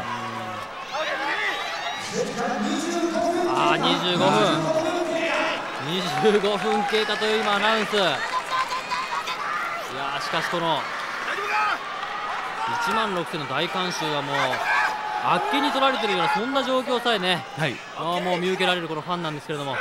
あーにじゅうごふんにじゅうごふん経過という今アナウンス。いやーしかしこのいちまんろくせんの大観衆はもうあっけに取られているようなそんな状況さえね、はい、あもう見受けられるこのファンなんですけれども、果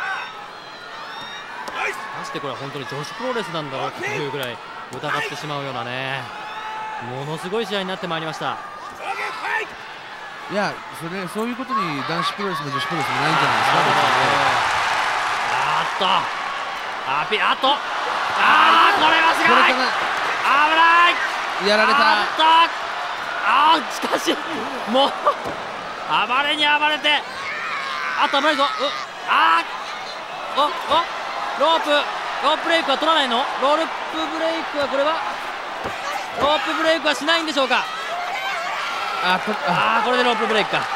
たしてこれは本当に女子プロレスなんだろうというぐらい疑ってしまうようなねものすごい試合になってまいりました。 いやそれそういうことに男子プロレスも女子プロレスもないんじゃないですか。 あーっとあピあっとあーこれはすごい危ないやられた。 あっとあーしかしもう暴れに暴れてあと危ないぞ。うあーおおロープロープブレイクは取らないの。ロールップブレイクはこれはロープブレイクはしないんでしょうか。あこあーこれでロープブレイクか。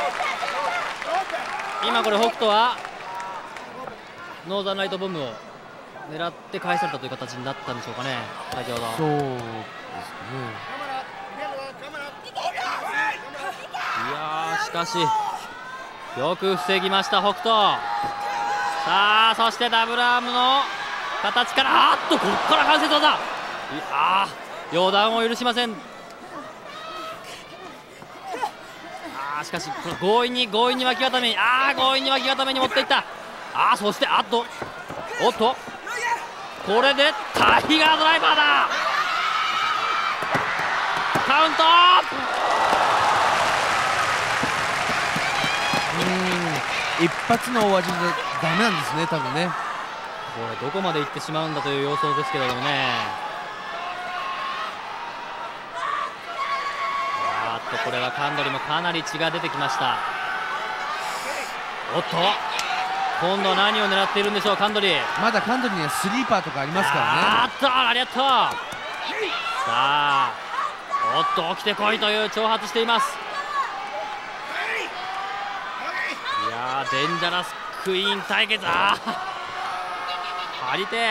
今これ北斗はノーザンライトボムを狙って返されたという形になったんでしょうかね先ほど。 そうですね。 いやーしかしよく防ぎました北斗。さあそしてダブルアームの形からあっとここから関節技。あー予断を許しません。あーしかし強引に強引に脇固めにあー強引に脇固めに持っていった。あーそしてあっとおっとこれでタイガードライバーだ。カウントうん一発の大味でダメなんですね多分ね。 これどこまで行ってしまうんだという様相ですけれどもね。あっとこれはカンドリもかなり血が出てきました。おっと今度は何を狙っているんでしょうカンドリ。 まだカンドリにはスリーパーとかありますからね。 あっとありがとう。さあおっと起きてこいという挑発しています。いやーデンジャラスクイーン対決。あー張り手。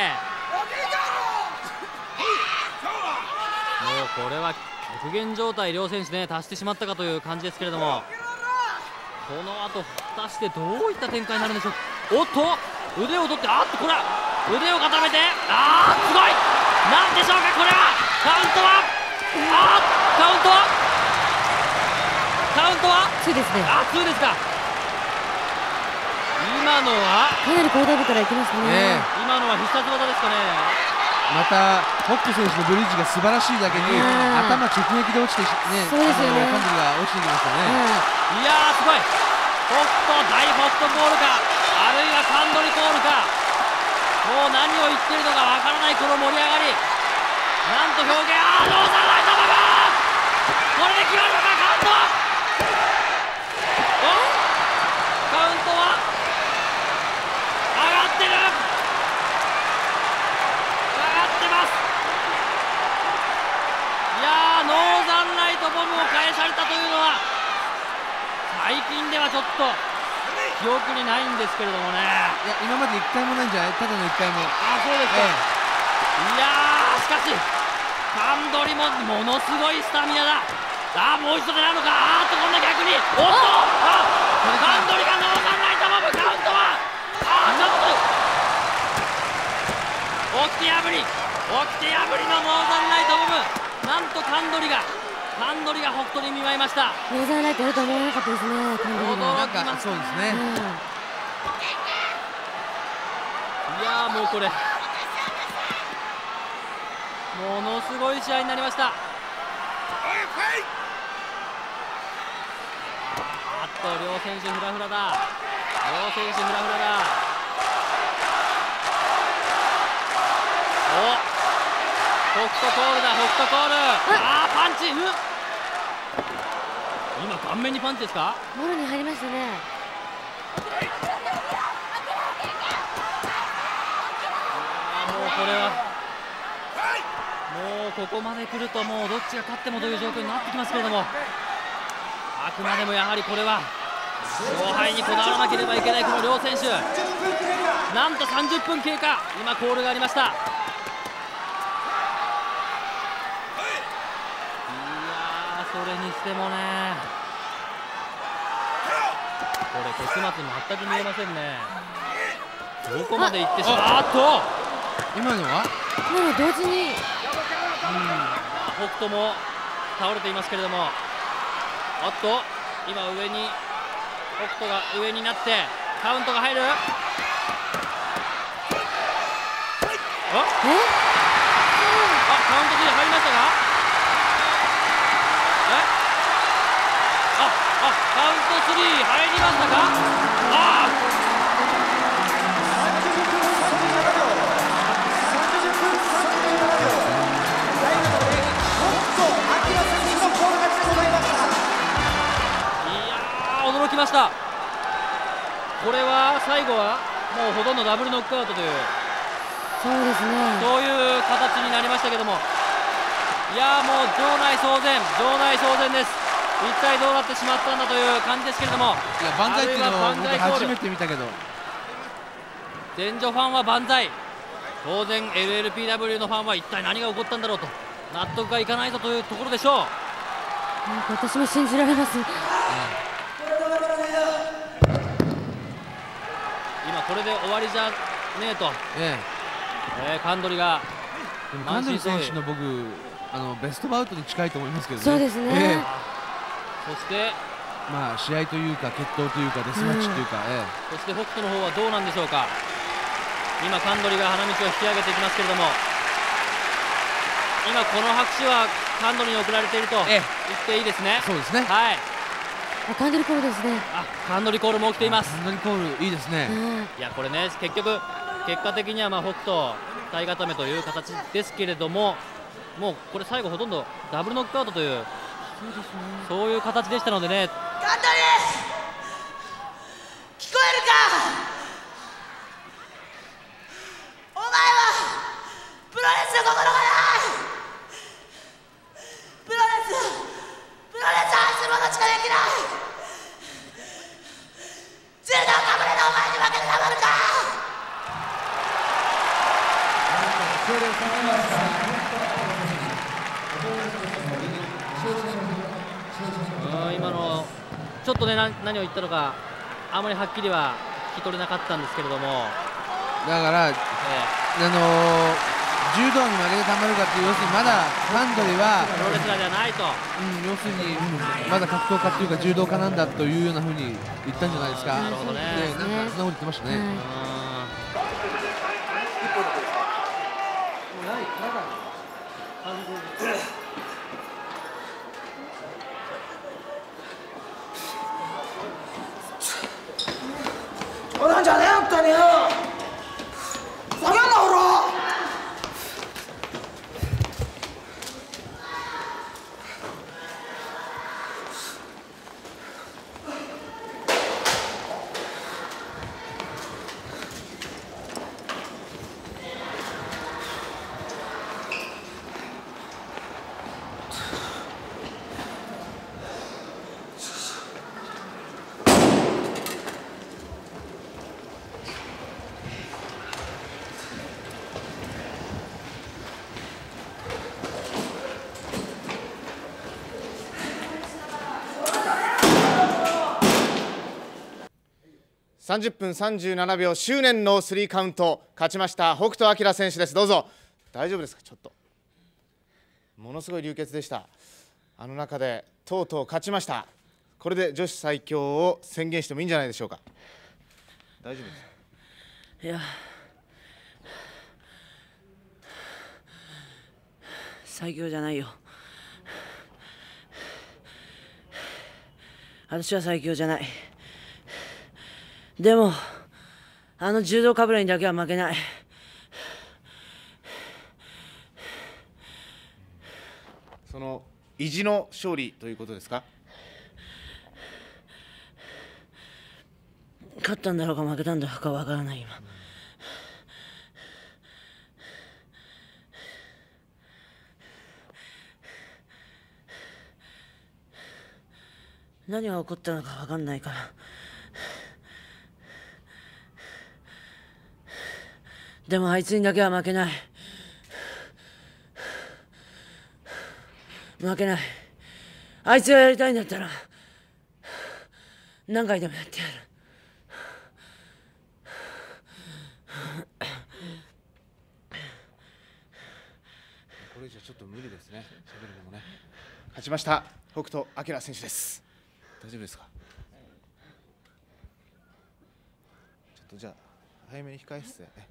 もうこれは極限状態両選手ね達してしまったかという感じですけれども、この後果たしてどういった展開になるんでしょう。おっと腕を取って、あっとこれは腕を固めて、あーすごいなんでしょうかこれは。カウントはあーカウントはカウントはツーですね。 あツーですか。今のはかなり後頭部からいきましたね。 今のは必殺技ですかね。 またホック選手のブリッジが素晴らしいだけに頭直撃で落ちてね、 そうですよね、 カンドリが落ちてきましたね。 いやーすごい。ホット大ホットコールか、あるいはカンドリコールか、もう何を言ってるのかわからないこの盛り上がり。なんと表現、あーノーザンライトババーこれで決まるのか。カウントはおカウントは上がってる、上がってます。いやーノーザンライトボムを返されたというのは最近ではちょっと記憶にないんですけれどもね。 いや今までいっかいもないんじゃない、ただのいっかいも。 あそうですか、ええ、いやーしかしカンドリもものすごいスタミナだ。あーもう一度狙うのか。あーっと今度は逆におっとあカンドリがノーザンライトボム。カウントはあーちょっと起きて破り起きて破りのノーザンライトボム。なんとカンドリがカンドリが北斗に見舞いました。 ノーザンライトやると思わなかったですね。カンドリが驚きます。 そうですね、 うん、 いやーもうこれものすごい試合になりました。あっと両選手フラフラだ。両選手フラフラだ。お北斗コールだ北斗コール。ああパンチ、う今顔面にパンチですか。 モロに入りましたね。 あもうこれはもうここまで来るともうどっちが勝ってもという状況になってきますけれども、あくまでもやはりこれは勝敗にこだわらなければいけないこの両選手。なんとさんじゅっぷん経過、今コールがありました。それにしてもねこれ結末全く見えませんね。どこまで行ってしまう。あっと今のは今の同時に、うん、 北斗も倒れていますけれども、あっと今上に北斗が上になってカウントが入る。あえあカウントに入りましたか。あ、あ、カウントスリー入りましたか。あいやー驚きました。これは最後はもうほとんどダブルノックアウトというそうですね、 そういう形になりましたけども、いやーもう場内騒然場内騒然です。一体どうなってしまったんだという感じですけれども、 いや万歳っていうのを僕初めて見たけど、 前女ファンは万歳、当然 エルエルピーダブリュー のファンは一体何が起こったんだろうと、納得がいかないぞというところでしょう。 私も信じられます、うん、今これで終わりじゃねえと、えええー、カンドリがでもカンドリ選手の僕あのベストバウトに近いと思いますけどね。 そうですね、えーそしてまあ試合というか決闘というかデスマッチというか、うんええ、 そして北斗の方はどうなんでしょうか。今カンドリが花道を引き上げていきますけれども、今この拍手はカンドリに送られていると言っていいですね。 そうですね、 はい、 カンドリコールですね。 あカンドリコールも起きています。 カンドリコールいいですね、うん、 いやこれね結局結果的にはまあ北斗体固めという形ですけれども、もうこれ最後ほとんどダブルノックアウトというそういう形でしたのでね。 ガンダリ聞こえるか。お前はプロレスの心がない。プロレスプロレス愛する者しかできない。柔道かぶれのお前に負けてたまるか。 うん、今のちょっとね、な何を言ったのかあまりはっきりは聞き取れなかったんですけれども、 だから、えー、あのー柔道に負けてたまるかっていう、要するにまだサンドリはプロレスラーではないと、 うん、要するにまだ格闘家っていうか柔道家なんだというようなふうに言ったんじゃないですか。 なるほどね。 ね、なんかそんなこと言ってましたね。 おなんじゃねえよったによ。下げんなほら。 さんじゅっぷんさんじゅうななびょう執念のスリーカウント、勝ちました北斗晶選手です。どうぞ。大丈夫ですか。ちょっとものすごい流血でした。あの中でとうとう勝ちました。これで女子最強を宣言してもいいんじゃないでしょうか。大丈夫ですか。 いや、最強じゃないよ。私は最強じゃない。でもあの柔道かぶれにだけは負けない。 その意地の勝利ということですか。 勝ったんだろうか負けたんだろうかわからない今。何が起こったのかわかんないから。でもあいつにだけは負けない。負けない。あいつがやりたいんだったら何回でもやってやる。 これじゃちょっと無理ですね。喋るのもね。勝ちました北斗晶選手です。大丈夫ですか。ちょっとじゃあ早めに控え室でね。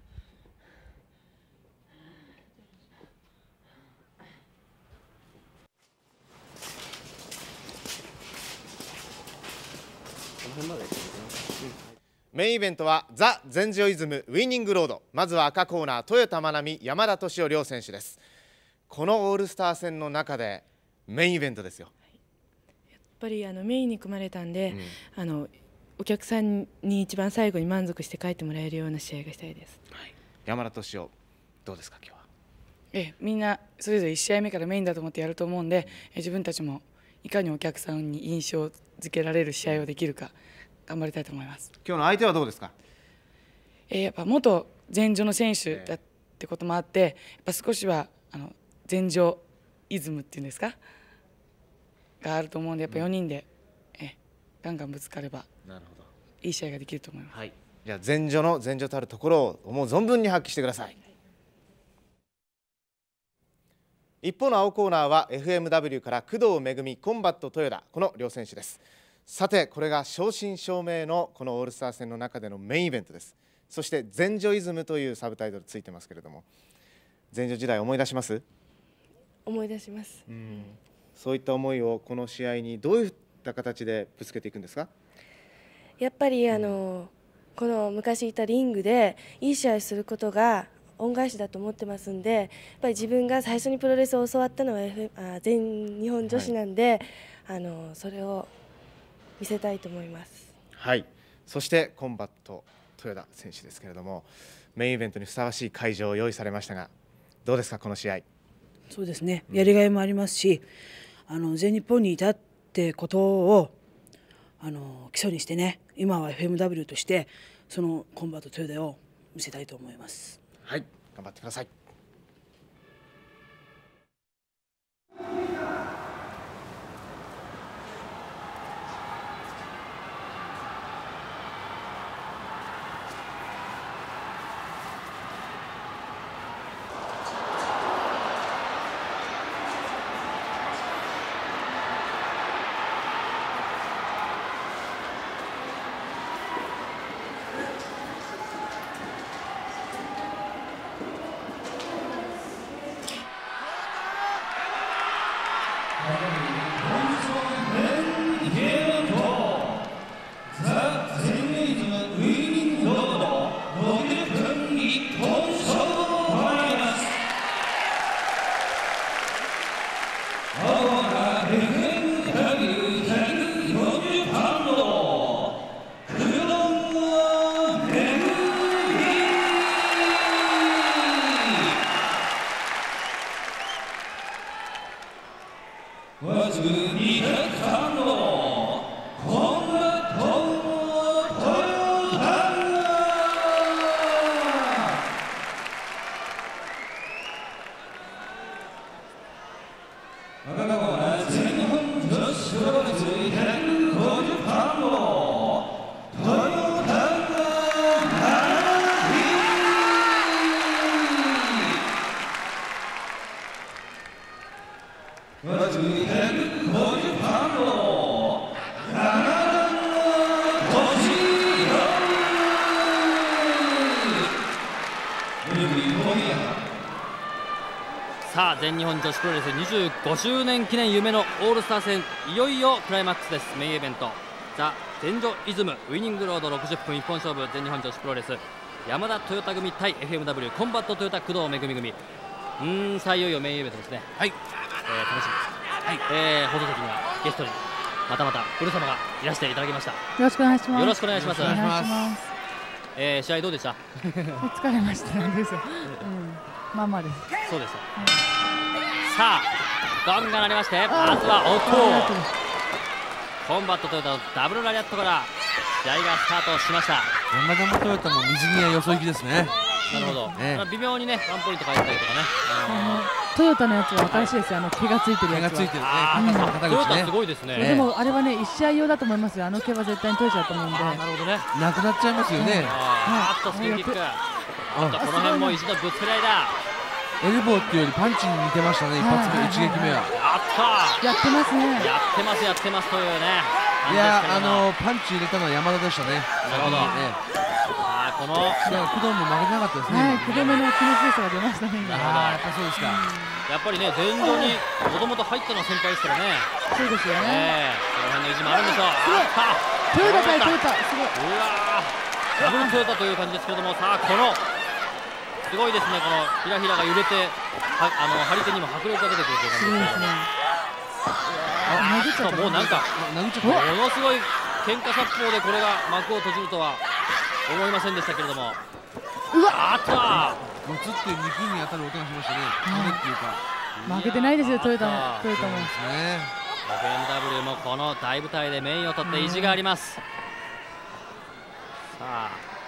メインイベントはザ・ゼンジョイズムウィニングロード。まずは赤コーナー豊田真奈美、山田敏夫両選手です。このオールスター戦の中でメインイベントですよ。 やっぱりあのメインに組まれたんで、うん、あのお客さんに一番最後に満足して帰ってもらえるような試合がしたいです。 はい、山田敏夫どうですか今日は。 ええ、みんなそれぞれいち試合目からメインだと思ってやると思うんで、え自分たちもいかにお客さんに印象付けられる試合をできるか頑張りたいと思います。 今日の相手はどうですか。 えー、やっぱ元前女の選手だってこともあって、やっぱ少しはあの前女イズムっていうんですかがあると思うんで、やっぱよにんで、うん、えガンガンぶつかればなるほどいい試合ができると思います。 はい、じゃあ前女の前女たるところを思う存分に発揮してください。一方の青コーナーは エフエムダブリュー から工藤めぐみ、コンバット豊田、この両選手です。さてこれが正真正銘のこのオールスター戦の中でのメインイベントです。そして前女イズムというサブタイトルついてますけれども、前女時代思い出します。 思い出します。 うん、そういった思いをこの試合にどういった形でぶつけていくんですか。 やっぱりあの、うん、この昔いたリングでいい試合することが恩返しだと思ってますんで、やっぱり自分が最初にプロレスを教わったのは、F、あ全日本女子なんで、はい、あのそれを見せたいと思います。 はい、そしてコンバット豊田選手ですけれども、メインイベントにふさわしい会場を用意されましたが、どうですかこの試合。 そうですね、やりがいもありますし、あの全日本にいたってことをあの基礎にしてね、今は エフエムダブリュー としてそのコンバット豊田を見せたいと思います。 はい、頑張ってください。 さあ全日本女子プロレスにじゅうごしゅうねん記念夢のオールスター戦、いよいよクライマックスです。メインイベントザ・全女イズムウイニングロードろくじゅっぷん一本勝負、全日本女子プロレス山田トヨタ組対 エフエムダブリュー コンバットトヨタ工藤めぐみ組。うーん、さあいよいよメインイベントですね。はい、えー、楽しみです。はい、えー、放送席にはゲストにまたまた古様がいらしていただきました。よろしくお願いします。 よろしくお願いします。 お願いします。 えー、試合どうでした？ 疲れましたなんですよ。うん、まあまあです。 そうです。さあゴンが鳴りまして、まずはおっとコンバットトヨタのダブルラリアットから試合がスタートしました。 山田もトヨタも水着やよそ行きですね。 なるほど、ね、微妙にねワンポイント変えたりとかね、 あのトヨタのやつは新しいですよ。あの毛がついてるやつは。 毛がついてるね。 トヨタすごいですね。 でもあれはね一試合用だと思いますよ。あの毛は絶対に取れちゃうと思うんで。 なるほどね。 なくなっちゃいますよね。 あっとスキーキック。あとこの辺も一度ぶつけられた。 エルボーっていうよりパンチに似てましたね。一発目一撃目は。 あったやってますね。 やってますやってますというね。 いやあのパンチ入れたのは山田でしたね。 なるほど。ああこの工藤も負けてなかったですね。 はい、工藤目の気の強さが出ましたね。 ああやっぱそうですか。 やっぱりね前場にもともと入ったのは先輩ですからね。 そうですよね。 この辺の意地もあるんでしょう。 トヨタ対トヨタすごい。 うわダブルトヨタという感じですけれども、さあこのすごいですね、このひらひらが揺れてはあの張り手にも迫力が出てくるという感じですね。あもうなんかものすごい喧嘩殺法でこれが幕を閉じるとは思いませんでしたけれども、 うわあったもつって肉に当たる音がしましたね。骨っていうか負けてないですよトヨタも。トヨタもですね。 エフエムダブリュー もこの大舞台でメインを取って意地があります。さあ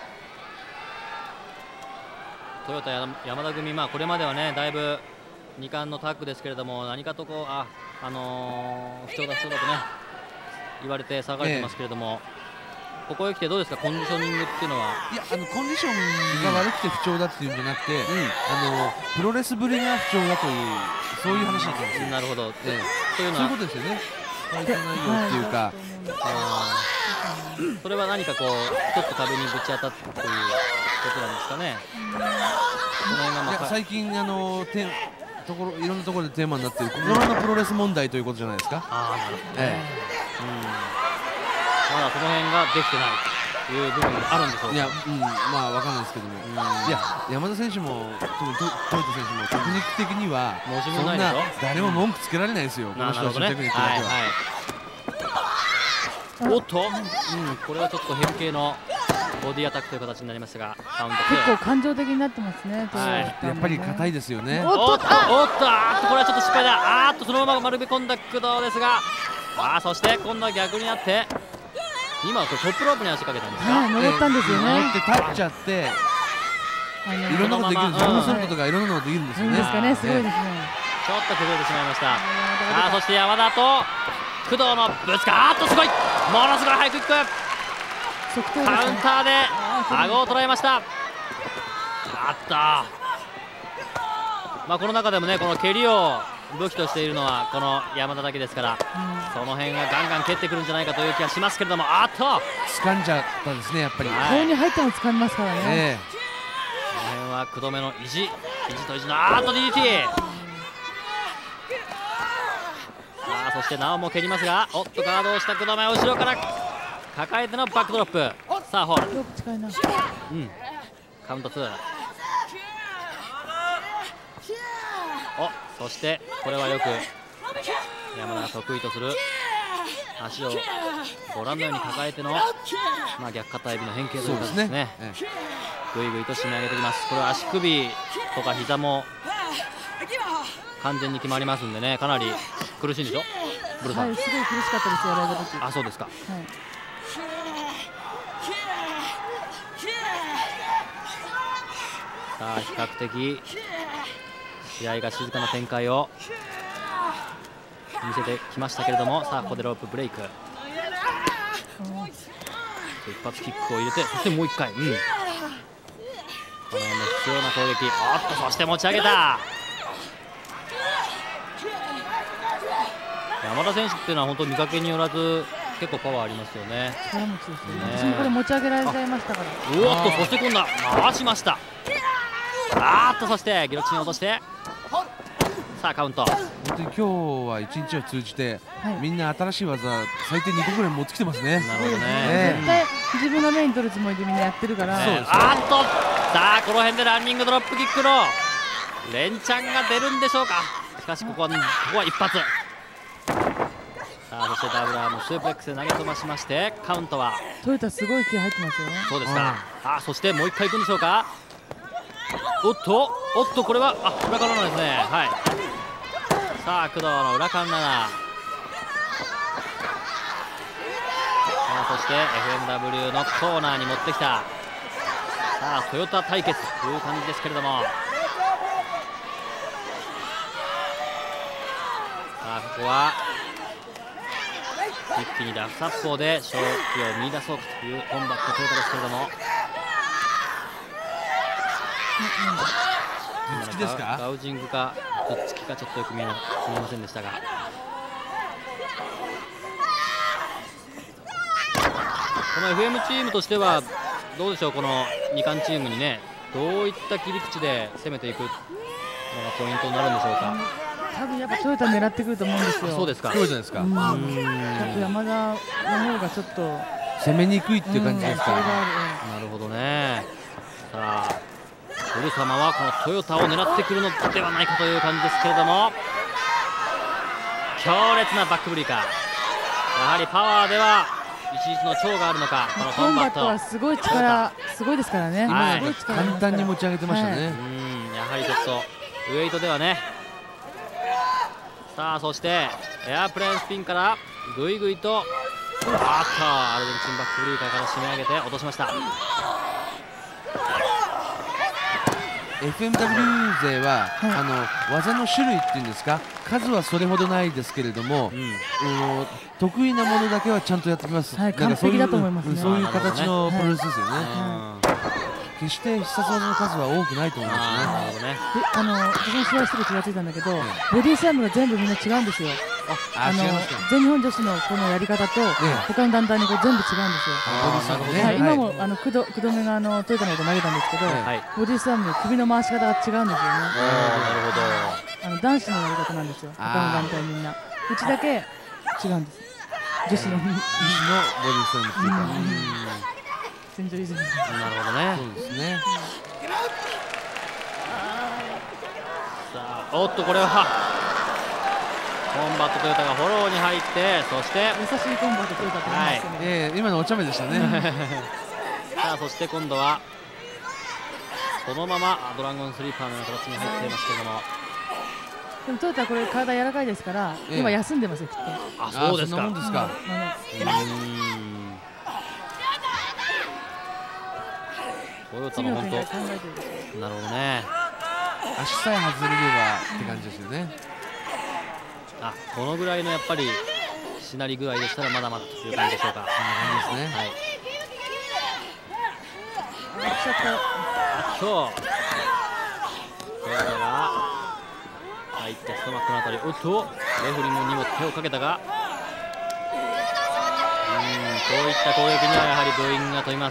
トヨタ山田組、まあ、これまではねだいぶに冠のタッグですけれども、何かとこうあ、あのー、不調だ不調だとね言われて騒がれてますけれども、ええ、ここへ来てどうですかコンディショニングっていうのは。 いやあのコンディションが悪くて不調だっていうんじゃなくて、うん、あのプロレスぶりが不調だというそういう話だったんですよ。 なるほど、ええ、 というのはそういうことですよね。対戦内容っていうか、 あそれは何かこうちょっと壁にぶち当たったということなんですかね。 いや最近あのてところいろんなところでテーマになっている心のプロレス問題ということじゃないですか。 ああなるほどね。ええ、うんまだその辺ができてない。 いう部分があるんでしょうか。 いや、うん、まあわかんないですけども、いや山田選手も特に豊田選手もテクニック的にはそんな誰も文句つけられないですよ、この人たちのテクニックだけは。 おっと、うん、これはちょっと変形のボディアタックという形になりましたが、カウント結構感情的になってますね。 はい、やっぱり硬いですよね。 おっと、おっと、あーっと、これはちょっと失敗だ。あーっと、そのまま丸め込んだ工藤ですが、あー、そして今度は逆になって、今はこれトップロープに足かけたんですか。 はい、登ったんですよね。 登って立っちゃって、いろんなことできるんですよ。ソルトとかいろんなことできるんですよね。 いいですかね、すごいですね。 ちょっと崩れてしまいました。さあ、そして山田と工藤のぶつか、あーっとすごい、ものすごいハイクイック。カウンターで顎を捉えました。あった、まあ、この中でもね、この蹴りを武器としているのはこの山田だけですから、うん、その辺がガンガン蹴ってくるんじゃないかという気がしますけれども、あっと掴んじゃったんですね、やっぱり。 顔に入ったの掴みますからね。えー、この辺は工藤目の意地、意地と意地のあーっと ディーディーティー。さあ、そしてなおも蹴りますが、おっとガードをした工藤目を後ろから抱えてのバックドロップ。さあホール、うん、カウントツー。お、そしてこれはよく山田が得意とする足をご覧のように抱えての、まあ、逆肩エビの変形という形ですね。ぐいぐいと締め上げてきます。これは足首とか膝も完全に決まりますんでね、かなり苦しいんでしょ、ブルさん。 はい、すごい苦しかったです、やられた時。 あ、そうですか。はい、さあ、比較的試合が静かな展開を見せてきましたけれども、さあここでロープブレイク、一発キックを入れて、そしてもういっかい、うん、この辺の必要な攻撃。おっと、そして持ち上げた。山田選手っていうのは本当見かけによらず結構パワーありますよね。 力持ちですね。私もこれ持ち上げられちゃいましたから。 おっと、そして今度は回しました。あーっと、そしてギロチンを落として、さあカウント。 本当に今日は一日を通じて、はい、みんな新しい技最低にこぐらい持ってきてますね。 なるほどね、 えー、絶対自分のメイン取るつもりでみんなやってるから、 ね、あーっと、さあこの辺でランニングドロップキックの連チャンが出るんでしょうか。しかしここは、ここは一発。さあ、そしてダブルアームスープレックスで投げ飛ばしまして、カウントはトヨタすごい気入ってますよね。 そうですか。あ、そしてもう一回いくんでしょうか。おっと、おっと、これはあ裏からのですね。はい、さあ工藤の裏からなな。さあ、そして エフエムダブリュー のコーナーに持ってきた。さあトヨタ対決という感じですけれども、さあここは一気にラフサッポーで勝機を見出そうかというコンバットトヨタですけれども、 頭突きですか、 ガウジングかどっちきかちょっとよく見えませんでしたが、この エフエム チームとしてはどうでしょう、このに冠チームにね、どういった切り口で攻めていくのがポイントになるんでしょうか。 多分やっぱトヨタ狙ってくると思うんですよ。 そうですか。 そうじゃないですか。うん、 やっぱ山田の方がちょっと攻めにくいっていう感じですか。 なるほどね。さあ古様はこのトヨタを狙ってくるのではないかという感じですけれども、強烈なバックブリーカー。やはりパワーでは一日の長があるのか、このコンバット。 コンバットはすごい力、すごいですからね。 はい、簡単に持ち上げてましたね。はい、 うん、やはりちょっとウエイトではね。さあそしてエアプレーンスピンからぐいぐいと、あっとアルゼンチンバックブリーカーから締め上げて落としました。 エフエムダブリュー 勢は、はい、あの技の種類っていうんですか、数はそれほどないですけれども、うん、得意なものだけはちゃんとやってきます。 はい、完璧だと思いますね。 そういう形のプロレスですよね。はい、決して必殺技の数は多くないと思いますね。 なるほどね。 あの私も試合してて気がついたんだけど、ボディースラムが全部みんな違うんですよ。あの全日本女子のこのやり方と他の団体のこう全部違うんですよ。はい、今もあの工藤工藤目があのトヨタのこと投げたんですけど、ボディースラムの首の回し方が違うんですよね。なるほど。 あの男子のやり方なんですよ。他の団体みんな。うちだけ違うんです。女子の女子のボディースラムっていうか。 戦場譲り。 なるほどね。 そうですね。 さあ、おっとこれはコンバットトヨタがフォローに入って、そして優しいコンバットトヨタって言いましたね。 ええ、今のお茶目でしたね。 さあそして今度はそのままドラゴンスリーパーのような形に入っていますけれども、 でもトヨタはこれ体柔らかいですから、 ええ、 今休んでますよきっと。 あ、そうですか。 うん、ですか。 トヨタの本当、なるほどね。 足さえ外れればって感じですよね。 あ、このぐらいのやっぱりしなり具合でしたらまだまだという感じでしょうか。そんな感じですね。 はい。 あ、 今日これが入ってストマックのあたり、おっとレフリーにも手をかけたが、うん、こういった攻撃にはやはりブーイングが飛びます。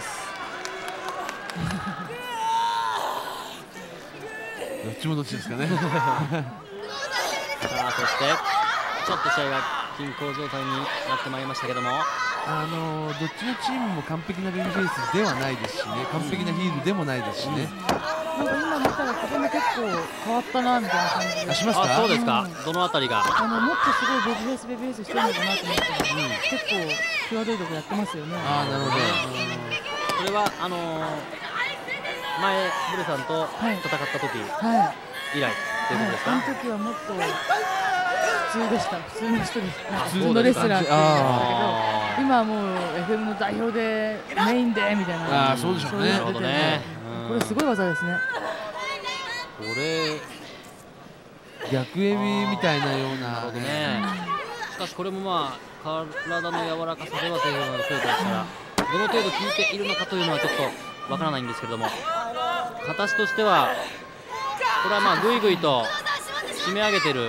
どっちもどっちですかね。 さあそしてちょっと試合が均衡状態になってまいりましたけども、 あのどっちのチームも完璧なベビーフェイスではないですしね、完璧なヒールでもないですしね。 なんか今見たらここも結構変わったなみたいな感じで。 あ、しますか。 あ、そうですか。うん、どのあたりが。 あのもっとすごいベビーフェイスベビーフェイスしてるのかなと思ったら、うん、結構際どいとこやってますよね。 ああ、なるほど。 これはあのー、前ブルさんと戦った時以来ということですか。 はい、あの時はもっと普通でした。普通の人でした。普通のレスラーって言うんだけど、今はもう エフエム の代表でメインでみたいな。 ああ、そうでしょうね。 なるほどね。 これすごい技ですね。 これ逆エビみたいなような。 なるほどね。しかしこれもまあ体の柔らかさではというのが増えてますから、どの程度効いているのかというのはちょっとわからないんですけれども、形としてはこれはまあぐいぐいと締め上げてる、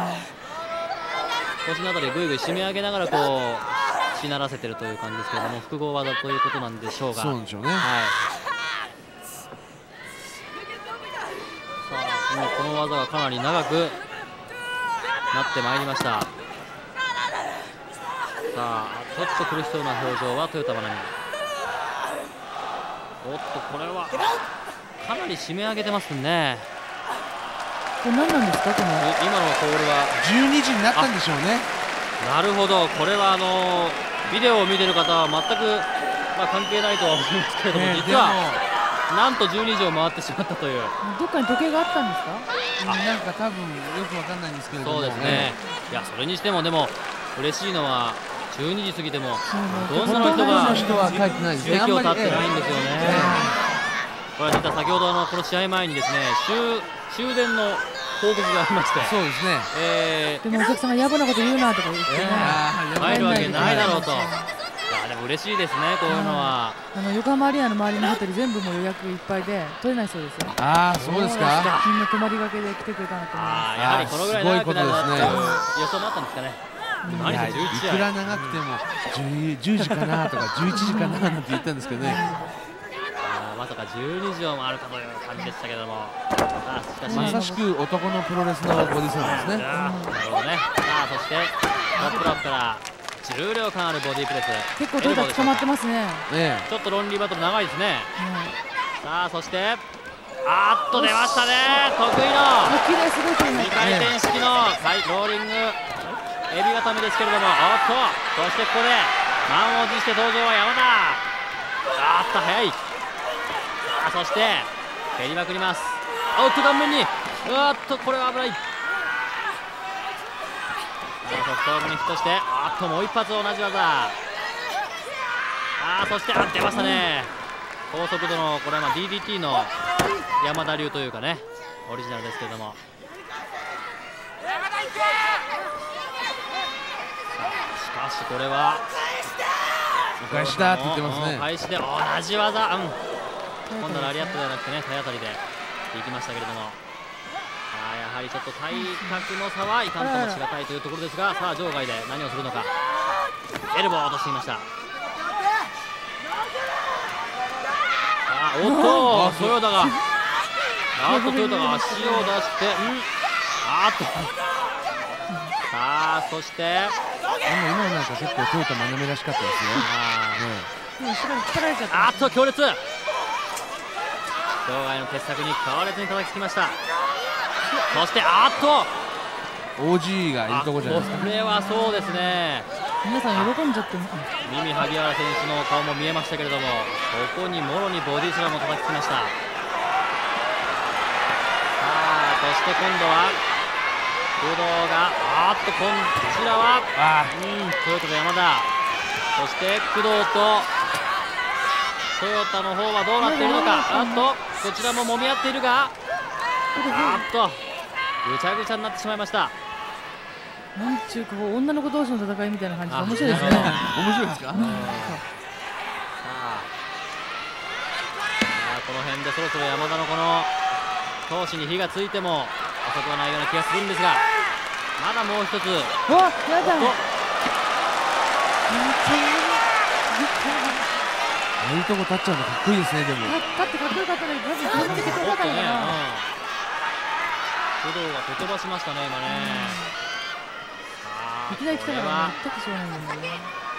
腰のあたりぐいぐい締め上げながらこうしならせてるという感じですけれども、複合技ということなんでしょうが。 そうでしょうね。 はい。さあこの技がかなり長くなってまいりました。さあちょっと苦しそうな表情はトヨタマナミ。おっとこれはかなり締め上げてますね。 これ何なんですかこの今のコールはじゅうにじになったんでしょうね。 なるほど、これはあのビデオを見てる方は全く、まあ、関係ないとは思いますけれども、えー、実はなんとじゅうにじを回ってしまったという。 どっかに時計があったんですか。 なんか多分よくわかんないんですけれども。 そうですね。いやそれにしてもでも嬉しいのはじゅうにじ過ぎてもどんなの人が人は書いてないですね。 席を立ってないんですよね。これは実は先ほどあのこの試合前にですね終終電の報告がありまして、 そうですね。 えー、でもお客様やぼなこと言うなとか言ってね、 えー、入るわけないだろうと。いやでも嬉しいですねこういうのは。 あの横浜アリーナの周りのホテル全部もう予約いっぱいで取れないそうですよ。 ああそうですか。 みんな泊まりがけで来てくれたなと思います。 あやはりこのぐらい長くなるなっていう予想もあったんですかね。 いやいくら長くてもじゅうじかなとかじゅういちじかななんて言ったんですけどね。 まさかじゅうにじを回るかという感じでしたけども、 あしかしまさしく男のプロレスのボディスラムですね。 なるほどね。さあそしてトップロックから重量感あるボディプレス。 結構トヨタ捕まってますね。 ちょっとロンリーバトル長いですね。さあそしてあっと出ましたね。得意のにかい転式のローリングエビ固めですけれども、おっとそしてここで満を持して登場は山田。あっと早い。そして蹴りまくります。おっと顔面にうわっとこれは危ない。ソフトオーブにヒットして、あっともう一発同じ技。あそしてあ出ましたね。高速度のこれは ディーディーティー の山田流というかねオリジナルですけれども、しかしこれはお返しだって言ってますね。 お返しで同じ技、うん今度はラリアットではなくてね体当たりでいきましたけれども、あやはりちょっと体格の差はいかんともしがたいというところですが、さあ場外で何をするのか。エルボーを落としていました。さあおっとトヨタがあっとトヨタが足を出してんあっとさあそして今なんか結構トヨタ真面目らしかったですよ。 あっと強烈、場外の鉄柵に強烈に叩きつきました。そしてあっとオージー がいるとこじゃないですか。 これはそうですね、 皆さん喜んじゃってる。 ミミ萩原選手の顔も見えましたけれども、ここにもろにボディスラムを叩きつきました。さあそして今度は工藤があっとこちらはうんトヨタと山田、そして工藤とトヨタの方はどうなっているのか。あっとこちらも揉み合っているが、あっとぐちゃぐちゃになってしまいました。 なんちゅうかこう女の子同士の戦いみたいな感じで面白いですね。 面白いですか。 さあこの辺でそろそろ山田のこの闘志に火がついても遅くはないような気がするんですが、まだもう一つ。 うわ、やだ。 ああいうとこ立っちゃうのかっこいいですね。でも立ってかっこよかったね。多分こんなに結構だからかな。 工藤が蹴飛ばしましたね今ね。 いきなり来たから全くしょうがないんだよね。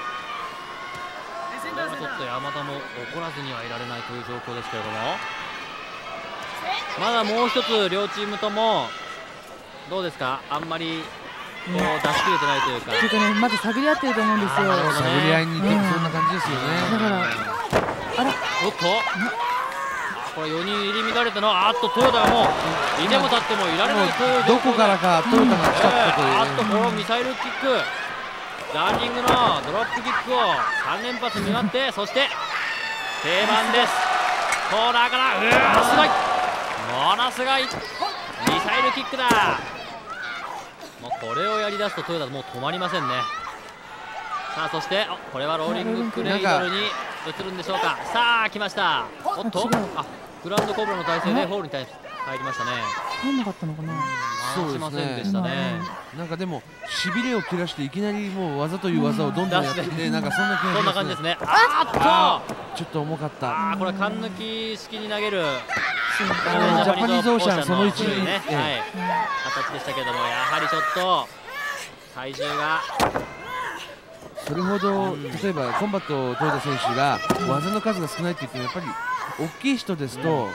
これはちょっと山田も怒らずにはいられないという状況ですけれども、まだもう一つ両チームともどうですか、あんまりこう出し切れてないというか。 っていうかね、まず探り合ってると思うんですよ。 探り合いに行ってそんな感じですよね。 だからあらおっとこれよにん入り乱れたのは、あっとトヨタがもういても立ってもいられないというどこからかトヨタが来たったという、 あっとこのミサイルキック、ランニングのドロップキックをさん連発に割って、そして定番です、コーナーからうわすごい、ものすごいミサイルキックだ。もうこれをやりだすとトヨタもう止まりませんね。さあそしてこれはローリングクレイドルに移るんでしょうか。さあ来ました。おっとあグランドコブラの体勢でホールに対して入りましたね。 入んなかったのかな。 そうですね。なんかでもしびれを切らしていきなりもう技という技をどんどんやっていて、なんかそんな気がしますね。 そんな感じですね。あっとちょっと重かった。 ああこれ缶抜き式に投げるジャパニーズオーシャンそのいちにね、はい形でしたけれども、やはりちょっと体重がそれほど、例えばコンバットトヨタ選手が技の数が少ないって言ってもやっぱり大きい人ですと、こ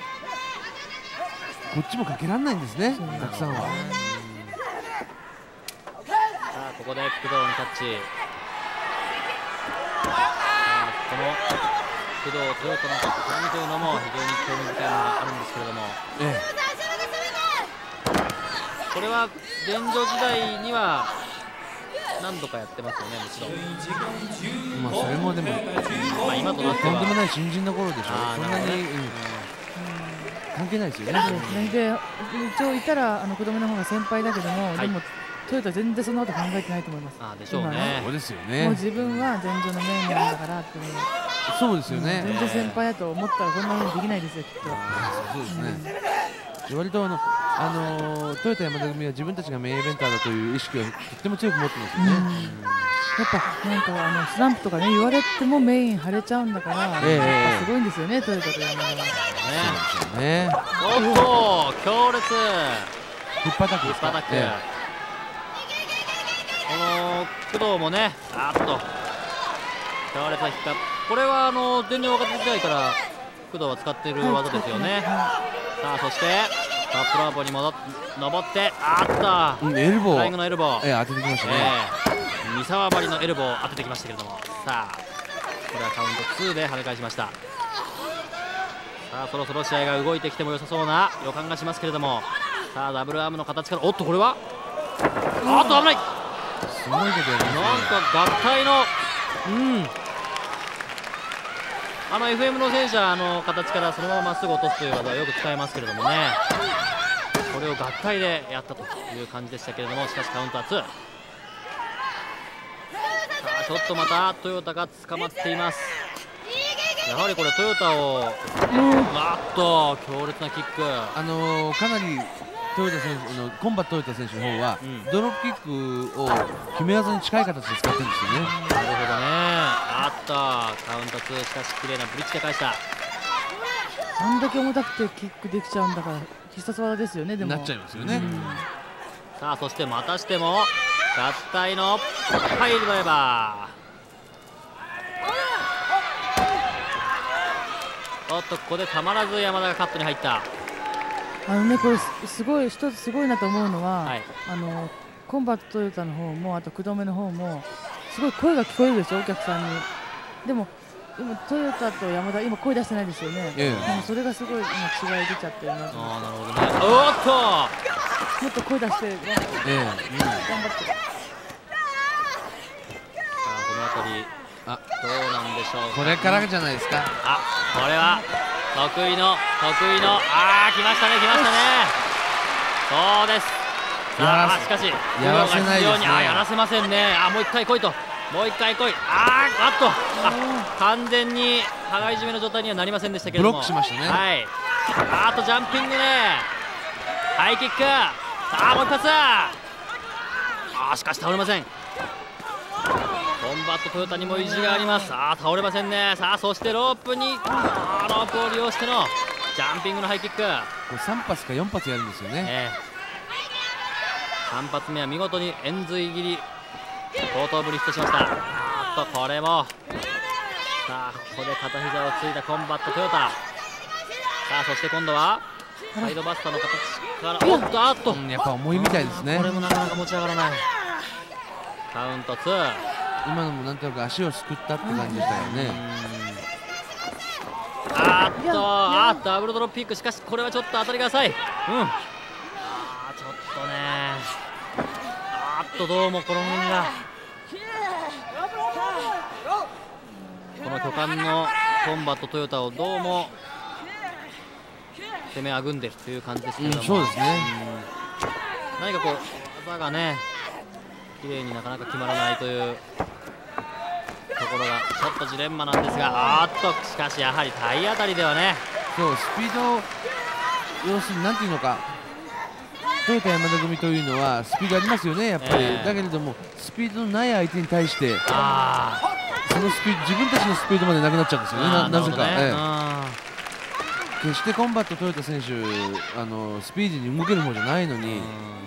っちもかけられないんですね、たくさんは。さあここで工藤にタッチ。さあこの工藤トヨタの絡みというのも非常に興味深いものがあるんですけれども、ええ、これは現状時代には何度かやってますよね、もちろん。 まあそれもでも、 まあ今となってはとんでもない新人の頃でしょ。そんなに、うん、関係ないですよね。 で一応いたらあの子供の方が先輩だけども、はい、でもトヨタ全然そんなこと考えてないと思います。 あでしょうね。 そうですよね。 もう自分は前場のメインなんだからっていう。 そうですよね。 全然先輩だと思ったらこんなふうにできないですよきっと。 そうですね。割とあのあのトヨタ山田組は自分たちがメインイベンターだという意識をとっても強く持ってますよね。 やっぱなんかあのスランプとかね言われてもメイン張れちゃうんだから、えー、すごいんですよねトヨタと山田は。 ね。 おっと強烈。 引っ叩く。 引っ叩く。この工藤もね、あっと強烈な引っか。これはあの全然若手時代から工藤は使っている技ですよね。さあそしてタップラーボに戻っ登ってあった、 うん、エルボーフライングのエルボー、 えー、当ててきましたね、 えー、三沢張りのエルボーを当ててきましたけれども、さあこれはカウントツーで跳ね返しました。さあそろそろ試合が動いてきても良さそうな予感がしますけれども、さあダブルアームの形から、おっとこれはあっと危ない、 すごいことやりますね。 なんか合体のうんあの エフエム の戦車の形からそのまままっすぐ落とすという技はよく使いますけれどもね、これを合体でやったという感じでしたけれども、しかしカウンターツー。さあちょっとまたトヨタが捕まっています。やはりこれトヨタをわっと強烈なキック、 あのー、かなりトヨタ選手のコンバットトヨタ選手の方は、うん、ドロップキックを決め技に近い形で使ってるんですよね。 なるほどね。あったカウントツー、しかし綺麗なブリッジで返した。 あんだけ重たくてキックできちゃうんだから必殺技ですよね。でもなっちゃいますよね、うん、 さあそしてまたしても合体のパイルドライバー、 おっとここでたまらず山田がカットに入った。 あのね、これすすごい一つすごいなと思うのは、 はい、 あのコンバットトヨタの方もあと工藤目の方もすごい声が聞こえるでしょ、お客さんに。でも今トヨタと山田今声出してないですよね。 ええ、 でもそれがすごい今違い出ちゃってるなと思って。 あー、なるほどね。おっともっと声出して頑張って、 ええ、うん、 頑張って。 さあこの辺りあどうなんでしょうか。 これからじゃないですか。 あ、これは得意の得意のあー来ましたね来ましたね。そうです。さあしかしやらせないですね。 あやらせませんね。あもう一回来いともう一回来い。あーあっとあ完全に羽交い締めの状態にはなりませんでしたけれどもブロックしましたね。 はい。あとジャンピングねハイキック。さあもう一発。あーしかし倒れません。コンバットトヨタにも意地があります。さあ倒れませんね。さあそしてロープにあーロープを利用してのジャンピングのハイキック。これさん発かよん発やるんですよね。 ええ、さん発目は見事に円髄切り後頭部にヒットしました。あーっとこれもさあここで片膝をついたコンバットトヨタ。さあそして今度はサイドバスターの形からおっとあっと、 うん、やっぱ重いみたいですね。 これもなかなか持ち上がらない。カウントツー。 今のもなんとなく足をすくったって感じでしたよね。 あーっとあーっとダブルドロップピック。しかしこれはちょっと当たりが浅い。うん、あーちょっとねあーっとどうもこの辺がこの巨漢のコンバットトヨタをどうも攻めあぐんでるという感じですけれども、 うん、そうですね、 うん、何かこう技がね綺麗になかなか決まらないというところがちょっとジレンマなんですが、あーっとしかしやはり体当たりではね、 そうスピード要するになんていうのかトヨタ山田組というのはスピードありますよねやっぱり、えー、だけれどもスピードのない相手に対してあそのスピード自分たちのスピードまでなくなっちゃうんですよね。な, なぜか、ねええ、決してコンバットトヨタ選手あのスピーディーに動ける方じゃないのに。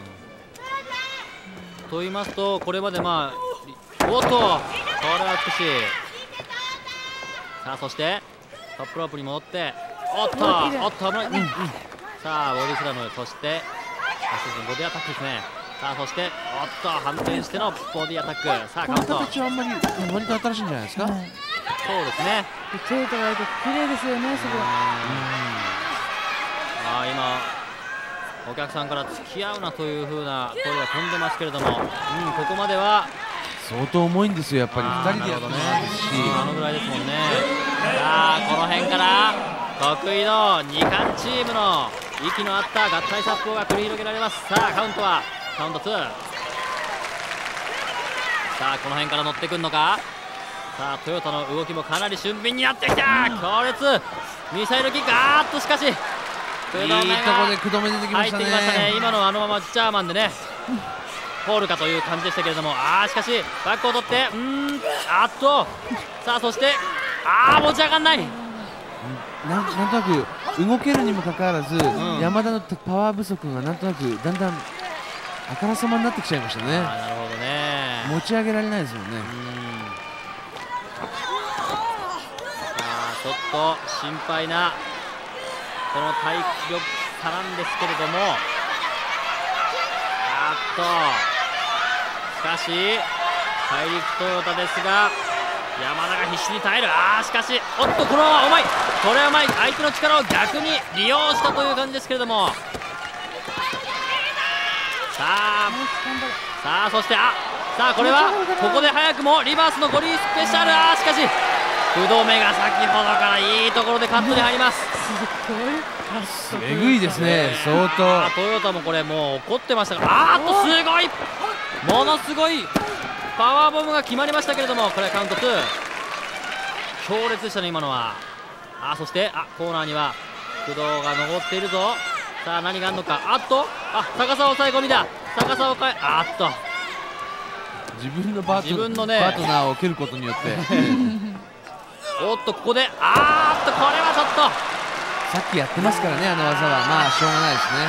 と言いますとこれまでまあおっとこれは美しい。さあそしてトップロープに戻っておっとおっと危ない、うんうん、さあボディスラムそしてボディアタックですね。さあそしておっと反転してのボディアタック。さあカウント。 この形はあんまり割と新しいんじゃないですか、はい、 そうですね。 トヨタがやると綺麗ですよねすごい。 あ今お客さんから付き合うなという風な声が飛んでますけれども、うん、ここまでは相当重いんですよやっぱりふたりでやるとね、 あのぐらいですもんね。さあこの辺から得意のに冠チームの息の合った合体殺法が繰り広げられます。さあカウントはカウントツー。さあこの辺から乗ってくるのか。さあトヨタの動きもかなり俊敏になってきた。強烈ミサイルキック。あーっとしかしいいところでくどめ出てきましたね。 入ってきましたね。今のあのままジャーマンでねフォールかという感じでしたけれども、あーしかしバックを取ってうーんあっとさあそしてあー持ち上がんない。 な, なんとなく動けるにもかかわらず、うん、山田のパワー不足がなんとなくだんだんあからさまになってきちゃいましたね。 あなるほどね。 持ち上げられないですもんね。うんさあちょっと心配なこの体力差なんですけれども、あっとしかし大陸トヨタですが山田が必死に耐える。あーしかしおっとこのままうまい。これはうまい。相手の力を逆に利用したという感じですけれども、さあさあそしてあさあこれはここで早くもリバースのゴリースペシャル。あーしかし不動目が先ほどからいいところでカットに入ります。 すごいですね相当。 トヨタもこれもう怒ってましたが、あーっとすごいものすごいパワーボムが決まりましたけれども、これカウントツー。強烈でしたね今のは。あそしてあコーナーには工藤が残っているぞ。さあ何があるのか。あっとあ逆さ抑え込みだ。逆さを変えあっと自分のパート、 自分の、ね、 パートナーを蹴ることによっておっとここであーっとこれはちょっとさっきやってますからねあの技は。まあしょうがないですね。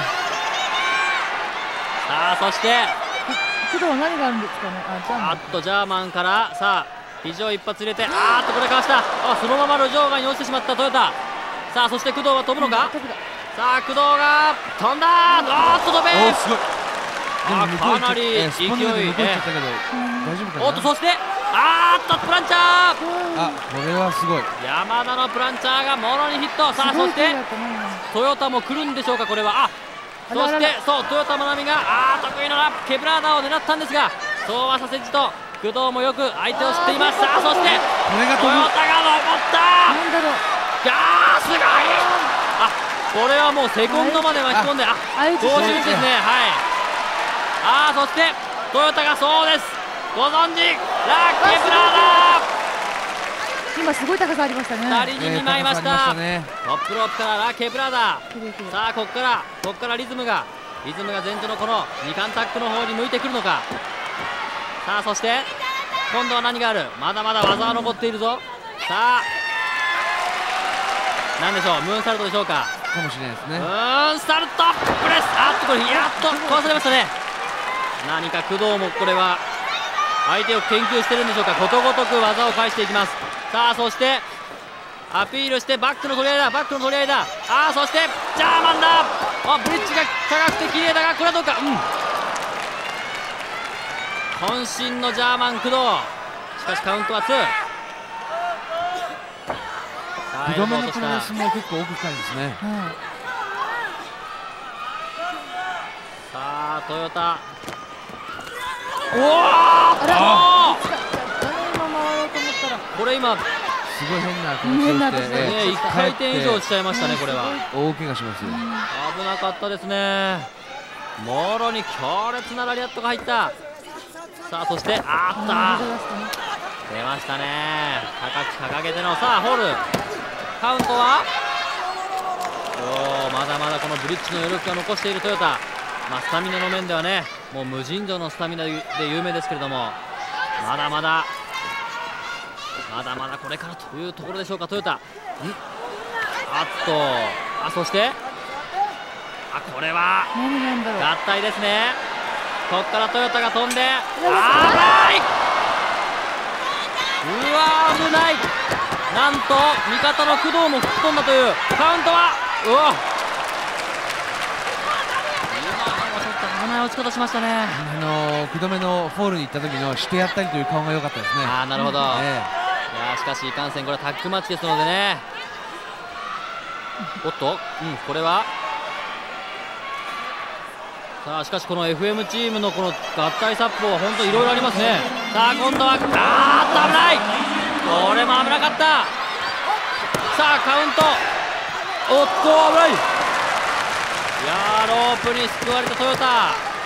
さあそして工藤は何があるんですかね。あジャーマンあっとジャーマンからさあ肘を一発入れてあーっとこれかわした。あそのまま路上外に落ちてしまったトヨタ。 さあそして工藤は飛ぶのか。さあ工藤が飛んだ。あーっと飛べ。 おすごい。 あかなり勢い。おっとそしてあーっとプランチャー。 あこれはすごい。 山田のプランチャーがもろにヒット。さあそしてトヨタも来るんでしょうかこれは。あそしてそうトヨタ真奈美があー得意のラケブラーダを狙ったんですがそうはさせじと工藤もよく相手を知っています。さあそしてトヨタが登った。 なんだろう。 いやーすごい。あこれはもうセコンドまで巻き込んであ高周知ですね。はいあーそしてトヨタがそうですご存知ラケブラーダ今すごい高さありましたね。 ふたりににまいました。トップロープからラケブラーダさあここからここからリズムがリズムが前途のこの二冠タックの方に向いてくるのか。さあそして今度は何がある。まだまだ技は残っているぞ。さあ何でしょうムーンサルトでしょうか。 かもしれないですね。 ムーンサルトプレスあっとこれやっと壊されましたね。何か工藤もこれは相手を研究してるんでしょうか。ことごとく技を返していきます。さあそしてアピールしてバックの取り合いだバックの取り合いだ。ああそしてジャーマンだ。あブリッジが高くて綺麗だがこれはどうか。うん渾身のジャーマン工藤しかしカウントはツー。 にどめのこのレスも結構奥深いですね。 さあトヨタおおこれ今すごい変な感じでねいっかいてん以上しちゃいましたね。これは大怪我しますよ。 危なかったですね。もろに強烈なラリアットが入った。さあそしてあった出ましたね。高く掲げてのさあホールカウントはおまだまだこのブリッジの余力が残しているトヨタ。まあ、スタミナの面ではねもう無尽蔵のスタミナで有名ですけれどもまだまだまだまだこれからというところでしょうかトヨタ。んあっとあそしてあこれは合体ですね。ここからトヨタが飛んで危ないうわ危ない。なんと味方の工藤も吹っ飛んだというカウントはうわ危ない落ち方しましたね。 あのくどめのフォールに行った時のしてやったりという顔が良かったですね。 ああなるほど、ええ、いやしかしいかんせんこれはタッグマッチですのでね。おっとうんこれはさあしかしこの エフエム チームのこの合体殺法は本当いろいろありますね。さあ今度はあーっと危ないこれも危なかった。さあカウントおっと危ない。いやーロープに救われたトヨタ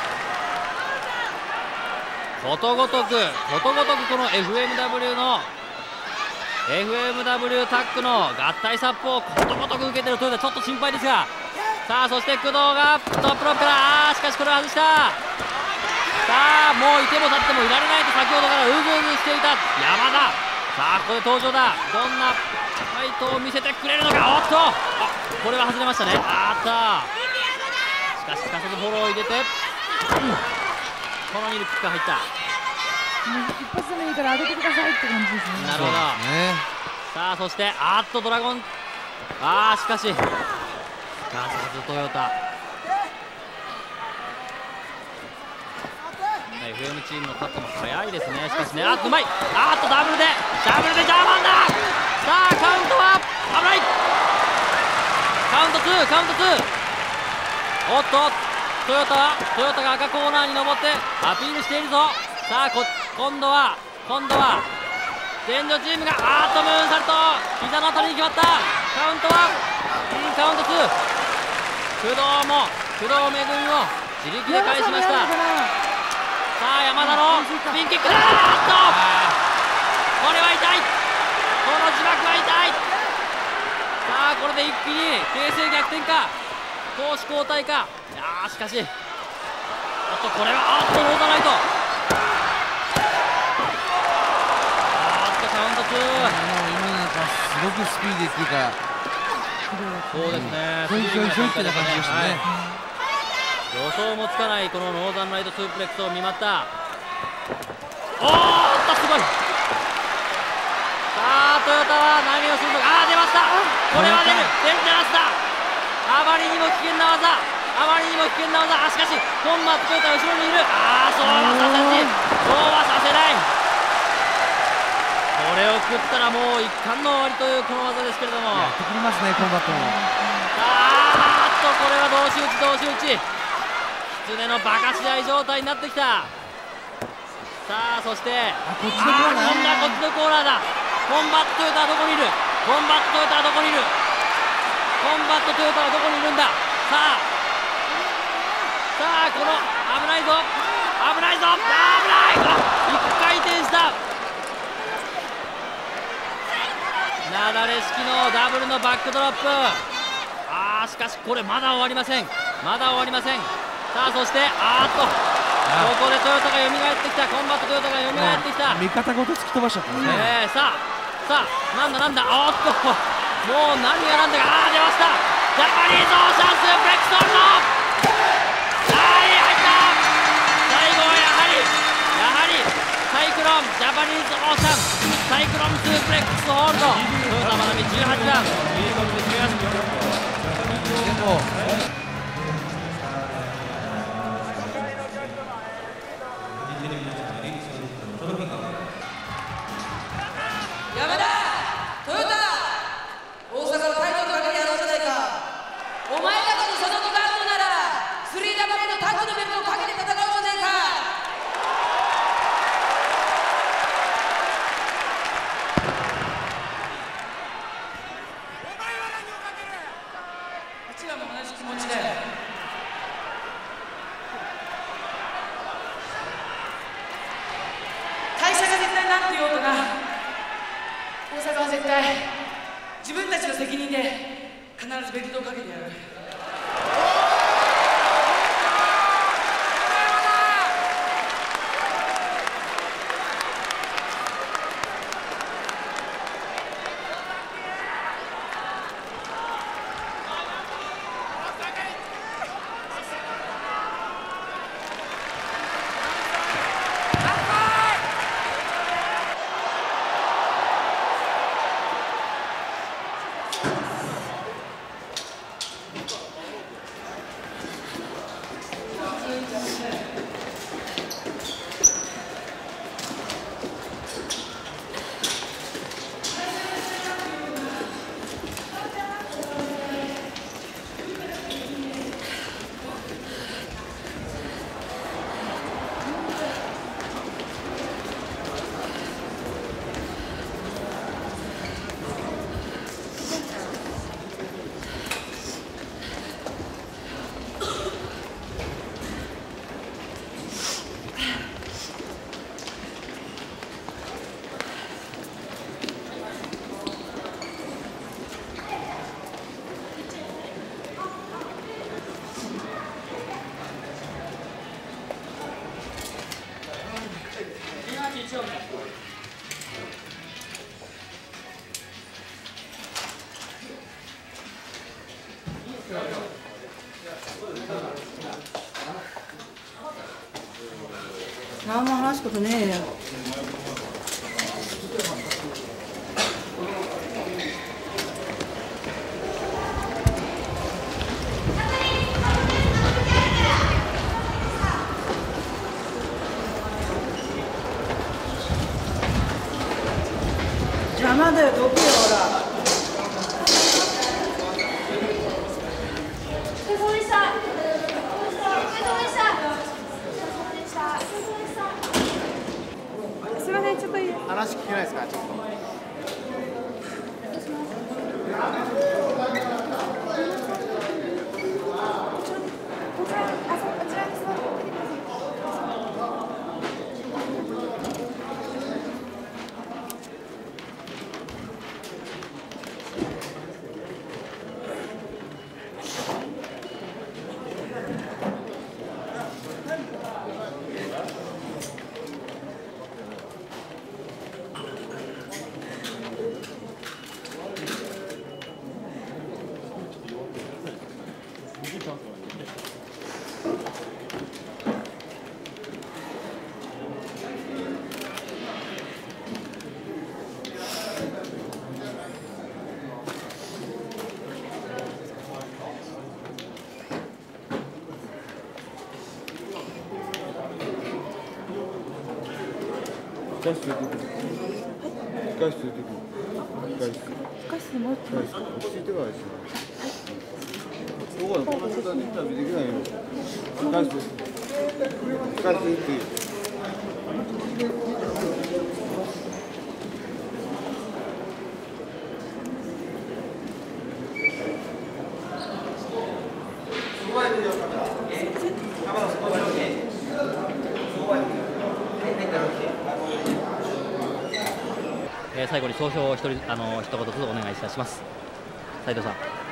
ことごとくことごとくこの エフエムダブリュー の エフエムダブリュー タッグの合体殺法をことごとく受けてるトヨタちょっと心配ですがさあそして工藤がトップロープからあーしかしこれは外した。さあもういても立ってもいられないと先ほどからうずうずしていた山田。さあここで登場だ。どんなファイトを見せてくれるのか。おっとあこれは外れましたね。あったしかしすかさずフォローを入れて、うん、このにルキックが入った。 一発でもいいから上げてくださいって感じですね。 なるほど、ね、さあそしてあっとドラゴンあーしかしすかさずトヨタ エフエム チームのカットも早いですね。しかしねあっとうまいあっとダブルでダブルでジャーマンだ。さあカウントは危ないカウントツーカウントツーおっとトヨタはトヨタが赤コーナーに登ってアピールしているぞ。さあこ今度は今度は前女チームがあーっとムーンサルト膝の辺りに決まった。カウントはうんカウントツー工藤も工藤めぐみも自力で返しました。さあ山田のスピンキックだーっとこれは痛いこの自爆は痛い。さあこれで一気に形勢逆転か攻守交代か。いやーしかしあとこれはあっとローザナイトあっとカウントツー今なんかすごくスピーディーっていうかそうですねひょいひょいひょいってな感じでしたね。 予想もつかないこのノーザンライトスープレックスを見舞った。おーっとすごいさあートヨタは投げをするのか。あー出ました。これは出る。デンジャラスだ。あまりにも危険な技、あまりにも危険な技。あしかしコンバットトヨタ後ろにいる。ああそうはさせない、そうはさせない。これを食ったらもう一貫の終わりというこの技ですけれども、 やってくれますねコンバットも。 あーっとこれは同士打ち同士打ち、狐のバカ試合状態になってきた。さあそしてあー今度はこっちのコーナーだ。コンバットトヨタはどこにいる。コンバットトヨタはどこにいる。コンバットトヨタはどこにいるんだ。さあさあこの危ないぞ危ないぞ危ないぞ。一回転した。なだれ式のダブルのバックドロップ。あーしかしこれまだ終わりません。まだ終わりません。さあそしてあーっとここでトヨタが蘇ってきた。コンバットトヨタが蘇ってきた。 味方ごと突き飛ばしちゃったんですね。 えー、さあさあなんだなんだ。おっともう何がなんだか。あー出ました。ジャパニーズオーシャンスブレックストーンのあー入った。最後はやはりやはりサイクロンジャパニーズオーシャンサイクロンスープレックスホールド。トヨタまなみじゅうはちばんいいゴールで決めます。 でも山田トヨタ大阪のタイトルかけてやろうじゃないか。お前たちにその気があるのなら スリーダブリュー のタッグのベルトをかけて戦おうじゃないか。うちらも同じ気持ちで会社が絶対なんて言おうとな、大阪は絶対自分たちの責任で必ずベルトをかけてやる。 何も話すことねえよ。邪魔だよ、どけよ、ほら。 お疲れ様でした。お疲れ様でした。お疲れ様でした。 控室出てくる。控室出てくる。控室。 控室もう一回。 落ち着いてからですよ。どこだ、この状態でインタビューできないよ。控室。控室出ていい。 えー、最後に総評を一人あの一言ずつお願いいたします。斉藤さん。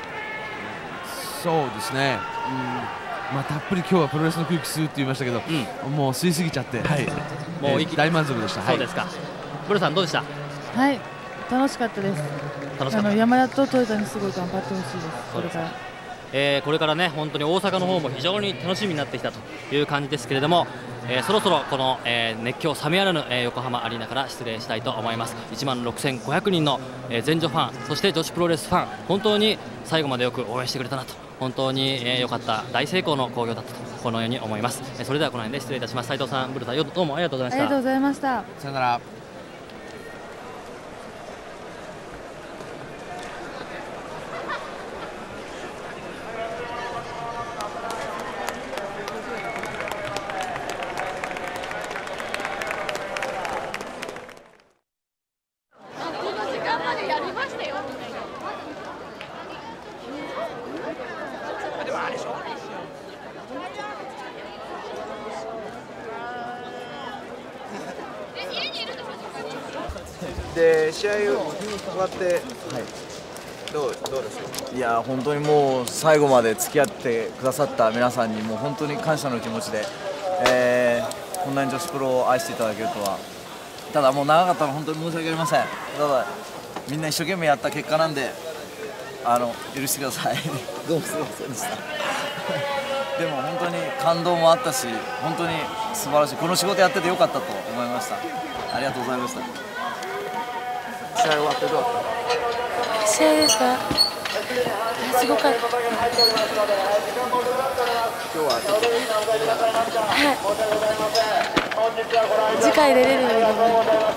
そうですね。うん、まあたっぷり今日はプロレスの空気吸うって言いましたけど、うん、もう吸いすぎちゃって、はい。もう、えー、大満足でした。 そうですか。はい、ブルさんどうでした？ はい、楽しかったです。 楽しかった。 あの山田とトヨタにすごい頑張ってほしいです。これから。 えー、これからね本当に大阪の方も非常に楽しみになってきたという感じですけれども、えー、そろそろこの、えー、熱狂冷めやらぬ、えー、横浜アリーナから失礼したいと思います。いちまんろくせんごひゃくにんの、えー、全女ファン、そして女子プロレスファン、本当に最後までよく応援してくれたなと、本当に良、えー、かった大成功の興行だったとこのように思います。えー、それではこの辺で失礼いたします。斉藤さん、ブルさん、どうもありがとうございました。 ありがとうございました。 さよなら。 で試合終わって、はい、どうどうですか？いや本当にもう最後まで付き合ってくださった皆さんにもう本当に感謝の気持ちで、えー、こんなに女子プロを愛していただけるとは。ただもう長かったの本当に申し訳ありません。ただみんな一生懸命やった結果なんで、あの許してください。どうもすいませんでした。でも本当に感動もあったし、本当に素晴らしい、この仕事やっててよかったと思いました。ありがとうございました。試合終わってどうだった？ 試合ですか？すごかった。今日はちょっとはい。次回出れるように頑張ります。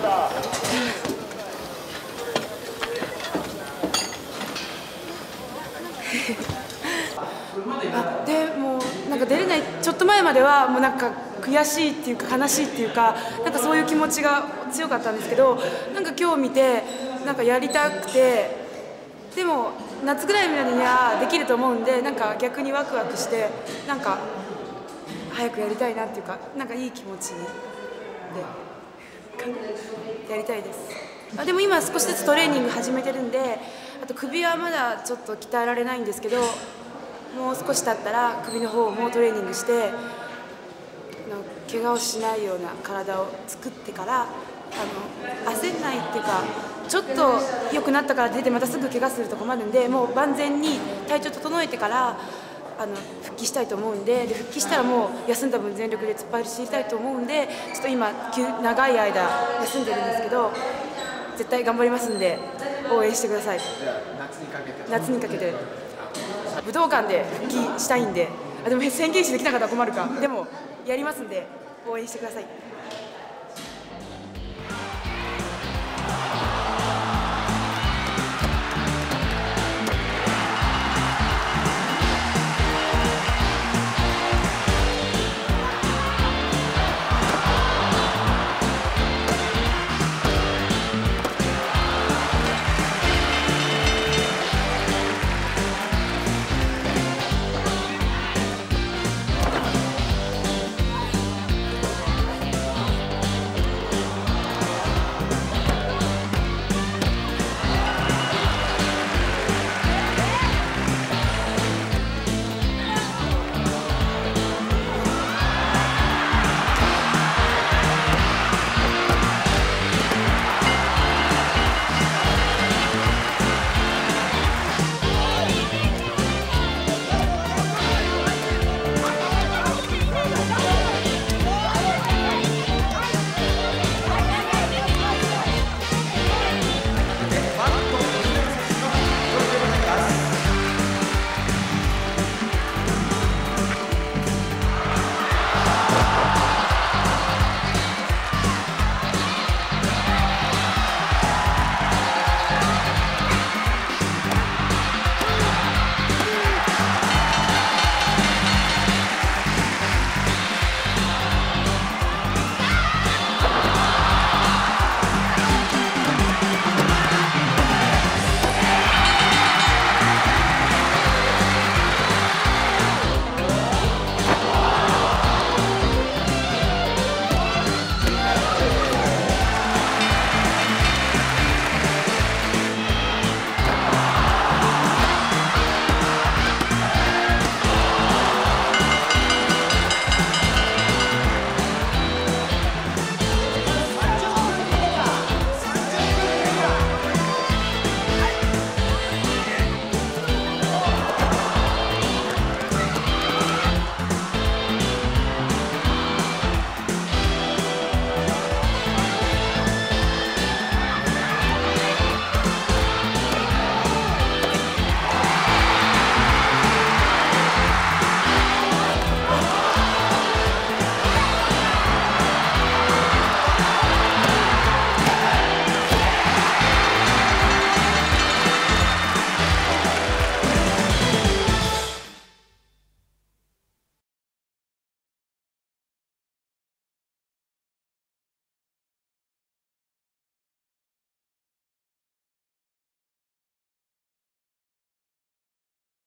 あでもなんか出れないちょっと前まではもうなんか悔しいっていうか悲しいっていうかなんかそういう気持ちが強かったんですけど、なんか今日見てなんかやりたくて、でも夏ぐらいまでにはできると思うんで、なんか逆にワクワクしてなんか早くやりたいなっていうか、なんかいい気持ちでやりたいです。あでも今少しずつトレーニング始めてるんで、あと首はまだちょっと鍛えられないんですけど、もう少し経ったら首の方もトレーニングして怪我をしないような体を作ってから、あの焦んないっていうか、ちょっと良くなったから出てまたすぐ怪我すると困るんで、もう万全に体調整えてからあの復帰したいと思うんで、で復帰したらもう休んだ分全力で突っ走りたいと思うんで、ちょっと今長い間休んでるんですけど、絶対頑張りますんで応援してください。 夏にかけて夏にかけて武道館で復帰したいんで、あでも宣言しできなかったら困るか、でもやりますんで応援してください。